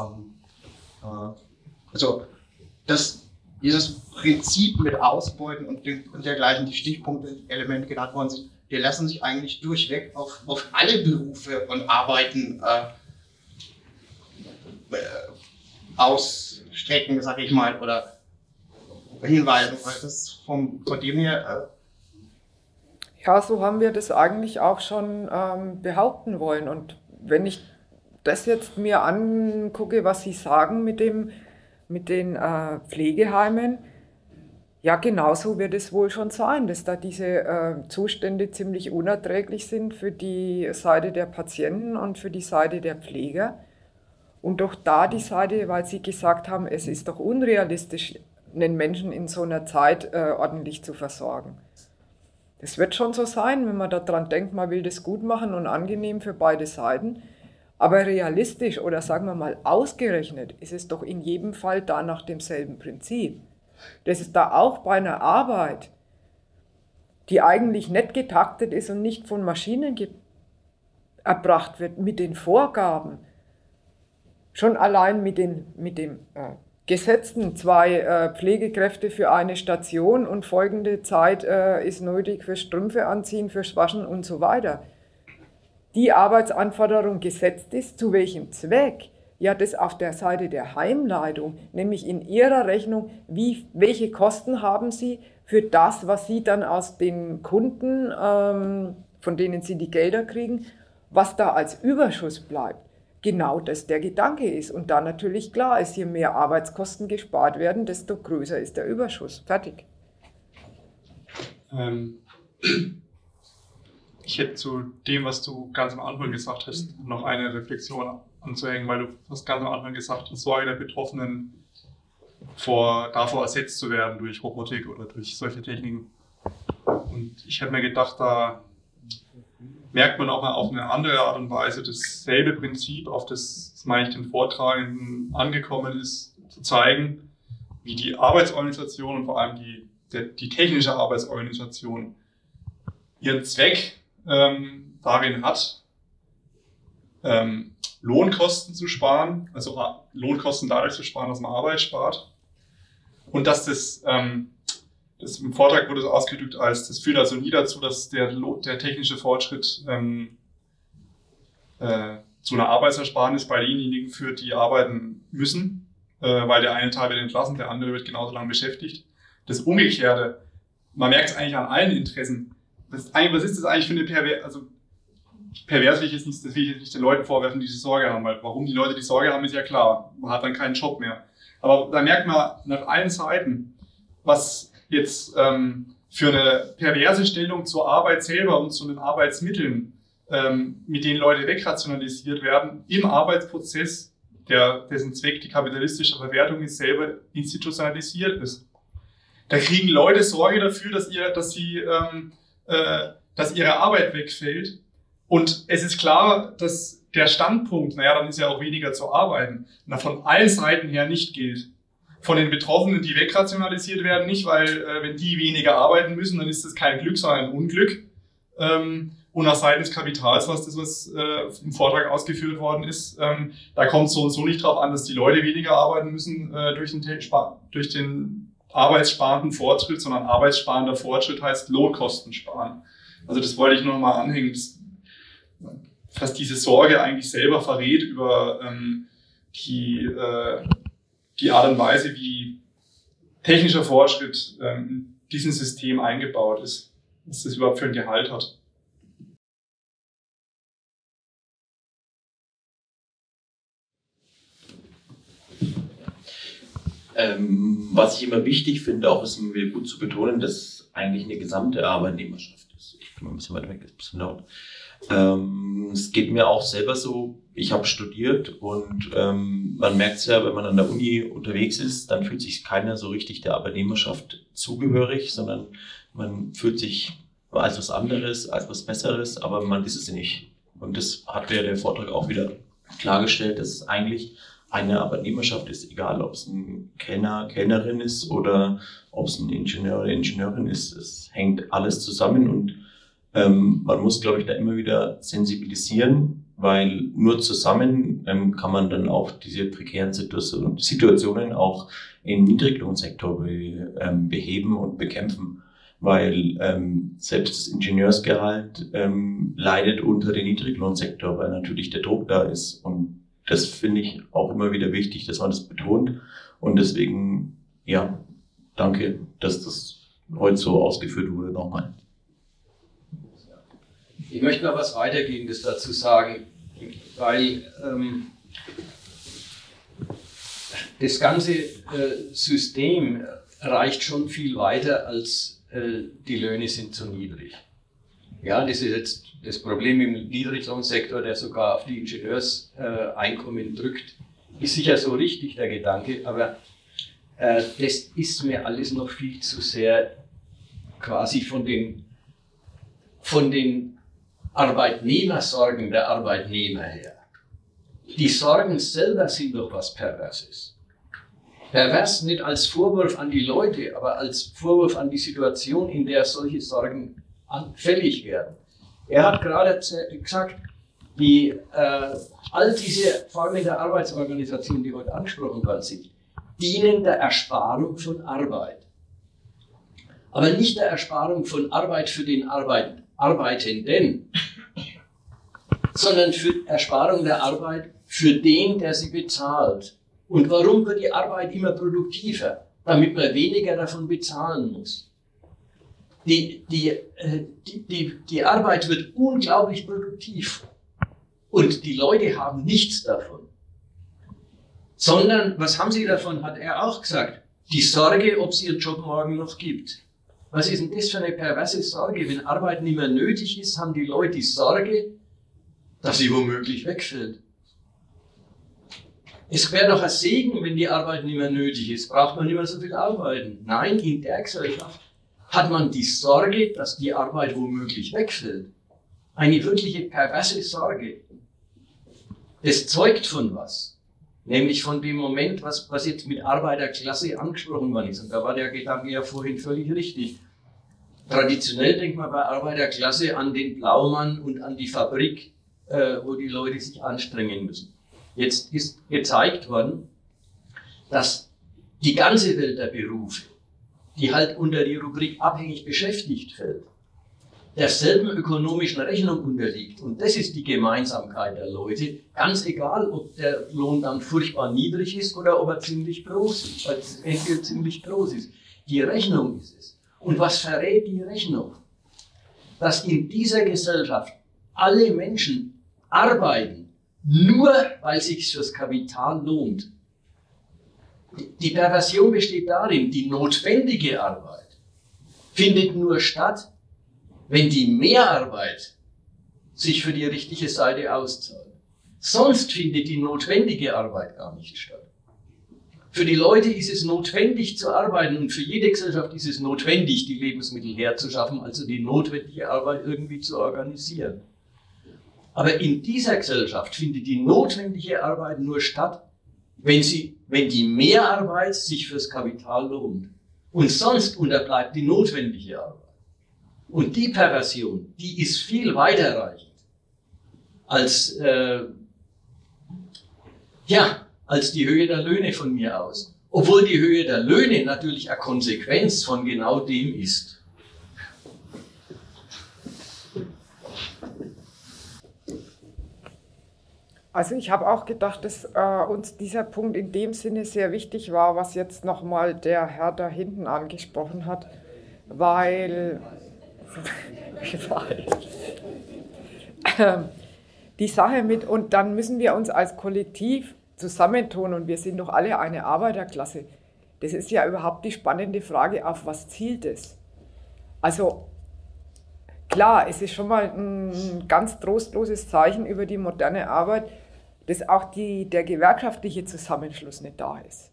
also dieses Prinzip mit Ausbeuten und dergleichen, die Stichpunkte, Elemente genannt worden sind, die lassen sich eigentlich durchweg auf alle Berufe und Arbeiten ausstrecken, sag ich mal, oder hinweisen, weil das von dem her. Ja, so haben wir das eigentlich auch schon behaupten wollen. Und wenn ich das jetzt mir angucke, was Sie sagen mit den Pflegeheimen, ja, genauso wird es wohl schon sein, dass da diese Zustände ziemlich unerträglich sind für die Seite der Patienten und für die Seite der Pfleger. Und doch da die Seite, weil Sie gesagt haben, es ist doch unrealistisch, einen Menschen in so einer Zeit ordentlich zu versorgen. Das wird schon so sein, wenn man daran denkt, man will das gut machen und angenehm für beide Seiten. Aber realistisch oder sagen wir mal ausgerechnet ist es doch in jedem Fall da nach demselben Prinzip. Das ist da auch bei einer Arbeit, die eigentlich nicht getaktet ist und nicht von Maschinen erbracht wird, mit den Vorgaben, schon allein mit dem gesetzten 2 Pflegekräfte für eine Station und folgende Zeit ist nötig für Strümpfe anziehen, fürs Waschen und so weiter. Die Arbeitsanforderung gesetzt ist, zu welchem Zweck? Ja, das auf der Seite der Heimleitung, nämlich in ihrer Rechnung, welche Kosten haben sie für das, was sie dann aus den Kunden, von denen sie die Gelder kriegen, was da als Überschuss bleibt. Genau das der Gedanke ist. Und da natürlich klar ist, je mehr Arbeitskosten gespart werden, desto größer ist der Überschuss. Fertig. Ich hätte zu dem, was du ganz am Anfang gesagt hast, noch eine Reflexion anzuhängen, weil du hast ganz am Anfang gesagt, die Sorge der Betroffenen davor ersetzt zu werden durch Robotik oder durch solche Techniken. Und ich habe mir gedacht, da merkt man auch mal auf eine andere Art und Weise dasselbe Prinzip, auf das meine ich den Vortragenden angekommen ist, zu zeigen, wie die Arbeitsorganisation und vor allem die technische Arbeitsorganisation ihren Zweck darin hat, Lohnkosten zu sparen, also Lohnkosten dadurch zu sparen, dass man Arbeit spart. Und dass das im Vortrag wurde es ausgedrückt als, das führt also nie dazu, dass der technische Fortschritt zu einer Arbeitsersparnis bei denjenigen führt, die arbeiten müssen, weil der eine Teil wird entlassen, der andere wird genauso lange beschäftigt. Das Umgekehrte, man merkt es eigentlich an allen Interessen. Was ist das eigentlich für eine pervers will ich jetzt nicht, das will ich jetzt nicht den Leuten vorwerfen, die diese Sorge haben, weil warum die Leute die Sorge haben, ist ja klar. Man hat dann keinen Job mehr. Aber da merkt man nach allen Seiten, was jetzt für eine perverse Stellung zur Arbeit selber und zu den Arbeitsmitteln, mit denen Leute wegrationalisiert werden, im Arbeitsprozess, dessen Zweck die kapitalistische Verwertung ist, selber institutionalisiert ist. Da kriegen Leute Sorge dafür, dass ihre Arbeit wegfällt. Und es ist klar, dass der Standpunkt, dann ist ja auch weniger zu arbeiten, von allen Seiten her nicht gilt. Von den Betroffenen, die wegrationalisiert werden, nicht, weil wenn die weniger arbeiten müssen, dann ist das kein Glück, sondern ein Unglück. Und nach Seiten des Kapitals, was im Vortrag ausgeführt worden ist, da kommt es so und so nicht drauf an, dass die Leute weniger arbeiten müssen durch den arbeitssparenden Fortschritt, sondern arbeitssparender Fortschritt heißt Lohnkosten sparen. Also das wollte ich noch mal anhängen, dass diese Sorge eigentlich selber verrät über die Art und Weise, wie technischer Fortschritt in diesem System eingebaut ist, was das überhaupt für einen Gehalt hat. Was ich immer wichtig finde, auch ist mir gut zu betonen, dass eigentlich eine gesamte Arbeitnehmerschaft ist. Ich bin mal ein bisschen weiter weg, das ist ein bisschen laut. Es geht mir auch selber so, ich habe studiert und man merkt es ja, wenn man an der Uni unterwegs ist, dann fühlt sich keiner so richtig der Arbeitnehmerschaft zugehörig, sondern man fühlt sich als was anderes, als was Besseres, aber man ist es nicht. Und das hat ja der Vortrag auch wieder klargestellt, dass es eigentlich eine Arbeitnehmerschaft ist, egal ob es ein Kellner, Kellnerin ist oder ob es ein Ingenieur oder Ingenieurin ist. Es hängt alles zusammen und man muss, glaube ich, da immer wieder sensibilisieren, weil nur zusammen kann man dann auch diese prekären Situationen auch im Niedriglohnsektor beheben und bekämpfen, weil selbst das Ingenieursgehalt leidet unter dem Niedriglohnsektor, weil natürlich der Druck da ist. Und das finde ich auch immer wieder wichtig, dass man das betont. Und deswegen, ja, danke, dass das heute so ausgeführt wurde nochmal. Ich möchte noch was Weitergehendes dazu sagen, weil das ganze System reicht schon viel weiter, als die Löhne sind zu niedrig. Ja, das ist jetzt das Problem im Niedriglohnsektor, der sogar auf die Ingenieurseinkommen drückt, ist sicher so richtig der Gedanke, aber das ist mir alles noch viel zu sehr quasi von den Arbeitnehmersorgen der Arbeitnehmer her. Die Sorgen selber sind doch was Perverses. Pervers nicht als Vorwurf an die Leute, aber als Vorwurf an die Situation, in der solche Sorgen fällig werden. Er hat gerade gesagt, all diese Formen der Arbeitsorganisation, die heute angesprochen worden sind, dienen der Ersparung von Arbeit. Aber nicht der Ersparung von Arbeit für den Arbeitenden, sondern für Ersparung der Arbeit für den, der sie bezahlt. Und warum wird die Arbeit immer produktiver? Damit man weniger davon bezahlen muss. Die Arbeit wird unglaublich produktiv und die Leute haben nichts davon. Sondern, was haben sie davon, hat er auch gesagt, die Sorge, ob es ihren Job morgen noch gibt. Was ist denn das für eine perverse Sorge? Wenn Arbeit nicht mehr nötig ist, haben die Leute die Sorge, dass sie womöglich wegfällt. Es wäre doch ein Segen, wenn die Arbeit nicht mehr nötig ist. Braucht man nicht mehr so viel arbeiten. Nein, in der Gesellschaft hat man die Sorge, dass die Arbeit womöglich wegfällt. Eine wirkliche perverse Sorge. Das zeugt von was. Nämlich von dem Moment, was jetzt mit Arbeiterklasse angesprochen worden ist. Und da war der Gedanke ja vorhin völlig richtig. Traditionell denkt man bei Arbeiterklasse an den Blaumann und an die Fabrik, wo die Leute sich anstrengen müssen. Jetzt ist gezeigt worden, dass die ganze Welt der Berufe, die halt unter die Rubrik abhängig beschäftigt fällt, derselben ökonomischen Rechnung unterliegt. Und das ist die Gemeinsamkeit der Leute, ganz egal, ob der Lohn dann furchtbar niedrig ist oder ob er ziemlich groß ist, weil das Entgelt ziemlich groß ist. Die Rechnung ist es. Und was verrät die Rechnung? Dass in dieser Gesellschaft alle Menschen arbeiten, nur weil es sich fürs Kapital lohnt. Die Perversion besteht darin, die notwendige Arbeit findet nur statt, wenn die Mehrarbeit sich für die richtige Seite auszahlt. Sonst findet die notwendige Arbeit gar nicht statt. Für die Leute ist es notwendig zu arbeiten und für jede Gesellschaft ist es notwendig, die Lebensmittel herzuschaffen, also die notwendige Arbeit irgendwie zu organisieren. Aber in dieser Gesellschaft findet die notwendige Arbeit nur statt, wenn die Mehrarbeit sich fürs Kapital lohnt. Und sonst unterbleibt die notwendige Arbeit. Und die Perversion, die ist viel weiterreichend als die Höhe der Löhne von mir aus. Obwohl die Höhe der Löhne natürlich eine Konsequenz von genau dem ist. Also ich habe auch gedacht, dass uns dieser Punkt in dem Sinne sehr wichtig war, was jetzt nochmal der Herr da hinten angesprochen hat, weil die Sache mit, und dann müssen wir uns als Kollektiv zusammentun und wir sind doch alle eine Arbeiterklasse. Das ist ja überhaupt die spannende Frage, auf was zielt es? Also klar, es ist schon mal ein ganz trostloses Zeichen über die moderne Arbeit, dass auch der gewerkschaftliche Zusammenschluss nicht da ist.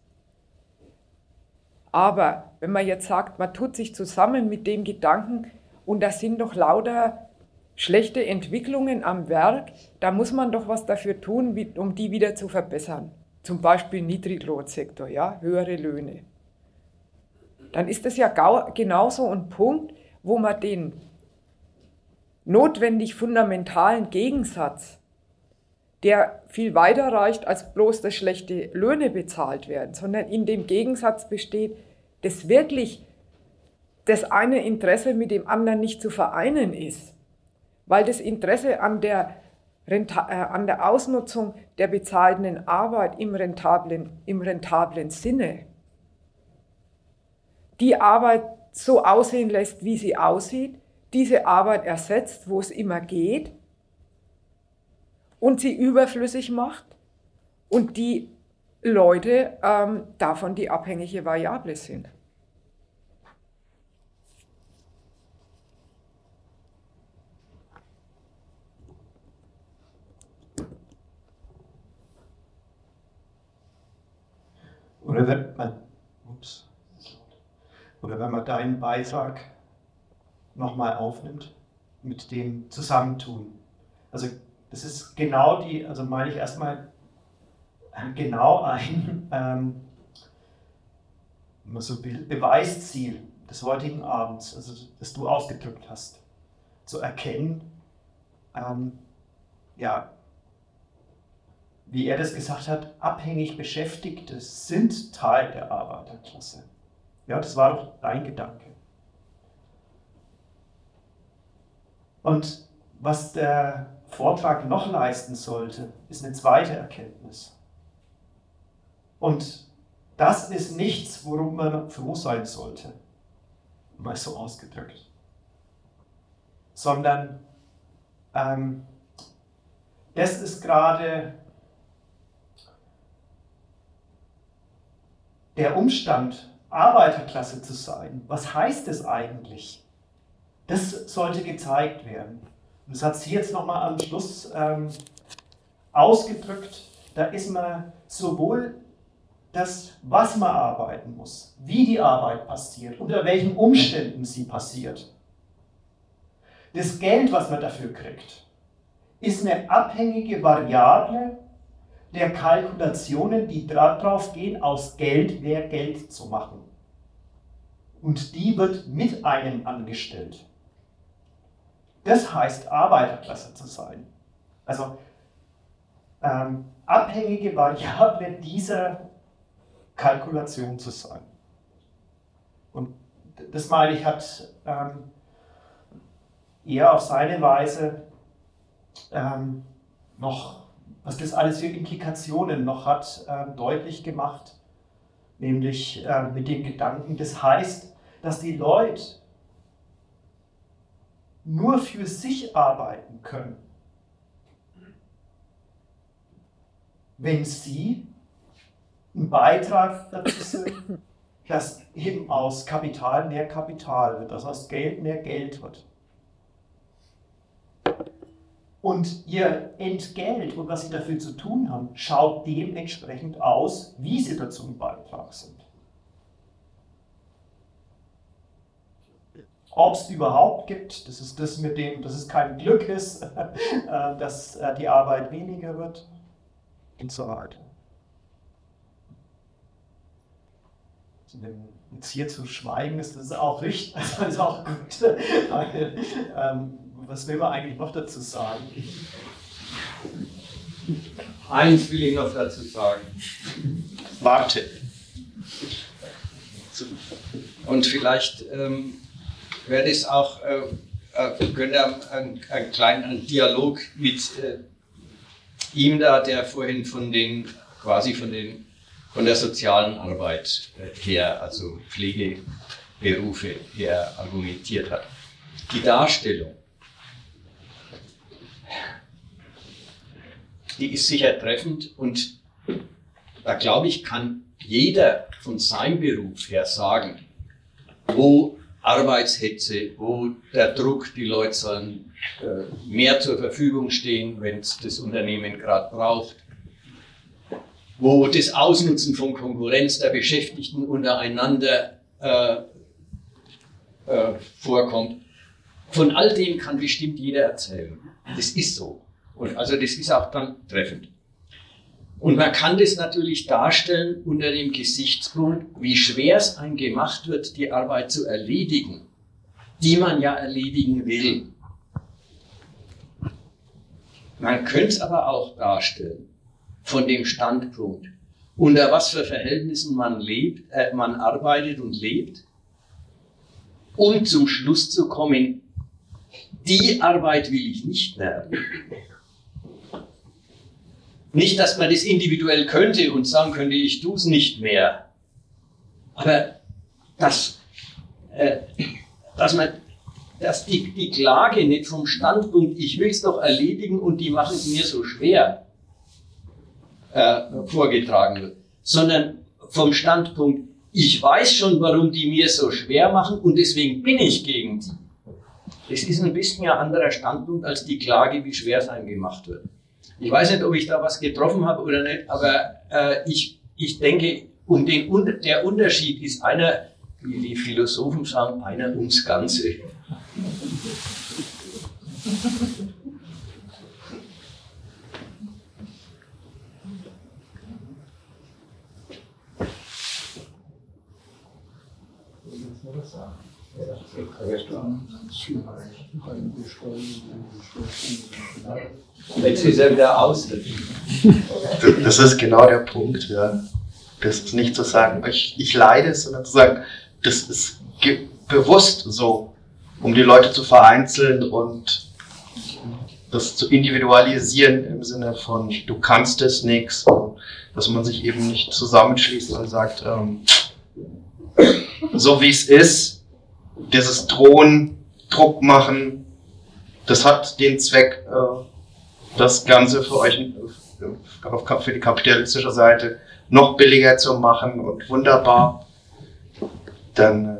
Aber wenn man jetzt sagt, man tut sich zusammen mit dem Gedanken, und das sind doch lauter schlechte Entwicklungen am Werk, da muss man doch was dafür tun, um die wieder zu verbessern. Zum Beispiel Niedriglohnsektor, ja, höhere Löhne. Dann ist das ja genauso ein Punkt, wo man den notwendig fundamentalen Gegensatz, der viel weiter reicht, als bloß, dass schlechte Löhne bezahlt werden, sondern in dem Gegensatz besteht, dass wirklich das eine Interesse mit dem anderen nicht zu vereinen ist, weil das Interesse an der Ausnutzung der bezahlten Arbeit im rentablen Sinne die Arbeit so aussehen lässt, wie sie aussieht, diese Arbeit ersetzt, wo es immer geht, und sie überflüssig macht und die Leute davon die abhängige Variable sind. Oder wenn man deinen Beitrag nochmal aufnimmt, mit dem Zusammentun. Also das ist genau also meine ich erstmal genau ein so Beweisziel des heutigen Abends, also das du ausgedrückt hast, zu erkennen, wie er das gesagt hat, abhängig Beschäftigte sind Teil der Arbeiterklasse. Ja, das war doch dein Gedanke. Und was der Vortrag noch leisten sollte, ist eine zweite Erkenntnis. Und das ist nichts, worum man froh sein sollte, mal so ausgedrückt, sondern das ist gerade der Umstand, Arbeiterklasse zu sein. Was heißt es eigentlich? Das sollte gezeigt werden. Und das hat sie jetzt nochmal am Schluss ausgedrückt. Da ist man sowohl das, was man arbeiten muss, wie die Arbeit passiert, unter welchen Umständen sie passiert. Das Geld, was man dafür kriegt, ist eine abhängige Variable der Kalkulationen, die darauf gehen, aus Geld mehr Geld zu machen. Und die wird mit einem angestellt. Das heißt, Arbeiterklasse zu sein. Also abhängige Variable dieser Kalkulation zu sein. Und das meine ich, hat er auf seine Weise noch, was das alles für Implikationen noch hat, deutlich gemacht. Nämlich mit dem Gedanken, das heißt, dass die Leute nur für sich arbeiten können, wenn sie ein Beitrag dazu sind, dass eben aus Kapital mehr Kapital wird, dass aus Geld mehr Geld wird. Und ihr Entgelt und was sie dafür zu tun haben, schaut dementsprechend aus, wie sie dazu ein Beitrag sind. Ob es überhaupt gibt, das ist das mit dem, dass es kein Glück ist, dass die Arbeit weniger wird und so weiter. Jetzt hier zu schweigen ist das auch richtig, das ist auch gut. Was will man eigentlich noch dazu sagen? Eins will ich noch dazu sagen. Warte. Und vielleicht wäre das auch, könnte einen kleinen Dialog mit ihm da, der vorhin von der sozialen Arbeit her, also Pflegeberufe her argumentiert hat. Die Darstellung, die ist sicher treffend und da glaube ich, kann jeder von seinem Beruf her sagen, wo Arbeitshetze, wo der Druck, die Leute sollen mehr zur Verfügung stehen, wenn es das Unternehmen gerade braucht, wo das Ausnutzen von Konkurrenz der Beschäftigten untereinander vorkommt. Von all dem kann bestimmt jeder erzählen. Das ist so. Und also das ist auch dann treffend. Und man kann das natürlich darstellen unter dem Gesichtspunkt, wie schwer es einem gemacht wird, die Arbeit zu erledigen, die man ja erledigen will. Man könnte es aber auch darstellen von dem Standpunkt, unter was für Verhältnissen man lebt, man arbeitet und lebt, um zum Schluss zu kommen, die Arbeit will ich nicht mehr erledigen. Nicht, dass man das individuell könnte und sagen könnte, ich tue es nicht mehr. Aber dass die Klage nicht vom Standpunkt, ich will es doch erledigen und die machen es mir so schwer, vorgetragen wird, sondern vom Standpunkt, ich weiß schon, warum die mir so schwer machen und deswegen bin ich gegen die. Das ist ein bisschen ein anderer Standpunkt als die Klage, wie schwer es einem gemacht wird. Ich weiß nicht, ob ich da was getroffen habe oder nicht, aber ich denke, der Unterschied ist einer, wie die Philosophen sagen, einer ums Ganze. Was soll das sagen? Jetzt ist er wieder aus. Das ist genau der Punkt, ja. Das ist nicht zu sagen, ich leide, sondern zu sagen, das ist bewusst so, um die Leute zu vereinzeln und das zu individualisieren im Sinne von, du kannst es nix, dass man sich eben nicht zusammenschließt und sagt, so wie es ist, dieses Drohen, Druck machen, das hat den Zweck, das Ganze für euch, für die kapitalistische Seite, noch billiger zu machen und wunderbar. Dann,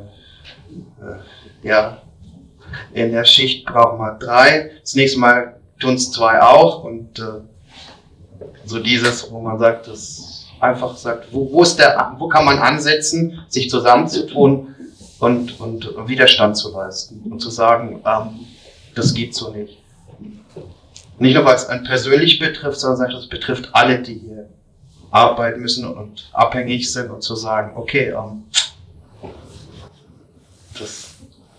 ja, in der Schicht brauchen wir 3, das nächste Mal tun es 2 auch und so dieses, wo man sagt, das einfach sagt, wo kann man ansetzen, sich zusammenzutun und Widerstand zu leisten und zu sagen, das geht so nicht. Nicht nur, weil es einen persönlich betrifft, sondern sagt, das betrifft alle, die hier arbeiten müssen und abhängig sind und zu sagen, okay, das.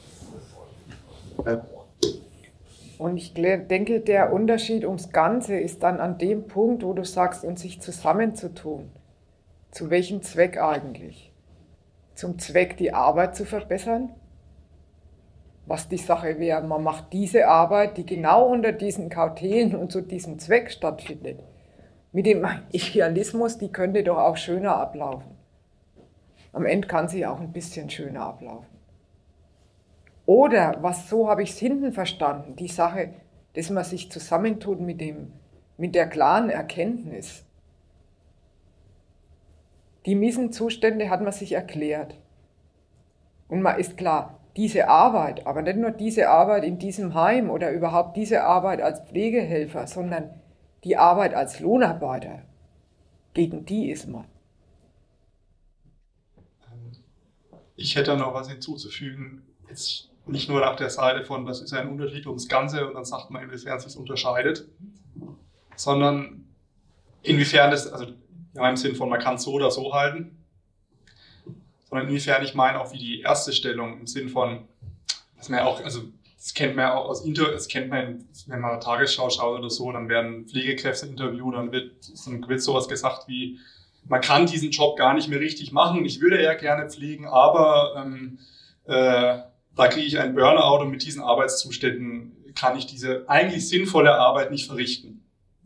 Und ich denke, der Unterschied ums Ganze ist dann an dem Punkt, wo du sagst, und sich zusammenzutun. Zu welchem Zweck eigentlich? Zum Zweck, die Arbeit zu verbessern? Was die Sache wäre, man macht diese Arbeit, die genau unter diesen Kautelen und zu diesem Zweck stattfindet. Mit dem Idealismus, die könnte doch auch schöner ablaufen. Am Ende kann sie auch ein bisschen schöner ablaufen. Oder, so habe ich es hinten verstanden, die Sache, dass man sich zusammentut mit der klaren Erkenntnis. Die miesen Zustände hat man sich erklärt. Und man ist klar, diese Arbeit, aber nicht nur diese Arbeit in diesem Heim oder überhaupt diese Arbeit als Pflegehelfer, sondern die Arbeit als Lohnarbeiter, gegen die ist man. Ich hätte noch was hinzuzufügen, jetzt nicht nur nach der Seite von, das ist ein Unterschied ums Ganze und dann sagt man, inwiefern es sich unterscheidet, sondern inwiefern das, also ja, im Sinn von, man kann es so oder so halten, sondern inwiefern ich meine auch wie die erste Stellung im Sinn von, dass man ja auch, also das kennt man ja auch das kennt man, wenn man Tagesschau schaut oder so, dann werden Pflegekräfte interviewt, dann wird sowas gesagt wie, man kann diesen Job gar nicht mehr richtig machen, ich würde ja gerne pflegen, aber da kriege ich einen Burnout und mit diesen Arbeitszuständen kann ich diese eigentlich sinnvolle Arbeit nicht verrichten.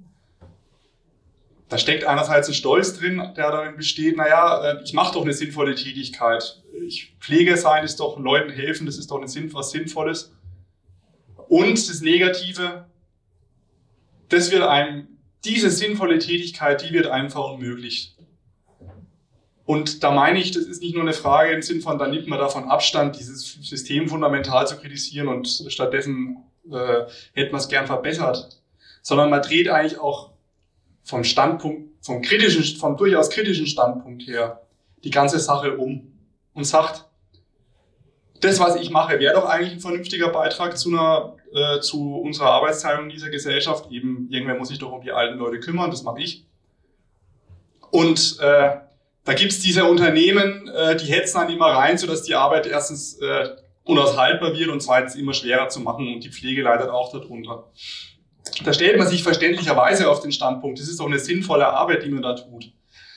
Da steckt einerseits ein Stolz drin, der darin besteht, naja, ich mache doch eine sinnvolle Tätigkeit. Pfleger sein ist doch, Leuten helfen, das ist doch was Sinnvolles. Und das Negative, diese sinnvolle Tätigkeit, die wird einem verunmöglicht. Und da meine ich, das ist nicht nur eine Frage im Sinn von, da nimmt man davon Abstand, dieses System fundamental zu kritisieren und stattdessen hätte man es gern verbessert, sondern man dreht eigentlich auch vom durchaus kritischen Standpunkt her die ganze Sache um und sagt, das, was ich mache, wäre doch eigentlich ein vernünftiger Beitrag zu unserer Arbeitsteilung in dieser Gesellschaft. Eben, irgendwer muss sich doch um die alten Leute kümmern, das mache ich. Und da gibt's diese Unternehmen, die hetzen dann immer rein, sodass die Arbeit erstens unaushaltbar wird und zweitens immer schwerer zu machen und die Pflege leidet auch darunter. Da stellt man sich verständlicherweise auf den Standpunkt, das ist doch eine sinnvolle Arbeit, die man da tut.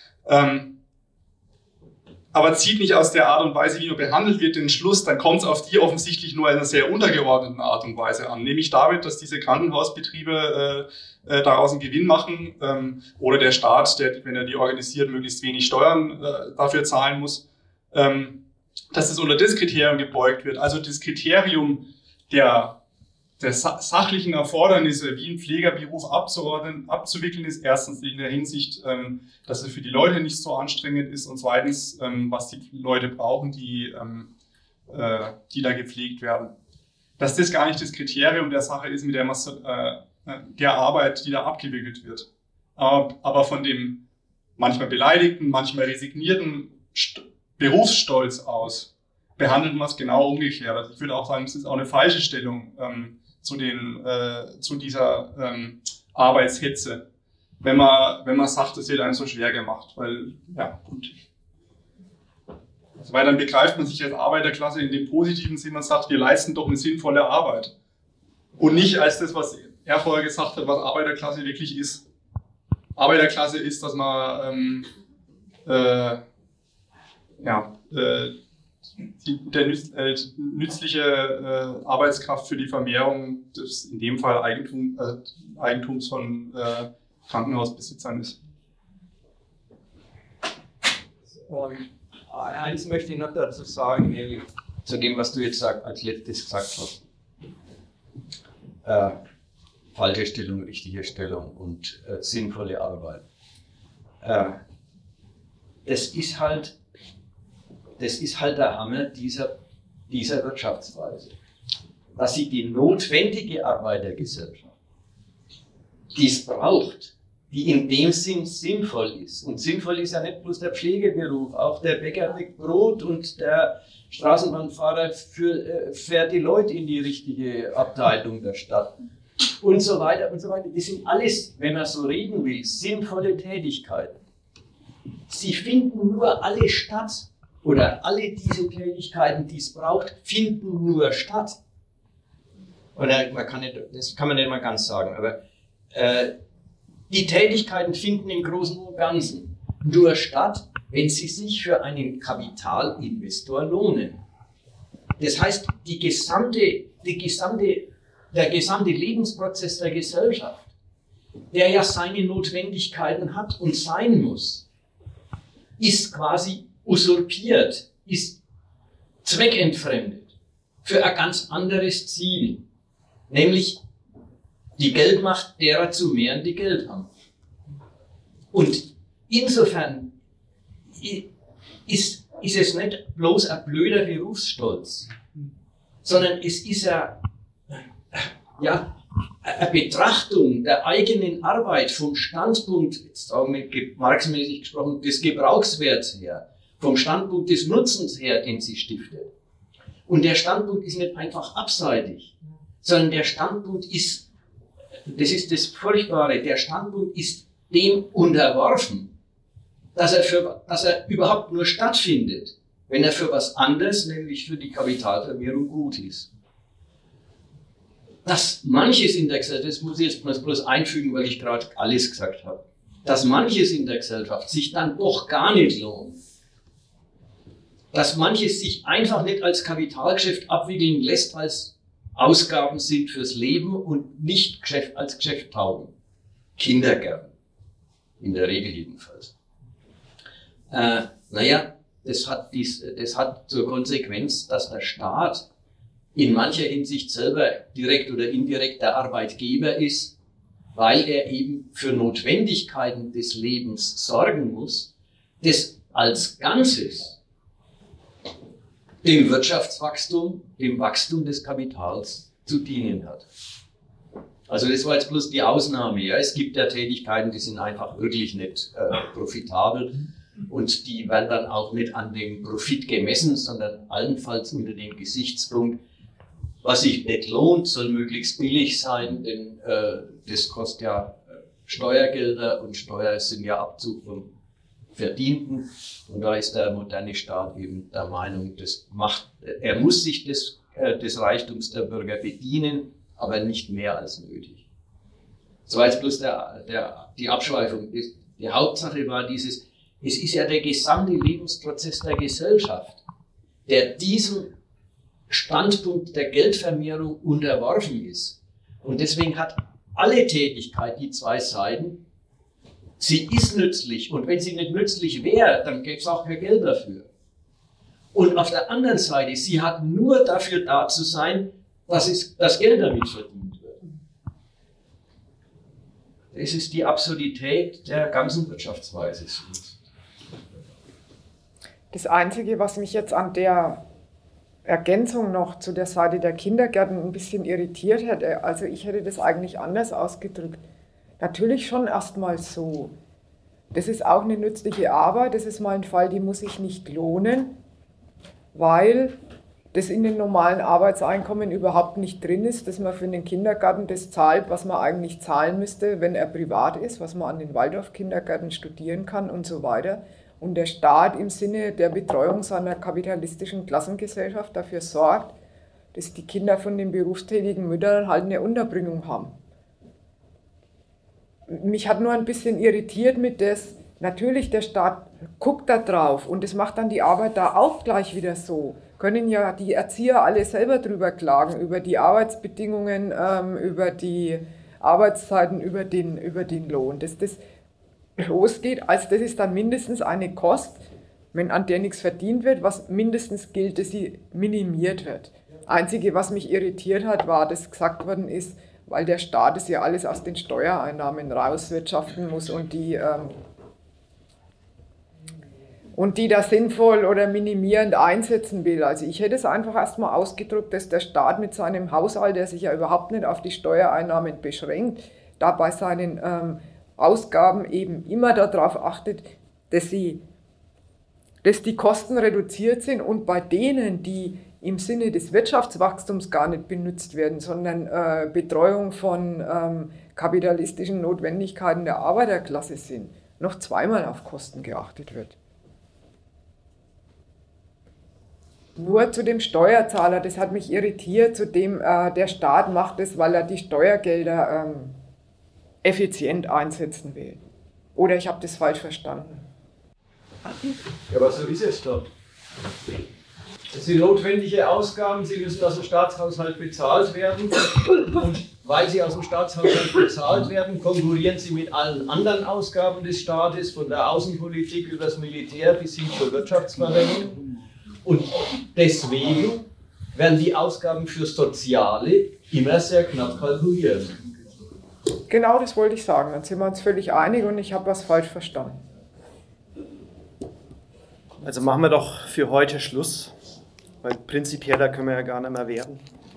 Aber zieht nicht aus der Art und Weise, wie man behandelt wird, den Schluss, dann kommt es auf die offensichtlich nur in einer sehr untergeordneten Art und Weise an. Nämlich damit, dass diese Krankenhausbetriebe daraus einen Gewinn machen oder der Staat, wenn er die organisiert, möglichst wenig Steuern dafür zahlen muss, dass es unter das Kriterium gebeugt wird. Also das Kriterium der sachlichen Erfordernisse, wie ein Pflegerberuf abzuwickeln ist, erstens in der Hinsicht, dass es für die Leute nicht so anstrengend ist und zweitens, was die Leute brauchen, die da gepflegt werden. Dass das gar nicht das Kriterium der Sache ist, mit der der Arbeit, die da abgewickelt wird. Aber von dem manchmal beleidigten, manchmal resignierten Berufsstolz aus behandelt man es genau umgekehrt. Also ich würde auch sagen, es ist auch eine falsche Stellung zu dieser Arbeitshetze, wenn man sagt, es wird einem so schwer gemacht, weil, ja, gut. Also, weil dann begreift man sich als Arbeiterklasse in dem positiven Sinn, man sagt, wir leisten doch eine sinnvolle Arbeit. Und nicht als das, was er vorher gesagt hat, was Arbeiterklasse wirklich ist. Arbeiterklasse ist, dass man nützliche Arbeitskraft für die Vermehrung des, in dem Fall Eigentums von Krankenhausbesitzern ist. Eins möchte ich noch dazu sagen, nämlich zu dem, was du jetzt als letztes gesagt hast. Falsche Stellung, richtige Stellung und sinnvolle Arbeit. Das ist halt der Hammer dieser Wirtschaftsweise. Dass sie die notwendige Arbeitergesellschaft, die es braucht, die in dem Sinn sinnvoll ist. Und sinnvoll ist ja nicht bloß der Pflegeberuf, auch der Bäcker bäckt Brot und der Straßenbahnfahrer fährt die Leute in die richtige Abteilung der Stadt. Und so weiter und so weiter. Das sind alles, wenn man so reden will, sinnvolle Tätigkeiten. Sie finden nur alle statt. Oder alle diese Tätigkeiten, die es braucht, finden nur statt. Oder das kann man nicht mal ganz sagen, aber die Tätigkeiten finden im Großen und Ganzen nur statt, wenn sie sich für einen Kapitalinvestor lohnen. Das heißt, der gesamte Lebensprozess der Gesellschaft, der ja seine Notwendigkeiten hat und sein muss, ist quasi usurpiert, ist zweckentfremdet für ein ganz anderes Ziel, nämlich die Geldmacht derer zu mehren, die Geld haben. Und insofern ist es nicht bloß ein blöder Berufsstolz, sondern es ist eine Betrachtung der eigenen Arbeit vom Standpunkt, jetzt sagen wir marxmäßig gesprochen, des Gebrauchswerts her, vom Standpunkt des Nutzens her, den sie stiftet. Und der Standpunkt ist nicht einfach abseitig, sondern der Standpunkt ist, das ist das Furchtbare, der Standpunkt ist dem unterworfen, dass er überhaupt nur stattfindet, wenn er für was anderes, nämlich für die Kapitalvermehrung gut ist. Dass manches in der Gesellschaft, das muss ich jetzt bloß einfügen, weil ich gerade alles gesagt habe, dass manches in der Gesellschaft sich dann doch gar nicht lohnt, dass manches sich einfach nicht als Kapitalgeschäft abwickeln lässt, weil es Ausgaben sind fürs Leben und nicht als Geschäft taugen. Kindergärten, in der Regel jedenfalls. Das hat zur Konsequenz, dass der Staat in mancher Hinsicht selber direkt oder indirekt der Arbeitgeber ist, weil er eben für Notwendigkeiten des Lebens sorgen muss, das als Ganzes dem Wirtschaftswachstum, dem Wachstum des Kapitals zu dienen hat. Also das war jetzt bloß die Ausnahme. Ja. Es gibt ja Tätigkeiten, die sind einfach wirklich nicht profitabel und die werden dann auch nicht an dem Profit gemessen, sondern allenfalls unter dem Gesichtspunkt, was sich nicht lohnt, soll möglichst billig sein, denn das kostet ja Steuergelder und Steuern sind ja Abzug vom Verdienten. Und da ist der moderne Staat eben der Meinung, er muss sich des Reichtums der Bürger bedienen, aber nicht mehr als nötig. So war jetzt bloß die Abschweifung. Die Hauptsache war es ist ja der gesamte Lebensprozess der Gesellschaft, der diesem Standpunkt der Geldvermehrung unterworfen ist. Und deswegen hat alle Tätigkeit die zwei Seiten. Sie ist nützlich und wenn sie nicht nützlich wäre, dann gäbe es auch kein Geld dafür. Und auf der anderen Seite, sie hat nur dafür da zu sein, dass das Geld damit verdient wird. Das ist die Absurdität der ganzen Wirtschaftsweise. Das Einzige, was mich jetzt an der Ergänzung noch zu der Seite der Kindergärten ein bisschen irritiert hätte, also ich hätte das eigentlich anders ausgedrückt. Natürlich schon erstmal so. Das ist auch eine nützliche Arbeit, das ist mal ein Fall, die muss sich nicht lohnen, weil das in den normalen Arbeitseinkommen überhaupt nicht drin ist, dass man für den Kindergarten das zahlt, was man eigentlich zahlen müsste, wenn er privat ist, was man an den Waldorf-Kindergärten studieren kann und so weiter. und der Staat im Sinne der Betreuung seiner kapitalistischen Klassengesellschaft dafür sorgt, dass die Kinder von den berufstätigen Müttern halt eine Unterbringung haben. Mich hat nur ein bisschen irritiert mit das, natürlich der Staat guckt da drauf und das macht dann die Arbeit da auch gleich wieder so. Können ja die Erzieher alle selber drüber klagen, über die Arbeitsbedingungen, über die Arbeitszeiten, über den Lohn. Dass das losgeht, als das ist dann mindestens eine Kost, wenn an der nichts verdient wird, was mindestens gilt, dass sie minimiert wird. Einzige, was mich irritiert hat, war, dass gesagt worden ist, weil der Staat es ja alles aus den Steuereinnahmen rauswirtschaften muss und die da sinnvoll oder minimierend einsetzen will. Also ich hätte es einfach erstmal ausgedrückt, dass der Staat mit seinem Haushalt, der sich ja überhaupt nicht auf die Steuereinnahmen beschränkt, da bei seinen Ausgaben eben immer darauf achtet, dass die Kosten reduziert sind und bei denen, die im Sinne des Wirtschaftswachstums gar nicht benutzt werden, sondern Betreuung von kapitalistischen Notwendigkeiten der Arbeiterklasse sind, noch zweimal auf Kosten geachtet wird. Nur zu dem Steuerzahler, das hat mich irritiert, zu dem der Staat macht es, weil er die Steuergelder effizient einsetzen will. Oder ich habe das falsch verstanden. Ja, aber so ist es doch. Das sind notwendige Ausgaben, sie müssen aus dem Staatshaushalt bezahlt werden. Und weil sie aus dem Staatshaushalt bezahlt werden, konkurrieren sie mit allen anderen Ausgaben des Staates, von der Außenpolitik über das Militär bis hin zur Wirtschaftsförderung. Und deswegen werden die Ausgaben für Soziale immer sehr knapp kalkuliert. Genau das wollte ich sagen. Dann sind wir uns völlig einig und ich habe was falsch verstanden. Also machen wir doch für heute Schluss, weil prinzipieller können wir ja gar nicht mehr werden.